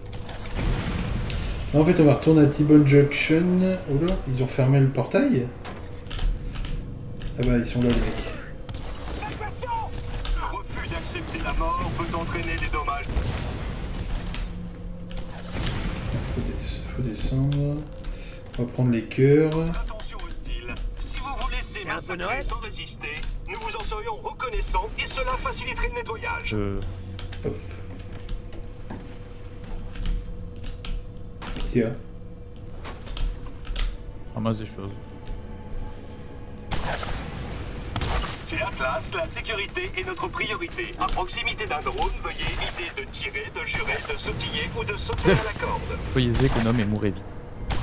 En fait, on va retourner à T-Bone Junction. Oh là, ils ont fermé le portail. Ah bah, ils sont là, les mecs. Le refus d'accepter la mort peut entraîner des dommages. Faut, des... Faut descendre. On va prendre les cœurs. Attention hostile. Si vous vous laissez massacrer sans résister, nous vous en serions reconnaissants et cela faciliterait le nettoyage. Je... Hop. Qu'est-ce qu'il y a? Ramasse des choses. Chez Atlas, la sécurité est notre priorité. À proximité d'un drone, veuillez éviter de tirer, de jurer, de sautiller ou de sauter à la corde. Soyez économe et mourrez vite.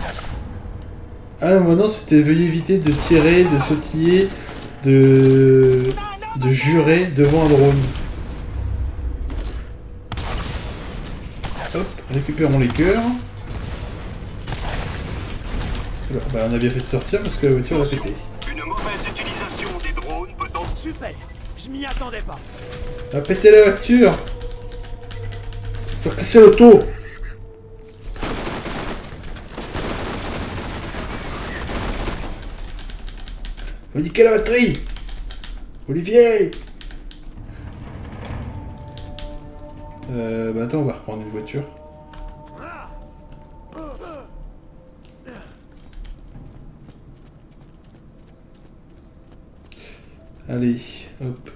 Ah non, non, c'était veuillez éviter de tirer, de sautiller, de... de jurer devant un drone. Hop, récupérons les cœurs. Alors, bah, on a bien fait de sortir parce que la voiture l'a pété. Une mauvaise utilisation des drones peut en... Super, je m'y attendais pas. On a pété la voiture. Faut casser l'auto. Faut niquer la batterie. Olivier. Euh, bah attends, on va reprendre une voiture. Allez, hop.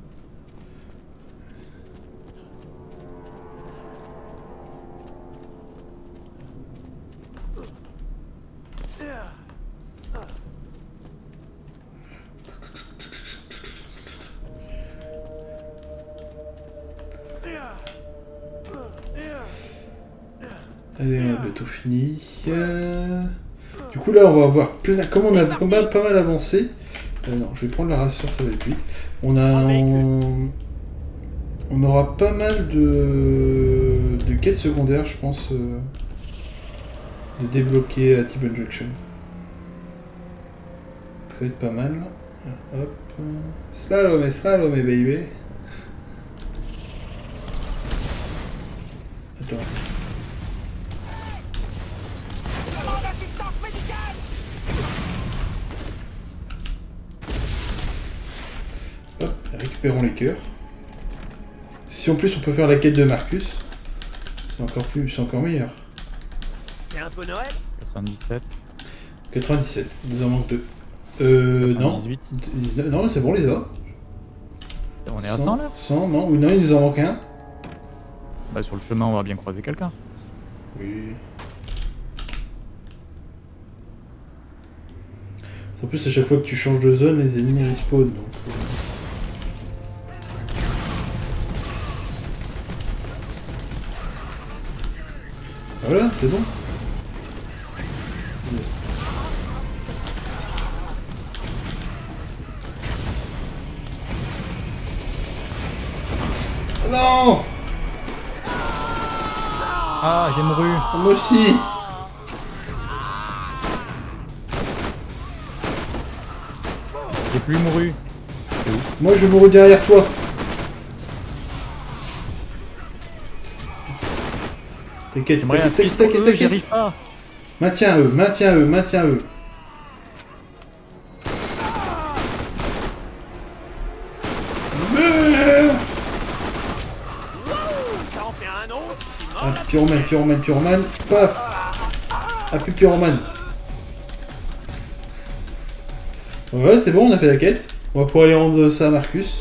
Allez, on a bientôt fini. Euh... Du coup, là, on va avoir plein. Comme on a pas mal, pas mal avancé. Euh, non, je vais prendre la rassure, ça va être vite. On a. On, on aura pas mal de. de quêtes secondaires, je pense. Euh... de débloquer à T-Bone Junction. Ça va être pas mal. Hop. Slalom et slalom et baby. Attends. Hop, récupérons les cœurs. Si en plus on peut faire la quête de Marcus, c'est encore plus, c'est encore meilleur. C'est un peu Noël? quatre-vingt-dix-sept. quatre-vingt-dix-sept, il nous en manque deux. Euh, non. quatre-vingt-dix-huit. Non, c'est bon, les a. On est à cent là? cent, non, ou non, il nous en manque un. Bah sur le chemin, on va bien croiser quelqu'un. Oui. En plus, à chaque fois que tu changes de zone, les ennemis respawn. Donc, euh... Voilà, c'est bon. Non! Ah, j'ai mouru. Moi aussi. J'ai plus mouru. Moi je mourrai derrière toi. T'inquiète, t'inquiète, t'inquiète, t'inquiète, J'y t'inquiète. arrive pas. Maintiens eux, maintiens eux, maintiens eux. Ah, pyromane, pyromane, pyromane, paf. Ah, plus pyromane. Ouais, c'est bon, on a fait la quête. On va pouvoir aller rendre ça à Marcus.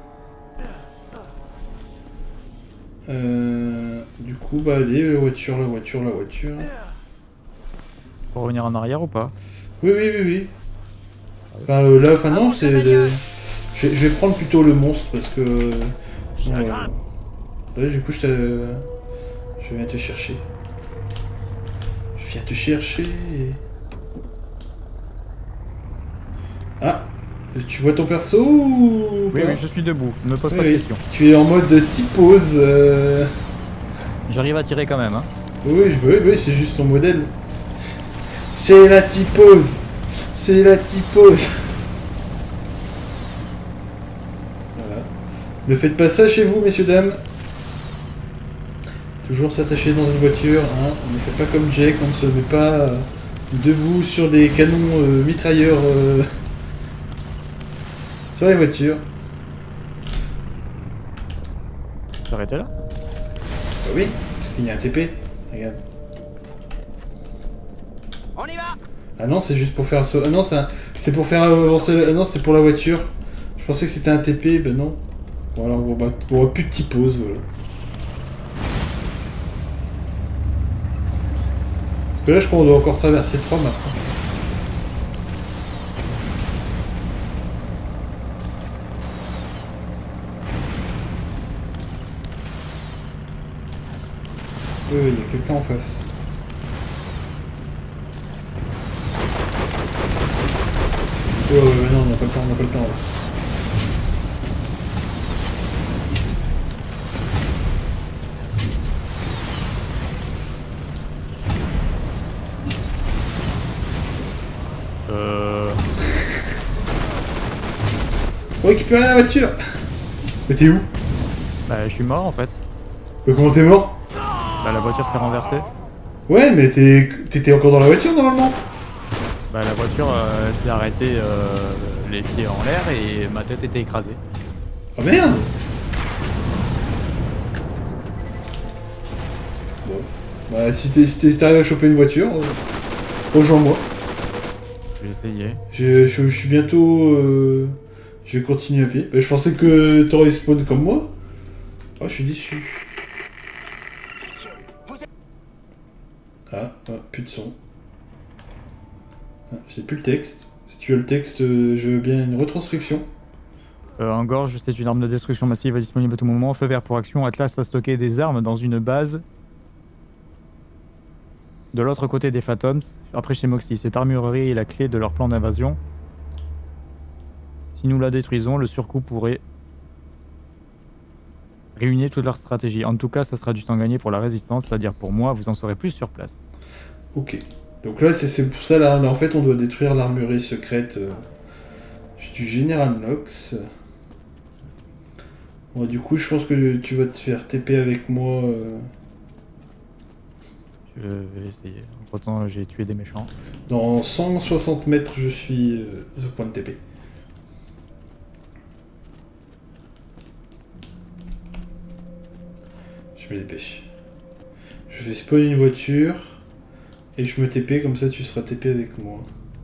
Euh, du coup, bah allez, la voiture, la voiture, la voiture. Faut revenir en arrière ou pas? Oui, oui, oui, oui. Enfin, euh, là, enfin non, c'est... Les... Je, je vais prendre plutôt le monstre parce que... Euh, là, du coup, je, je viens te chercher. Je viens te chercher. Ah, tu vois ton perso ou Oui, pas? oui, je suis debout. Ne me pose oui, pas de oui. questions. Tu es en mode typose. Euh... J'arrive à tirer quand même, hein. Oui, oui, oui, oui c'est juste ton modèle. C'est la typose. C'est la typose. Voilà. Ne faites pas ça chez vous, messieurs, dames. Toujours s'attacher dans une voiture. Hein. On ne fait pas comme Jake, on ne se met pas euh, debout sur des canons euh, mitrailleurs euh, sur les voitures. Tu arrêté là? Bah oui, parce qu'il y a un T P. Regarde. On y va. Ah non, c'est juste pour faire... Ah non, c'est pour faire avancer... Ah non, c'était pour la voiture. Je pensais que c'était un T P, ben non. Bon alors, on va, on va plus de typose, voilà. Parce que là, je crois qu'on doit encore traverser le trois maintenant. Oui, oui, il y a quelqu'un en face. Ouais, ouais, ouais, non, on n'a pas le temps, on n'a pas le temps. Là. Euh... Faut récupérer la voiture. Mais t'es où? Bah, je suis mort en fait. Mais comment t'es mort? Bah, la voiture s'est renversée. Ouais, mais t'étais encore dans la voiture normalement. Bah, la voiture euh, s'est arrêtée euh, les pieds en l'air et ma tête était écrasée. Oh merde! Bon. Bah, si t'es si arrivé à choper une voiture, euh, rejoins-moi. J'ai essayé. Je, je, je suis bientôt... Euh, je vais continuer à pied. Bah, je pensais que t'aurais spawn comme moi. Oh, je suis déçu. Ah, ah plus de son. Ah, j'ai plus le texte. Si tu as le texte, euh, je veux bien une retranscription. Euh, Engorge, c'est une arme de destruction massive disponible à tout moment. Feu vert pour action. Atlas a stocké des armes dans une base de l'autre côté des Phantoms. Après chez Moxie, cette armurerie est la clé de leur plan d'invasion. Si nous la détruisons, le surcoût pourrait réunir toute leur stratégie. En tout cas, ça sera du temps gagné pour la résistance, c'est-à-dire pour moi, vous en saurez plus sur place. Ok. Donc là, c'est pour ça, là, là, en fait, on doit détruire l'armurerie secrète euh, du Général Nox. Bon, du coup, je pense que tu vas te faire T P avec moi. Euh... Je vais essayer. Pourtant, j'ai tué des méchants. Dans cent soixante mètres, je suis euh, au point de T P. Je me dépêche. Je vais spawn une voiture. Et je me T P, comme ça tu seras T P avec moi.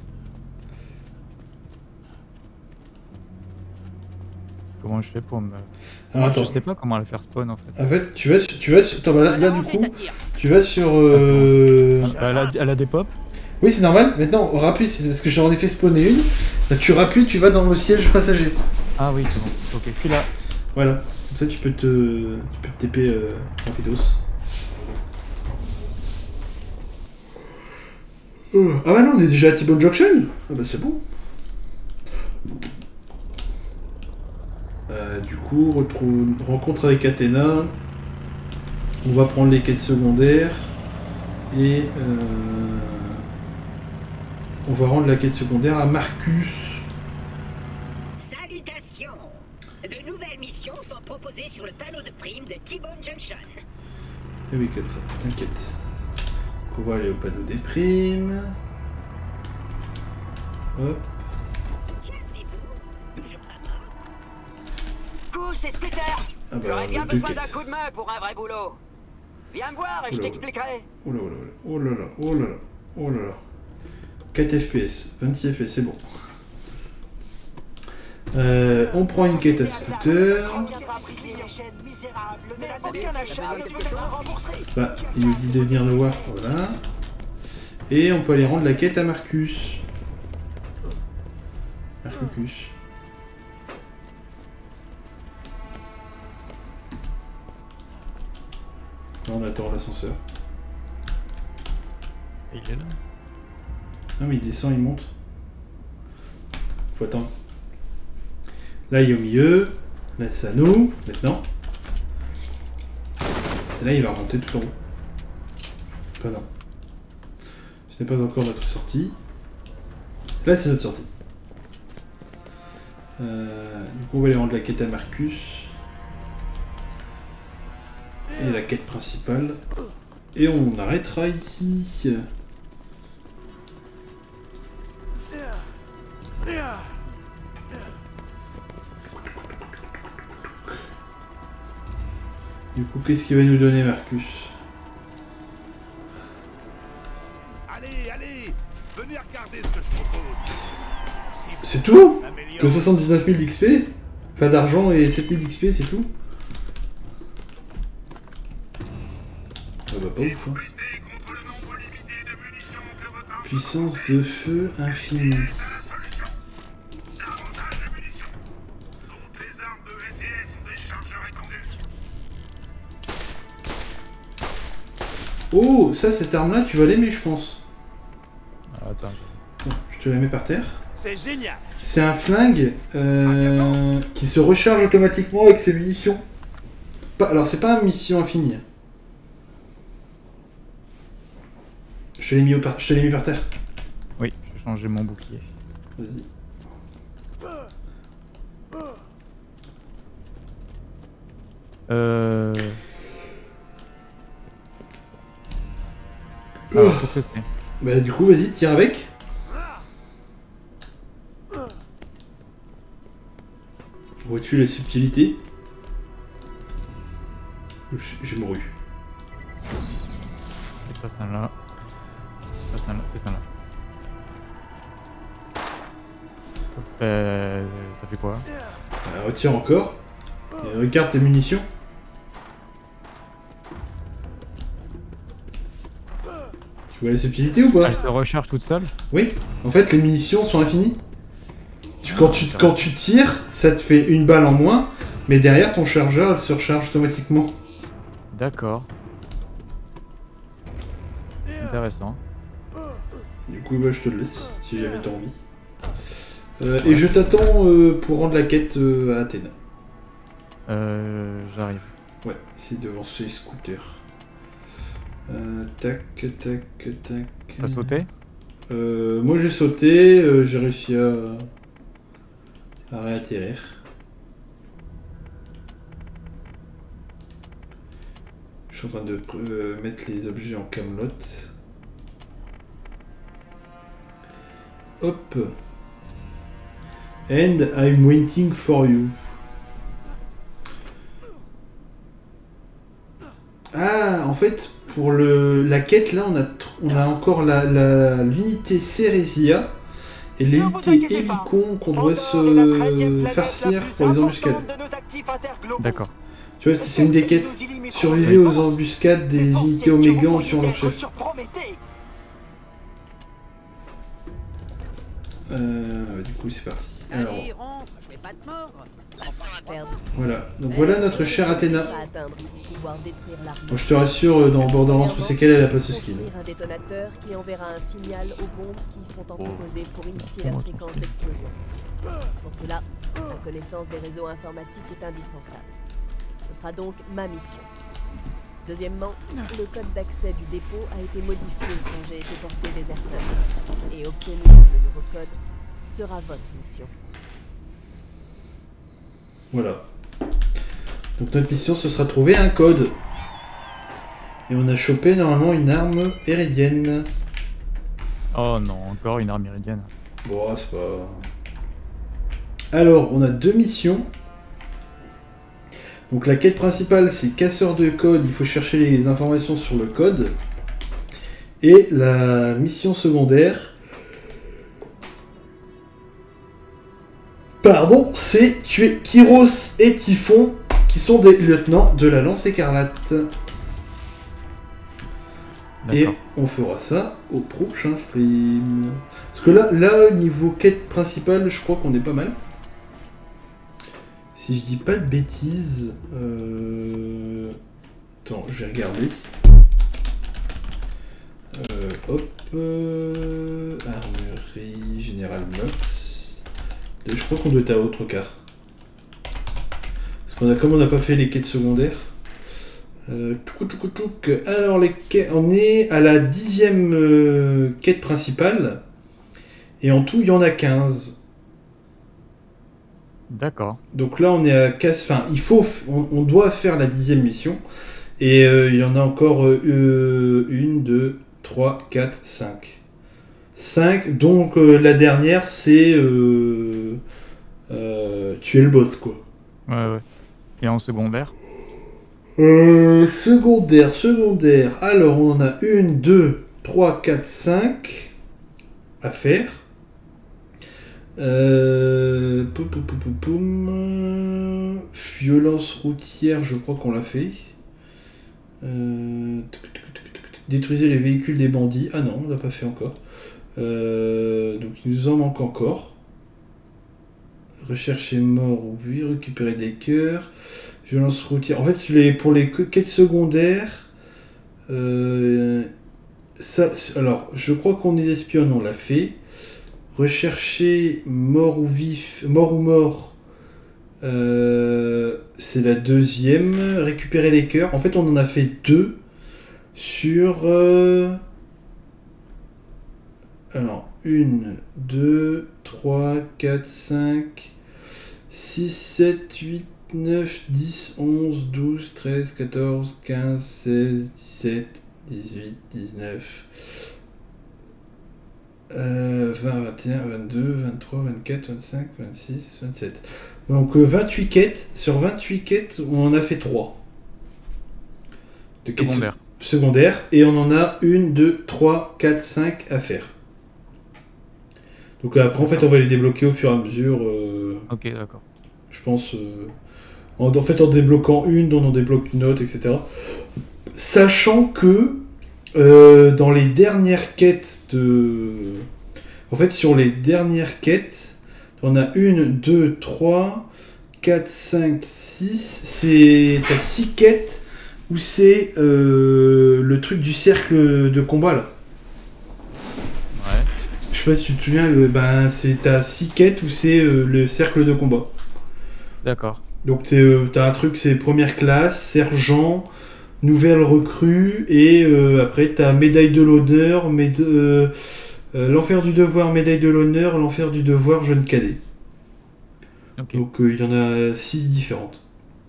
Comment je fais pour me... Alors, je attends. sais pas comment le faire spawn en fait. En fait, tu vas sur... Tu vas sur... Attends, bah là, là, du coup, tu vas sur... Euh... Ah, elle, a, elle a des pop. Oui, c'est normal. Maintenant, rappuie, c'est parce que j'en ai fait spawner une. Là, tu rappuies, tu vas dans le siège passager. Ah oui, c'est bon. Ok, je suis là. Voilà. Comme ça, tu peux te, tu peux te T P euh, rapidos. Euh, ah bah non, on est déjà à T-Bone Junction. Ah bah c'est bon. Euh, du coup, retrouve... rencontre avec Athéna. On va prendre les quêtes secondaires. Et... Euh... on va rendre la quête secondaire à Marcus. Salutations! De nouvelles missions sont proposées sur le panneau de primes de T-Bone Junction. Eh oui, t'inquiète. On va aller au panneau des primes. Hop. Coucou, c'est Scooter. Ah bah, J'aurais bien deux besoin d'un quêtes. coup de main pour un vrai boulot. Viens me voir et je Oula, t'expliquerai. Oh là là, oh là là, oh là là, oh là là. quatre F P S, vingt-six F P S, c'est bon. Euh, on prend une quête à Scooter. Bah, il nous dit de venir le voir, voilà. Et on peut aller rendre la quête à Marcus. Marcus. Là, on attend l'ascenseur. Il est là. Non mais il descend, il monte. Faut attendre. Là il est au milieu. Là c'est à nous, maintenant. Et là il va remonter tout en haut. Enfin non. Ce n'est pas encore notre sortie. Là c'est notre sortie. Euh, du coup on va aller rendre la quête à Marcus. Et la quête principale. Et on arrêtera ici. Du coup, qu'est-ce qu'il va nous donner, Marcus? Allez, allez, venez regarder ce que je propose. C'est tout? Que soixante-dix-neuf mille d'X P? Enfin d'argent et sept mille d'X P, c'est tout? Ça va pas ouf, hein. Puissance de feu infinie. Oh, ça, cette arme-là, tu vas l'aimer, je pense. Ah, attends. Bon, je te la mets par terre. C'est génial. C'est un flingue euh, qui se recharge automatiquement avec ses munitions. Pas, alors, c'est pas une mission infinie. Je te l'ai mis, au par, je te l'ai mis par terre. Oui, je vais changer mon bouclier. Vas-y. Euh... Alors, qu'est-ce que c'est? Bah du coup, vas-y, tire avec. Vois-tu la subtilité? J'ai mouru. C'est pas celle-là. C'est pas celle-là, c'est celle-là. Euh, ça fait quoi? Euh, retire encore. Et regarde tes munitions. Tu vois la subtilité ou pas? Elle se recharge toute seule? Oui. En fait, les munitions sont infinies. Tu, quand, tu, quand tu tires, ça te fait une balle en moins, mais derrière ton chargeur, elle se recharge automatiquement. D'accord. Intéressant. Du coup, bah, je te le laisse, si jamais t'as envie. Euh, et je t'attends euh, pour rendre la quête euh, à Athéna. Euh, j'arrive. Ouais, c'est devant ces scooters. Euh, tac, tac, tac. T'as sauté? euh, Moi j'ai sauté, euh, j'ai réussi à, à réatterrir. Je suis en train de euh, mettre les objets en camelote. Hop. And I'm waiting for you. Ah, en fait, pour le, la quête, là, on a, on a encore l'unité Ceresia et l'unité Helicon qu'on doit se farcir pour les embuscades. D'accord. Tu vois, c'est une des quêtes. Survivez aux embuscades des unités Oméga en tuant leur chef. Euh, du coup, c'est parti. Alors, pas de mort. Perdre. Voilà, donc voilà notre chère Athéna. Pas atteindre pour pouvoir détruire l'arme. Bon, je te rassure, dans Borderlands P C K, elle a pas ce skill. Construire un détonateur qui enverra un signal aux bombes qui sont entreposées pour initier leur séquence d'explosion. Pour cela, la connaissance des réseaux informatiques est indispensable. Ce sera donc ma mission. Deuxièmement, le code d'accès du dépôt a été modifié quand j'ai été porté déserteur. Et obtenir le nouveau code sera votre mission. Voilà. Donc notre mission, ce sera trouver un code. Et on a chopé normalement une arme iridienne. Oh non, encore une arme iridienne. Bon, c'est pas... Alors, on a deux missions. Donc la quête principale, c'est casseur de code. Il faut chercher les informations sur le code. Et la mission secondaire... Pardon, c'est tuer Kyros et Typhon, qui sont des lieutenants de la Lance Écarlate. Et on fera ça au prochain stream. Parce que là, là, niveau quête principale, je crois qu'on est pas mal. Si je dis pas de bêtises... Euh... Attends, je vais regarder. Euh, hop... Euh... Armurerie Général Mox... Je crois qu'on doit être à autre quart. Parce qu'on a, comme on n'a pas fait les quêtes secondaires. Euh, touc, touc, touc. Alors, les quêtes, on est à la dixième euh, quête principale. Et en tout, il y en a quinze. D'accord. Donc là, on est à quinze. Enfin, il faut, on, on doit faire la dixième mission. Et euh, il y en a encore euh, une, deux, trois, quatre, cinq. cinq, donc euh, la dernière c'est euh, euh, tuer le boss quoi. Ouais ouais. Et en secondaire euh, Secondaire, secondaire. Alors on en a une, deux, trois, quatre, cinq à faire. Euh, poum, poum, poum, poum, poum. Violence routière, je crois qu'on l'a fait. Euh, détruisez les véhicules des bandits. Ah non, on l'a pas fait encore. Euh, donc il nous en manque encore. Rechercher mort ou vie, récupérer des cœurs, violence routière. En fait, les, pour les quêtes secondaires, euh, ça, alors je crois qu'on les espionne, on l'a fait. Rechercher mort ou vif, mort ou mort, euh, c'est la deuxième. Récupérer les cœurs. En fait, on en a fait deux sur. Euh, Alors, une, deux, trois, quatre, cinq, six, sept, huit, neuf, dix, onze, douze, treize, quatorze, quinze, seize, dix-sept, dix-huit, dix-neuf, euh, vingt, vingt et un, vingt-deux, vingt-trois, vingt-quatre, vingt-cinq, vingt-six, vingt-sept. Donc euh, vingt-huit quêtes. Sur vingt-huit quêtes, on en a fait trois. De quêtes secondaires. Secondaires. Et on en a une, deux, trois, quatre, cinq à faire. Donc après, en fait, on va les débloquer au fur et à mesure. Euh, ok, d'accord. Je pense... Euh, en, en fait, en débloquant une, on en débloque une autre, et cetera. Sachant que euh, dans les dernières quêtes de... En fait, sur les dernières quêtes, on a une, deux, trois, quatre, cinq, six... C'est... T'as six quêtes où c'est euh, le truc du cercle de combat, là. Je sais pas si tu te souviens, le, ben, c'est t'as six quêtes où c'est euh, le cercle de combat. D'accord. Donc euh, t'as un truc, c'est première classe, sergent, nouvelle recrue, et euh, après t'as médaille de l'honneur, méda euh, euh, l'enfer du devoir, médaille de l'honneur, l'enfer du devoir, jeune cadet. Okay. Donc il euh, y en a six différentes.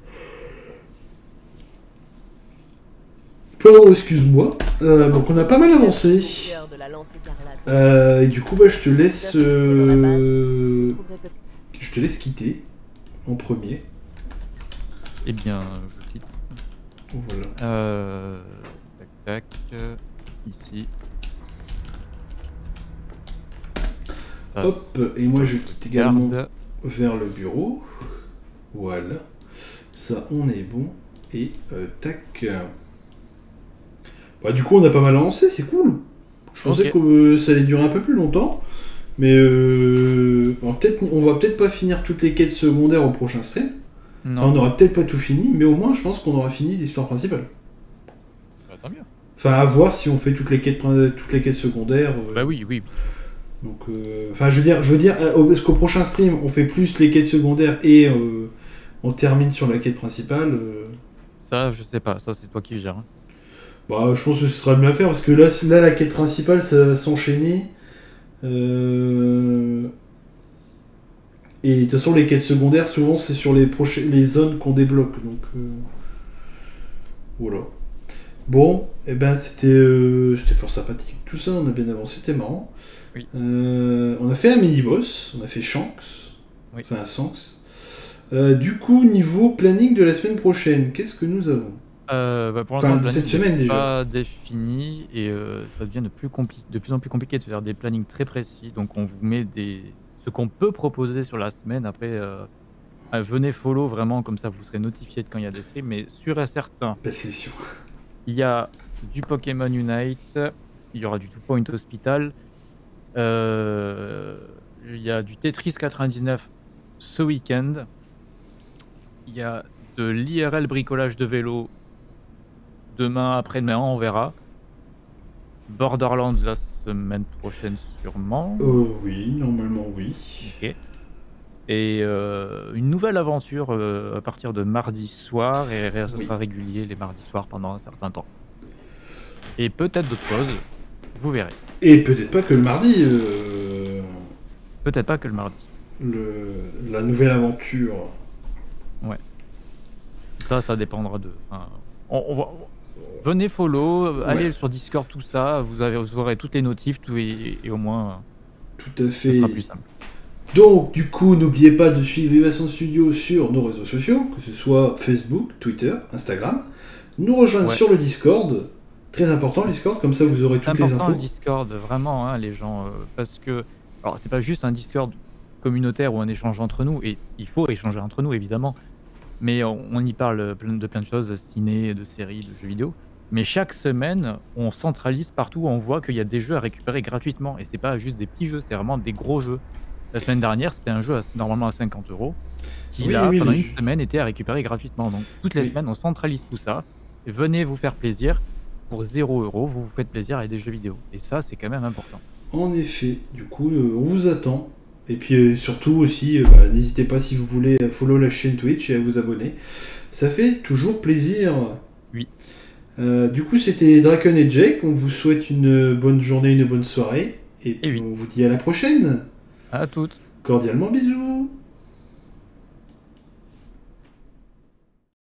Pardon, excuse-moi. Euh, donc on a pas mal avancé. Euh, et du coup, bah, je te laisse, euh, je te laisse quitter en premier. Eh bien, je quitte. Voilà. Euh, tac, tac, euh, ici. Ça, hop, et moi je quitte également garde. Vers le bureau. Voilà. Ça, on est bon. Et euh, tac. Bah, du coup, on a pas mal avancé, c'est cool. Je pensais okay. que euh, ça allait durer un peu plus longtemps. Mais euh, alors, peut-être, on va peut-être pas finir toutes les quêtes secondaires au prochain stream. Non. Enfin, on aura peut-être pas tout fini, mais au moins je pense qu'on aura fini l'histoire principale. Bah, tant mieux. Enfin, à voir si on fait toutes les quêtes, toutes les quêtes secondaires. Euh... Bah oui, oui. Donc, euh... enfin, je veux dire, je veux dire, est-ce qu'au prochain stream on fait plus les quêtes secondaires et euh, on termine sur la quête principale euh... Ça, je sais pas. Ça, c'est toi qui gères. Hein. Bah, je pense que ce sera le mieux à faire parce que là, là la quête principale, ça va s'enchaîner. Euh... Et de toute façon, les quêtes secondaires, souvent, c'est sur les, procha... les zones qu'on débloque. Donc, euh... voilà. Bon, et eh ben, c'était euh... c'était fort sympathique. Tout ça, on a bien avancé, c'était marrant. Oui. Euh... On a fait un mini-boss, on a fait Shanks. Oui. Enfin, Shanks. Euh, du coup, niveau planning de la semaine prochaine, qu'est-ce que nous avons euh, bah Pour enfin, l'instant, cette semaine déjà. Pas défini et euh, ça devient de plus, compli... de plus en plus compliqué de faire des plannings très précis. Donc, on vous met des ce qu'on peut proposer sur la semaine. Après, euh, euh, venez follow vraiment, comme ça vous serez notifié de quand il y a des streams. Mais sûr et certain, belle session. Il y a du Pokémon Unite, il y aura du Two Point Hospital, euh, il y a du Tetris quatre-vingt-dix-neuf ce week-end, il y a de l'I R L bricolage de vélo demain, après-demain, on verra. Borderlands la semaine prochaine sûrement. Euh, oui, normalement oui. Ok. Et euh, une nouvelle aventure euh, à partir de mardi soir, et ça Oui. sera régulier les mardis soirs pendant un certain temps. Et peut-être d'autres choses, vous verrez. Et peut-être pas que le mardi. Euh... Peut-être pas que le mardi. Le... La nouvelle aventure. Ouais. Ça, ça dépendra de... Enfin, on, on va... Venez follow, allez Ouais. sur Discord, tout ça, vous, avez, vous aurez toutes les notifs, tout, et, et au moins, Tout à fait. ce sera plus simple. Donc, du coup, n'oubliez pas de suivre Vivation Studio sur nos réseaux sociaux, que ce soit Facebook, Twitter, Instagram. Nous rejoindre Ouais. sur le Discord. Très important le Discord, comme ça vous aurez C'est toutes les important infos. le Discord, vraiment, hein, les gens, euh, parce que... Alors, c'est pas juste un Discord communautaire ou un échange entre nous, et il faut échanger entre nous, évidemment, mais on, on y parle plein- de plein de choses, ciné, de séries, de jeux vidéo. Mais chaque semaine, on centralise partout, on voit qu'il y a des jeux à récupérer gratuitement, et c'est pas juste des petits jeux, c'est vraiment des gros jeux. La semaine dernière, c'était un jeu à- normalement à cinquante euros, qui Oui, là, oui, pendant le une jeu. semaine, était à récupérer gratuitement. Donc toutes les Oui. semaines, on centralise tout ça, et venez vous faire plaisir. Pour zéro euro, vous vous faites plaisir avec des jeux vidéo. Et ça, c'est quand même important. En effet, du coup, euh, on vous attend. Et puis euh, surtout aussi, euh, bah, n'hésitez pas si vous voulez à follow la chaîne Twitch et à vous abonner. Ça fait toujours plaisir. Oui. Euh, du coup, c'était Draken et Jake. On vous souhaite une bonne journée, une bonne soirée. Et puis oui. on vous dit à la prochaine. À toutes. Cordialement, bisous.